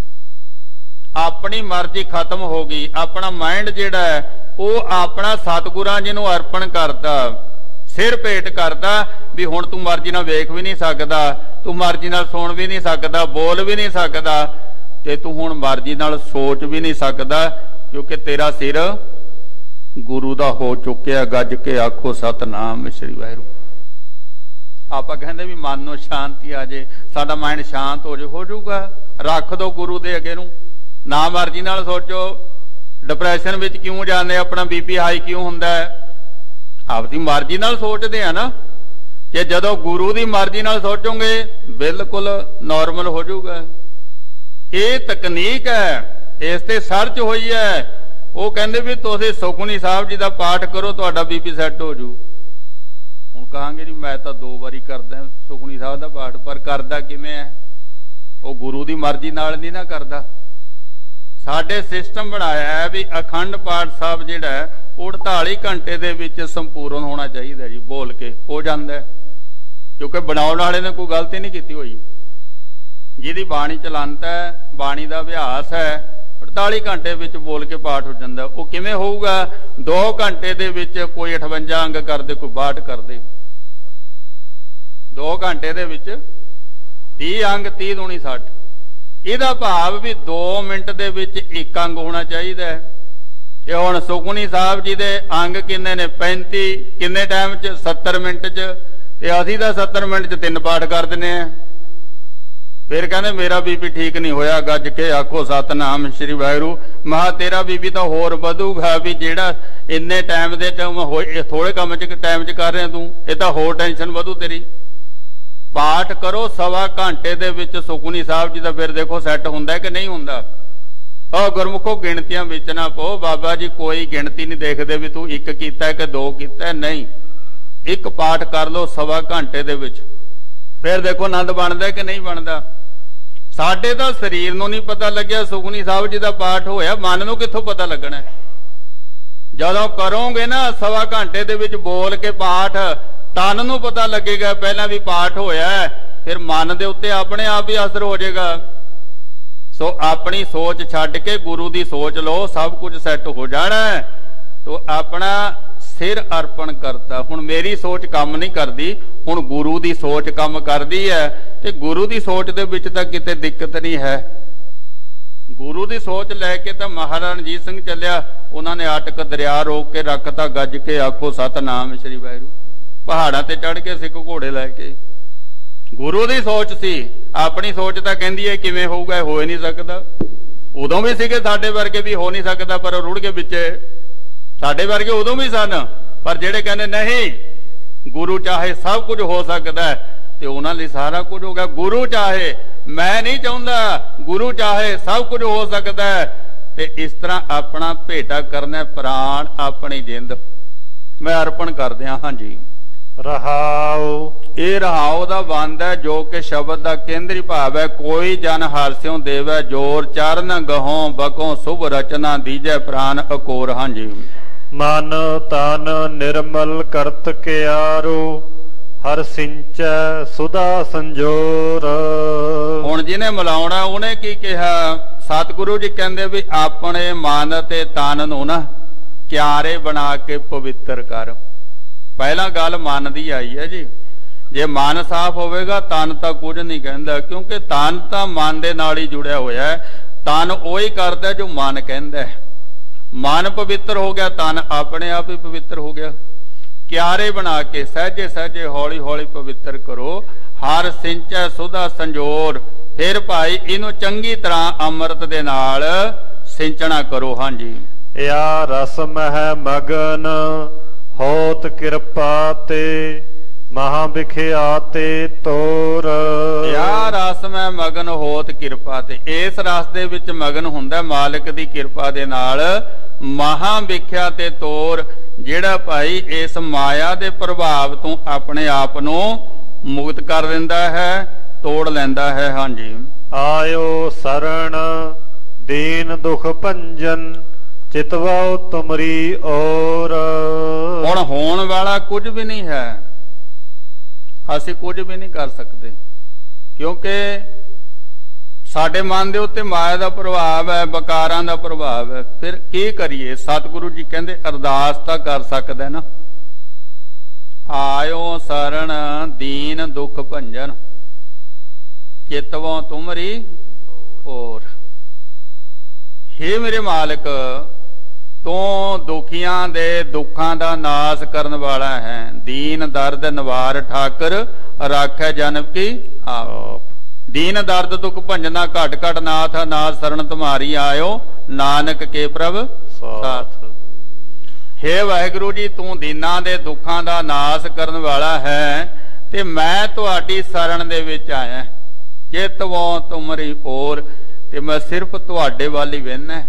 ਆਪਣੀ ਮਰਜ਼ੀ ਖਤਮ ਹੋ ਗਈ। ਆਪਣਾ ਮਾਈਂਡ ਜਿਹੜਾ ਹੈ ਉਹ ਆਪਣਾ ਸਤਿਗੁਰਾਂ ਜੀ ਨੂੰ ਅਰਪਣ ਕਰਦਾ, ਸਿਰ ਭੇਟ ਕਰਦਾ ਵੀ ਹੁਣ ਤੂੰ ਮਰਜ਼ੀ ਨਾਲ ਵੇਖ ਵੀ ਨਹੀਂ ਸਕਦਾ, ਤੂੰ ਮਰਜ਼ੀ ਨਾਲ ਸੁਣ ਵੀ ਨਹੀਂ ਸਕਦਾ, ਬੋਲ ਵੀ ਨਹੀਂ ਸਕਦਾ, ਤੇ ਤੂੰ ਹੁਣ ਮਰਜ਼ੀ ਨਾਲ ਸੋਚ ਵੀ ਨਹੀਂ ਸਕਦਾ, ਕਿਉਂਕਿ ਤੇਰਾ ਸਿਰ ਗੁਰੂ ਦਾ ਹੋ ਚੁੱਕਿਆ। ਗੱਜ ਕੇ ਆਖੋ ਸਤਨਾਮ ਸ੍ਰੀ ਵਾਹਿਗੁਰੂ। ਆਪਾਂ ਕਹਿੰਦੇ ਵੀ ਮਨ ਨੂੰ ਸ਼ਾਂਤੀ ਆ ਜੇ, ਸਾਡਾ ਮਾਈਂਡ ਸ਼ਾਂਤ ਹੋ ਜੇ, ਹੋ ਜਾਊਗਾ। ਰੱਖ ਦੋ ਗੁਰੂ ਦੇ ਅੱਗੇ ਨੂੰ, ਨਾ ਮਰਜ਼ੀ ਨਾਲ ਸੋਚੋ। ਡਿਪਰੈਸ਼ਨ ਵਿੱਚ ਕਿਉਂ ਜਾਂਦੇ, ਆਪਣਾ ਬੀਪੀ ਹਾਈ ਕਿਉਂ ਹੁੰਦਾ ਹੈ? ਆਪਦੀ ਮਰਜ਼ੀ ਨਾਲ ਸੋਚਦੇ ਆ ਨਾ, ਕਿ ਜਦੋਂ ਗੁਰੂ ਦੀ ਮਰਜ਼ੀ ਨਾਲ ਸੋਚੋਗੇ ਬਿਲਕੁਲ ਨਾਰਮਲ ਹੋ ਜਾਊਗਾ। ਇਹ ਤਕਨੀਕ ਹੈ, ਇਸ ਤੇ ਸਰਚ ਹੋਈ ਹੈ। ਉਹ ਕਹਿੰਦੇ ਵੀ ਤੁਸੀਂ ਸੁਖਮਨੀ ਸਾਹਿਬ ਜੀ ਦਾ ਪਾਠ ਕਰੋ, ਤੁਹਾਡਾ ਬੀਪੀ ਸੈੱਟ ਹੋ ਜੂ। ਹੁਣ ਕਹਾਂਗੇ ਜੀ ਮੈਂ ਤਾਂ ਦੋ ਵਾਰੀ ਕਰਦਾ ਸੁਖਮਨੀ ਸਾਹਿਬ ਦਾ ਪਾਠ, ਪਰ ਕਰਦਾ ਕਿਵੇਂ ਹੈ? ਉਹ ਗੁਰੂ ਦੀ ਮਰਜ਼ੀ ਨਾਲ ਨਹੀਂ ਨਾ ਕਰਦਾ। ਸਾਡੇ ਸਿਸਟਮ ਬਣਾਇਆ ਹੈ ਵੀ ਅਖੰਡ ਪਾਠ ਸਾਹਿਬ ਜਿਹੜਾ ਹੈ ਅੜਤਾਲੀ ਘੰਟੇ ਦੇ ਵਿੱਚ ਸੰਪੂਰਨ ਹੋਣਾ ਚਾਹੀਦਾ ਜੀ। ਬੋਲ ਕੇ ਹੋ ਜਾਂਦਾ, ਕਿਉਂਕਿ ਬਣਾਉਣ ਵਾਲੇ ਨੇ ਕੋਈ ਗਲਤੀ ਨਹੀਂ ਕੀਤੀ ਹੋਈ। ਜਿਹਦੀ ਬਾਣੀ ਚਲੰਤ ਹੈ, ਬਾਣੀ ਦਾ ਅਭਿਆਸ ਹੈ, ਅੜਤਾਲੀ ਘੰਟੇ ਵਿੱਚ ਬੋਲ ਕੇ ਪਾਠ ਹੋ ਜਾਂਦਾ। ਉਹ ਕਿਵੇਂ ਹੋਊਗਾ? ਦੋ ਘੰਟੇ ਦੇ ਵਿੱਚ ਕੋਈ ਅਠਵੰਜਾ ਅੰਗ ਕਰਦੇ, ਕੋਈ ਬਾਹਠ ਕਰਦੇ। ਦੋ ਘੰਟੇ ਦੇ ਵਿੱਚ ਤੀਹ ਅੰਗ, ਤੀਹ ਦੂਣੀ ਸੱਠ। ਇਹਦਾ ਭਾਵ ਵੀ ਦੋ ਮਿੰਟ ਦੇ ਵਿੱਚ ਇੱਕ ਅੰਗ ਹੋਣਾ ਚਾਹੀਦਾ ਹੈ। ਇਹ ਹੁਣ ਸੁਖਮਨੀ ਸਾਹਿਬ ਜੀ ਦੇ ਅੰਗ ਕਿੰਨੇ ਨੇ? ਪੈਂਤੀ। ਕਿੰਨੇ ਟਾਈਮ 'ਚ? ਸੱਤਰ ਮਿੰਟ 'ਚ। ਤੇ ਅਸੀਂ ਤਾਂ ਸੱਤਰ ਮਿੰਟ 'ਚ ਤਿੰਨ ਪਾਠ ਕਰ ਦਿੰਦੇ ਆ। ਫਿਰ ਕਹਿੰਦੇ ਮੇਰਾ ਬੀਪੀ ਠੀਕ ਨਹੀਂ ਹੋਇਆ। ਗੱਜ ਕੇ ਆਖੋ ਸਤਨਾਮ ਸ੍ਰੀ ਵਾਹਿਗੁਰੂ। ਮਹਾ ਤੇਰਾ ਬੀਪੀ ਤਾਂ ਹੋਰ ਵਧੂਗਾ ਵੀ ਜਿਹੜਾ ਇੰਨੇ ਟਾਈਮ ਦੇ ਥੋੜੇ ਕੰਮ 'ਚ ਟਾਈਮ 'ਚ ਕਰ ਰਿਹਾ ਤੂੰ, ਇਹ ਤਾਂ ਹੋਰ ਟੈਨਸ਼ਨ ਵਧੂ ਤੇਰੀ। ਪਾਠ ਕਰੋ ਸਵਾ ਘੰਟੇ ਦੇ ਵਿੱਚ ਸੁਖਮਨੀ ਸਾਹਿਬ ਜੀ ਦਾ, ਫਿਰ ਦੇਖੋ ਸੈੱਟ ਹੁੰਦਾ ਕਿ ਨਹੀਂ ਹੁੰਦਾ। ਉਹ ਗੁਰਮੁਖੋ ਗਿਣਤੀਆਂ ਵਿੱਚ ਨਾ ਪਾਓ। ਬਾਬਾ ਜੀ ਕੋਈ ਗਿਣਤੀ ਨਹੀਂ ਦੇਖਦੇ ਵੀ ਤੂੰ ਇੱਕ ਕੀਤਾ ਕਿ ਦੋ ਕੀਤਾ, ਨਹੀਂ। ਇੱਕ ਪਾਠ ਕਰ ਲਓ ਸਵਾ ਘੰਟੇ ਦੇ ਵਿੱਚ, ਫਿਰ ਦੇਖੋ ਆਨੰਦ ਬਣਦਾ ਕਿ ਨਹੀਂ ਬਣਦਾ। ਸਾਡੇ ਤਾਂ ਸਰੀਰ ਨੂੰ ਨਹੀਂ ਪਤਾ ਲੱਗਿਆ ਸੁਖਮਨੀ ਸਾਹਿਬ ਜੀ ਦਾ ਪਾਠ ਹੋਇਆ, ਮਨ ਨੂੰ ਕਿੱਥੋਂ ਪਤਾ ਲੱਗਣਾ? ਜਦੋਂ ਕਰੋਗੇ ਨਾ ਸਵਾ ਘੰਟੇ ਦੇ ਵਿੱਚ ਬੋਲ ਕੇ ਪਾਠ, ਤਨ ਨੂੰ ਪਤਾ ਲੱਗੇਗਾ ਪਹਿਲਾਂ ਵੀ ਪਾਠ ਹੋਇਆ, ਫਿਰ ਮਨ ਦੇ ਉੱਤੇ ਆਪਣੇ ਆਪ ਹੀ ਅਸਰ ਹੋ ਜਾਏਗਾ। ਸੋ ਆਪਣੀ ਸੋਚ ਛੱਡ ਕੇ ਗੁਰੂ ਦੀ ਸੋਚ ਲਓ, ਸਭ ਕੁਝ ਸੈੱਟ ਹੋ ਜਾਣਾ। ਤੋ ਆਪਣਾ ਸਿਰ ਅਰਪਣ ਕਰਤਾ। ਹੁਣ ਮੇਰੀ ਸੋਚ ਕੰਮ ਨਹੀਂ ਕਰਦੀ, ਹੁਣ ਗੁਰੂ ਦੀ ਸੋਚ ਕੰਮ ਕਰਦੀ ਹੈ। ਤੇ ਗੁਰੂ ਦੀ ਸੋਚ ਦੇ ਵਿੱਚ ਤਾਂ ਕਿਤੇ ਦਿੱਕਤ ਨਹੀਂ ਹੈ। ਗੁਰੂ ਦੀ ਸੋਚ ਲੈ ਕੇ ਤਾਂ ਮਹਾਰਾਜਾ ਰਣਜੀਤ ਸਿੰਘ ਚੱਲਿਆ, ਉਹਨਾਂ ਨੇ ਆਟਕ ਦਰਿਆ ਰੋਕ ਕੇ ਰੱਖਤਾ। ਗੱਜ ਕੇ ਆਖੋ ਸਤਨਾਮ ਸ੍ਰੀ ਵਾਹਿਗੁਰੂ। ਪਹਾੜਾਂ ਤੇ ਚੜ ਕੇ ਸਿੱਖ ਘੋੜੇ ਲੈ ਕੇ। ਗੁਰੂ ਦੀ ਸੋਚ ਸੀ, ਆਪਣੀ ਸੋਚ ਤਾਂ ਕਹਿੰਦੀ ਹੈ ਕਿਵੇਂ ਹੋਊਗਾ, ਹੋ ਹੀ ਨਹੀਂ ਸਕਦਾ। ਉਦੋਂ ਵੀ ਸੀਗੇ ਸਾਡੇ ਵਰਗੇ ਵੀ ਹੋ ਨਹੀਂ ਸਕਦਾ, ਪਰ ਰੁੜ ਕੇ ਵਿੱਚ ਸਾਡੇ ਵਰਗੇ ਉਦੋਂ ਵੀ ਸਨ। ਪਰ ਜਿਹੜੇ ਕਹਿੰਦੇ ਨਹੀਂ ਗੁਰੂ ਚਾਹੇ ਸਭ ਕੁਝ ਹੋ ਸਕਦਾ, ਤੇ ਉਹਨਾਂ ਲਈ ਸਾਰਾ ਕੁਝ ਹੋ ਗਿਆ। ਗੁਰੂ ਚਾਹੇ, ਮੈਂ ਨਹੀਂ ਚਾਹੁੰਦਾ, ਗੁਰੂ ਚਾਹੇ ਸਭ ਕੁਝ ਹੋ ਸਕਦਾ। ਤੇ ਇਸ ਤਰ੍ਹਾਂ ਆਪਣਾ ਭੇਟਾ ਕਰਨਾ, ਪ੍ਰਾਣ ਆਪਣੀ ਜਿੰਦ ਮੈਂ ਅਰਪਣ ਕਰ ਦਿਆਂ। ਹਾਂਜੀ,
ਰਹਾਉ।
ਇਹ ਰਹਾਉ ਦਾ ਬੰਦ ਹੈ, ਜੋ ਕਿ ਸ਼ਬਦ ਦਾ ਕੇਂਦਰੀ ਭਾਵ ਹੈ। ਕੋਈ ਜਨ ਹਰਸਿਉ ਦੇਵੈ ਜੋਰ, ਚਰਨ ਗਹੋਂ ਬਕੋਂ ਸੁਭ ਰਚਨਾ, ਦੀਜੈ ਪ੍ਰਾਨ ਅਕੋਰ। ਹਾਂਜੀ।
ਮਨ ਤਨ ਨਿਰਮਲ ਕਰਤ ਕਿਆਰੋ, ਹਰ ਸਿੰਚੈ ਸੁਧਾ ਸੰਜੋਰ।
ਹੁਣ ਜਿਹਨੇ ਮਿਲਾਉਣਾ ਉਹਨੇ ਕੀ ਕਿਹਾ? ਸਤਿਗੁਰੂ ਜੀ ਕਹਿੰਦੇ ਵੀ ਆਪਣੇ ਮਨ ਤੇ ਤਨ ਨੂੰ ਨਾ ਕਿਆਰੇ ਬਣਾ ਕੇ ਪਵਿੱਤਰ ਕਰ। ਪਹਿਲਾਂ ਗੱਲ ਮਨ ਦੀ ਆਈ ਹੈ ਜੀ। ਜੇ ਮਨ ਸਾਫ਼ ਹੋਵੇਗਾ ਤਨ ਤਾਂ ਕੁਝ ਨਹੀਂ ਕਹਿੰਦਾ, ਕਿਉਂਕਿ ਤਨ ਤਾਂ ਮਨ ਦੇ ਨਾਲ ਹੀ ਜੁੜਿਆ ਹੋਇਆ ਹੈ। ਤਨ ਉਹੀ ਕਰਦਾ ਜੋ ਮਨ ਕਹਿੰਦਾ ਹੈ। ਮਨ ਪਵਿੱਤਰ ਹੋ ਗਿਆ, ਤਨ ਆਪਣੇ ਆਪ ਹੀ ਪਵਿੱਤਰ ਹੋ ਗਿਆ। ਕਿਆਰੇ ਬਣਾ ਕੇ ਸਹਿਜੇ ਸਹਿਜੇ ਹੌਲੀ ਹੌਲੀ ਪਵਿੱਤਰ ਕਰੋ। ਹਰ ਸਿੰਚੈ ਸੁਧਾ ਸੰਜੋਰ। ਫਿਰ ਭਾਈ ਇਹਨੂੰ ਚੰਗੀ ਤਰ੍ਹਾਂ ਅੰਮ੍ਰਿਤ ਦੇ ਨਾਲ ਸਿੰਚਣਾ ਕਰੋ। ਹਾਂਜੀ।
ਯਾ ਰਸ ਮਹਿ ਮਗਨ ਹੋਤ ਕਿਰਪਾ ਤੇ, ਮਹਾ ਵਿਖਿਆਤੇ ਤੋਰ।
ਯਾ ਰਸ ਮੈਂ ਮਗਨ ਹੋਤ ਕਿਰਪਾ ਤੇ, ਇਸ ਰਸ ਦੇ ਵਿੱਚ ਮਗਨ ਹੁੰਦਾ ਮਾਲਕ ਦੀ ਕਿਰਪਾ ਦੇ ਨਾਲ। ਮਹਾ ਵਿਖਿਆ ਤੇ ਤੋਰ, ਜਿਹੜਾ ਭਾਈ ਇਸ ਮਾਇਆ ਦੇ ਪ੍ਰਭਾਵ ਤੋਂ ਆਪਣੇ ਆਪ ਨੂੰ ਮੁਕਤ ਕਰ ਦਿੰਦਾ ਹੈ, ਤੋੜ ਲੈਂਦਾ ਹੈ। ਹਾਂਜੀ।
ਆਇਓ ਸਰਣ ਦੀਨ ਦੁਖ ਭੰਜਨ, ਚਿਤਵੋ ਤੁਮਰੀ ਔਰ।
ਹੁਣ ਹੋਣ ਵਾਲਾ ਕੁਝ ਵੀ ਨਹੀਂ ਹੈ, ਅਸੀਂ ਕੁਝ ਵੀ ਨਹੀਂ ਕਰ ਸਕਦੇ, ਕਿਉਂਕਿ ਸਾਡੇ ਮਨ ਦੇ ਉੱਤੇ ਮਾਇਆ ਦਾ ਪ੍ਰਭਾਵ ਹੈ, ਵਿਕਾਰਾਂ ਦਾ ਪ੍ਰਭਾਵ ਹੈ। ਫਿਰ ਕੀ ਕਰੀਏ? ਸਤਿਗੁਰੂ ਜੀ ਕਹਿੰਦੇ ਅਰਦਾਸ ਤਾਂ ਕਰ ਸਕਦਾ ਨਾ। ਆਇਓ ਸਰਣ ਦੀਨ ਦੁਖ ਭੰਜਨ, ਚਿਤਵੋਂ ਤੁਮਰੀ ਔਰ। ਹੇ ਮੇਰੇ ਮਾਲਕ, ਤੂੰ ਦੁਖੀਆਂ ਦੇ ਦੁੱਖਾਂ ਦਾ ਨਾਸ ਕਰਨ ਵਾਲਾ ਹੈ। ਦੀਨ ਦਰਦ ਨਿਵਾਰ ਠਾਕਰ, ਰਾਖੈ ਜਨਮ ਕੀ ਆਪ। ਦੀਨ ਦਰਦ ਦੁਖ ਭੰਜਨਾ, ਘਟ ਘਟ ਨਾਥ ਨਾਥ ਸਰਣ ਤੁਮਾਰੀ ਆਇਓ, ਨਾਨਕ ਕੇ ਪ੍ਰਭ ਸਾਥ। ਹੇ ਵਾਹਿਗੁਰੂ ਜੀ, ਤੂੰ ਦੀਨਾਂ ਦੇ ਦੁੱਖਾਂ ਦਾ ਨਾਸ ਕਰਨ ਵਾਲਾ ਹੈ, ਤੇ ਮੈਂ ਤੁਹਾਡੀ ਸ਼ਰਨ ਦੇ ਵਿੱਚ ਆਇਆ। ਚਿਤਵੋਂ ਤੁਮਰੀ ਔਰ, ਤੇ ਮੈਂ ਸਿਰਫ ਤੁਹਾਡੇ ਵੱਲ ਹੀ ਵੇਖਣਾ।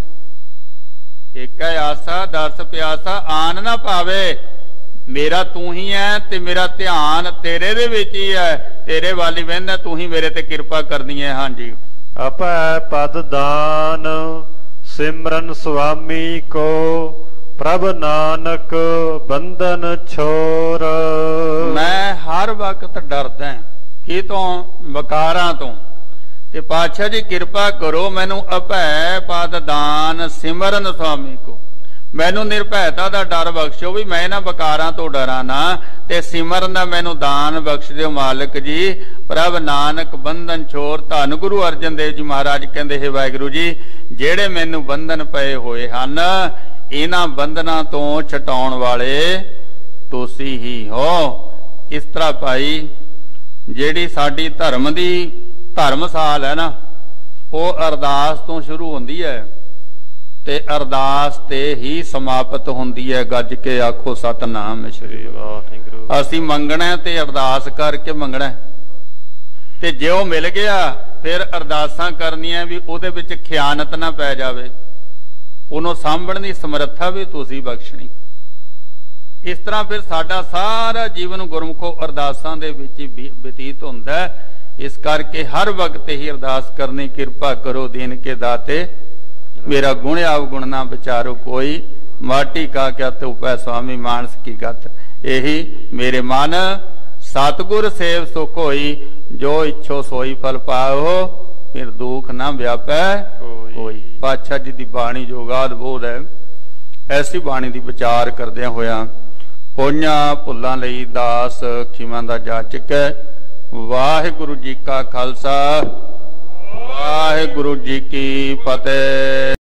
ਇੱਕ ਹੈ ਆਸਾ ਦਰਸ ਪਿਆਸਾ, ਆਨ ਨਾ ਪਾਵੇ। ਮੇਰਾ ਤੂੰ ਹੀ ਹੈ ਤੇ ਮੇਰਾ ਧਿਆਨ ਤੇਰੇ ਦੇ ਵਿੱਚ ਹੀ ਹੈ, ਤੇਰੇ ਵੱਲ ਹੀ ਵੇਖਣਾ, ਤੂੰ ਹੀ ਮੇਰੇ ਤੇ ਕਿਰਪਾ ਕਰਨੀ ਹੈ। ਹਾਂਜੀ।
ਅਪੈ ਪਦ ਦਾਨ ਸਿਮਰਨ ਸੁਆਮੀ ਕੋ, ਪ੍ਰਭ ਨਾਨਕ ਬੰਧਨ ਛੋਰ।
ਮੈਂ ਹਰ ਵਕਤ ਡਰਦਾ ਕੀ ਤੋਂ? ਵਿਕਾਰਾਂ ਤੋਂ। ਤੇ ਪਾਤਸ਼ਾਹ ਜੀ ਕਿਰਪਾ ਕਰੋ, ਮੈਨੂੰ ਅਭੈ ਪਦ ਦਾਨ ਸਿਮਰਨ ਸੁਆਮੀ ਕੋ, ਮੈਨੂੰ ਨਿਰਭੈਤਾ ਦਾ ਡਰ ਬਖਸ਼ੋ, ਵੀ ਮੈਂ ਇਹਨਾਂ ਵਿਕਾਰਾਂ ਤੋਂ ਡਰਾਂ ਨਾ, ਤੇ ਸਿਮਰਨ ਦਾ ਮੈਨੂੰ ਦਾਨ ਬਖਸ਼ ਦਿਓ ਮਾਲਕ ਜੀ। ਪ੍ਰਭ ਨਾਨਕ ਬੰਧਨ ਛੋਰ। ਧੰਨ ਗੁਰੂ ਅਰਜਨ ਦੇਵ ਜੀ ਮਹਾਰਾਜ ਕਹਿੰਦੇ, ਹੈ ਵਾਹਿਗੁਰੂ ਜੀ, ਜਿਹੜੇ ਮੈਨੂੰ ਬੰਧਨ ਪਏ ਹੋਏ ਹਨ, ਇਹਨਾਂ ਬੰਧਨਾਂ ਤੋਂ ਛਡਾਉਣ ਵਾਲੇ ਤੁਸੀਂ ਹੀ ਹੋ। ਇਸ ਤਰ੍ਹਾਂ ਭਾਈ ਜਿਹੜੀ ਸਾਡੀ ਧਰਮ ਦੀ ਧਰਮਸਾਲ ਹੈ ਨਾ, ਉਹ ਅਰਦਾਸ ਤੋਂ ਸ਼ੁਰੂ ਹੁੰਦੀ ਹੈ ਤੇ ਅਰਦਾਸ ਤੇ ਹੀ ਸਮਾਪਤ ਹੁੰਦੀ ਹੈ। ਗੱਜ ਕੇ ਆਖੋ ਸਤਨਾਮ ਸ੍ਰੀ ਵਾਹਿਗੁਰੂ। ਅਸੀਂ ਮੰਗਣਾ ਤੇ ਅਰਦਾਸ ਕਰਕੇ ਮੰਗਣਾ, ਤੇ ਜੇ ਉਹ ਮਿਲ ਗਿਆ ਫਿਰ ਅਰਦਾਸਾਂ ਕਰਨੀਆਂ ਵੀ ਉਹਦੇ ਵਿੱਚ ਖਿਆਨਤ ਨਾ ਪੈ ਜਾਵੇ, ਉਹਨੂੰ ਸਾਂਭਣ ਦੀ ਸਮਰੱਥਾ ਵੀ ਤੁਸੀਂ ਬਖਸ਼ਣੀ। ਇਸ ਤਰ੍ਹਾਂ ਫਿਰ ਸਾਡਾ ਸਾਰਾ ਜੀਵਨ ਗੁਰਮੁਖੋ ਅਰਦਾਸਾਂ ਦੇ ਵਿੱਚ ਹੀ ਬਤੀਤ ਹੁੰਦਾ। ਇਸ ਕਰਕੇ ਹਰ ਵਕਤ ਹੀ ਅਰਦਾਸ ਕਰਨੀ। ਕਿਰਪਾ ਕਰੋ ਦੀਨ ਕੇ ਦਾਤੇ, ਮੇਰਾ ਗੁਣ ਅਵਗੁਣ ਨਾ ਵਿਚਾਰੋ ਕੋਈ, ਮਾਟੀ ਕਾ ਕਿਆ ਧੂਪੈ ਸੁਆਮੀ ਮਾਨਸ ਕੀ ਗਤ। ਇਹੀ ਮੇਰੇ ਮਨ ਸਤਿਗੁਰ ਸੇਵ ਸੁਖ ਹੋਈ, ਜੋ ਇੱਛੋ ਸੋਈ ਫਲ ਪਾਓ, ਫਿਰ ਦੁੱਖ ਨਾ ਵਿਆਪੈ ਕੋਈ। ਪਾਤਸ਼ਾਹ ਜੀ ਦੀ ਬਾਣੀ ਜੋ ਗਾਦ ਬੋਧ ਹੈ, ਐਸੀ ਬਾਣੀ ਦੀ ਵਿਚਾਰ ਕਰਦਿਆਂ ਹੋਇਆਂ ਹੋਈਆਂ ਭੁੱਲਾਂ ਲਈ ਦਾਸ ਖਿਮਾ ਦਾ ਜਾਚਕ ਹੈ। ਵਾਹਿਗੁਰੂ ਜੀ ਕਾ ਖਾਲਸਾ, ਵਾਹਿਗੁਰੂ ਜੀ ਕੀ ਫਤਿਹ।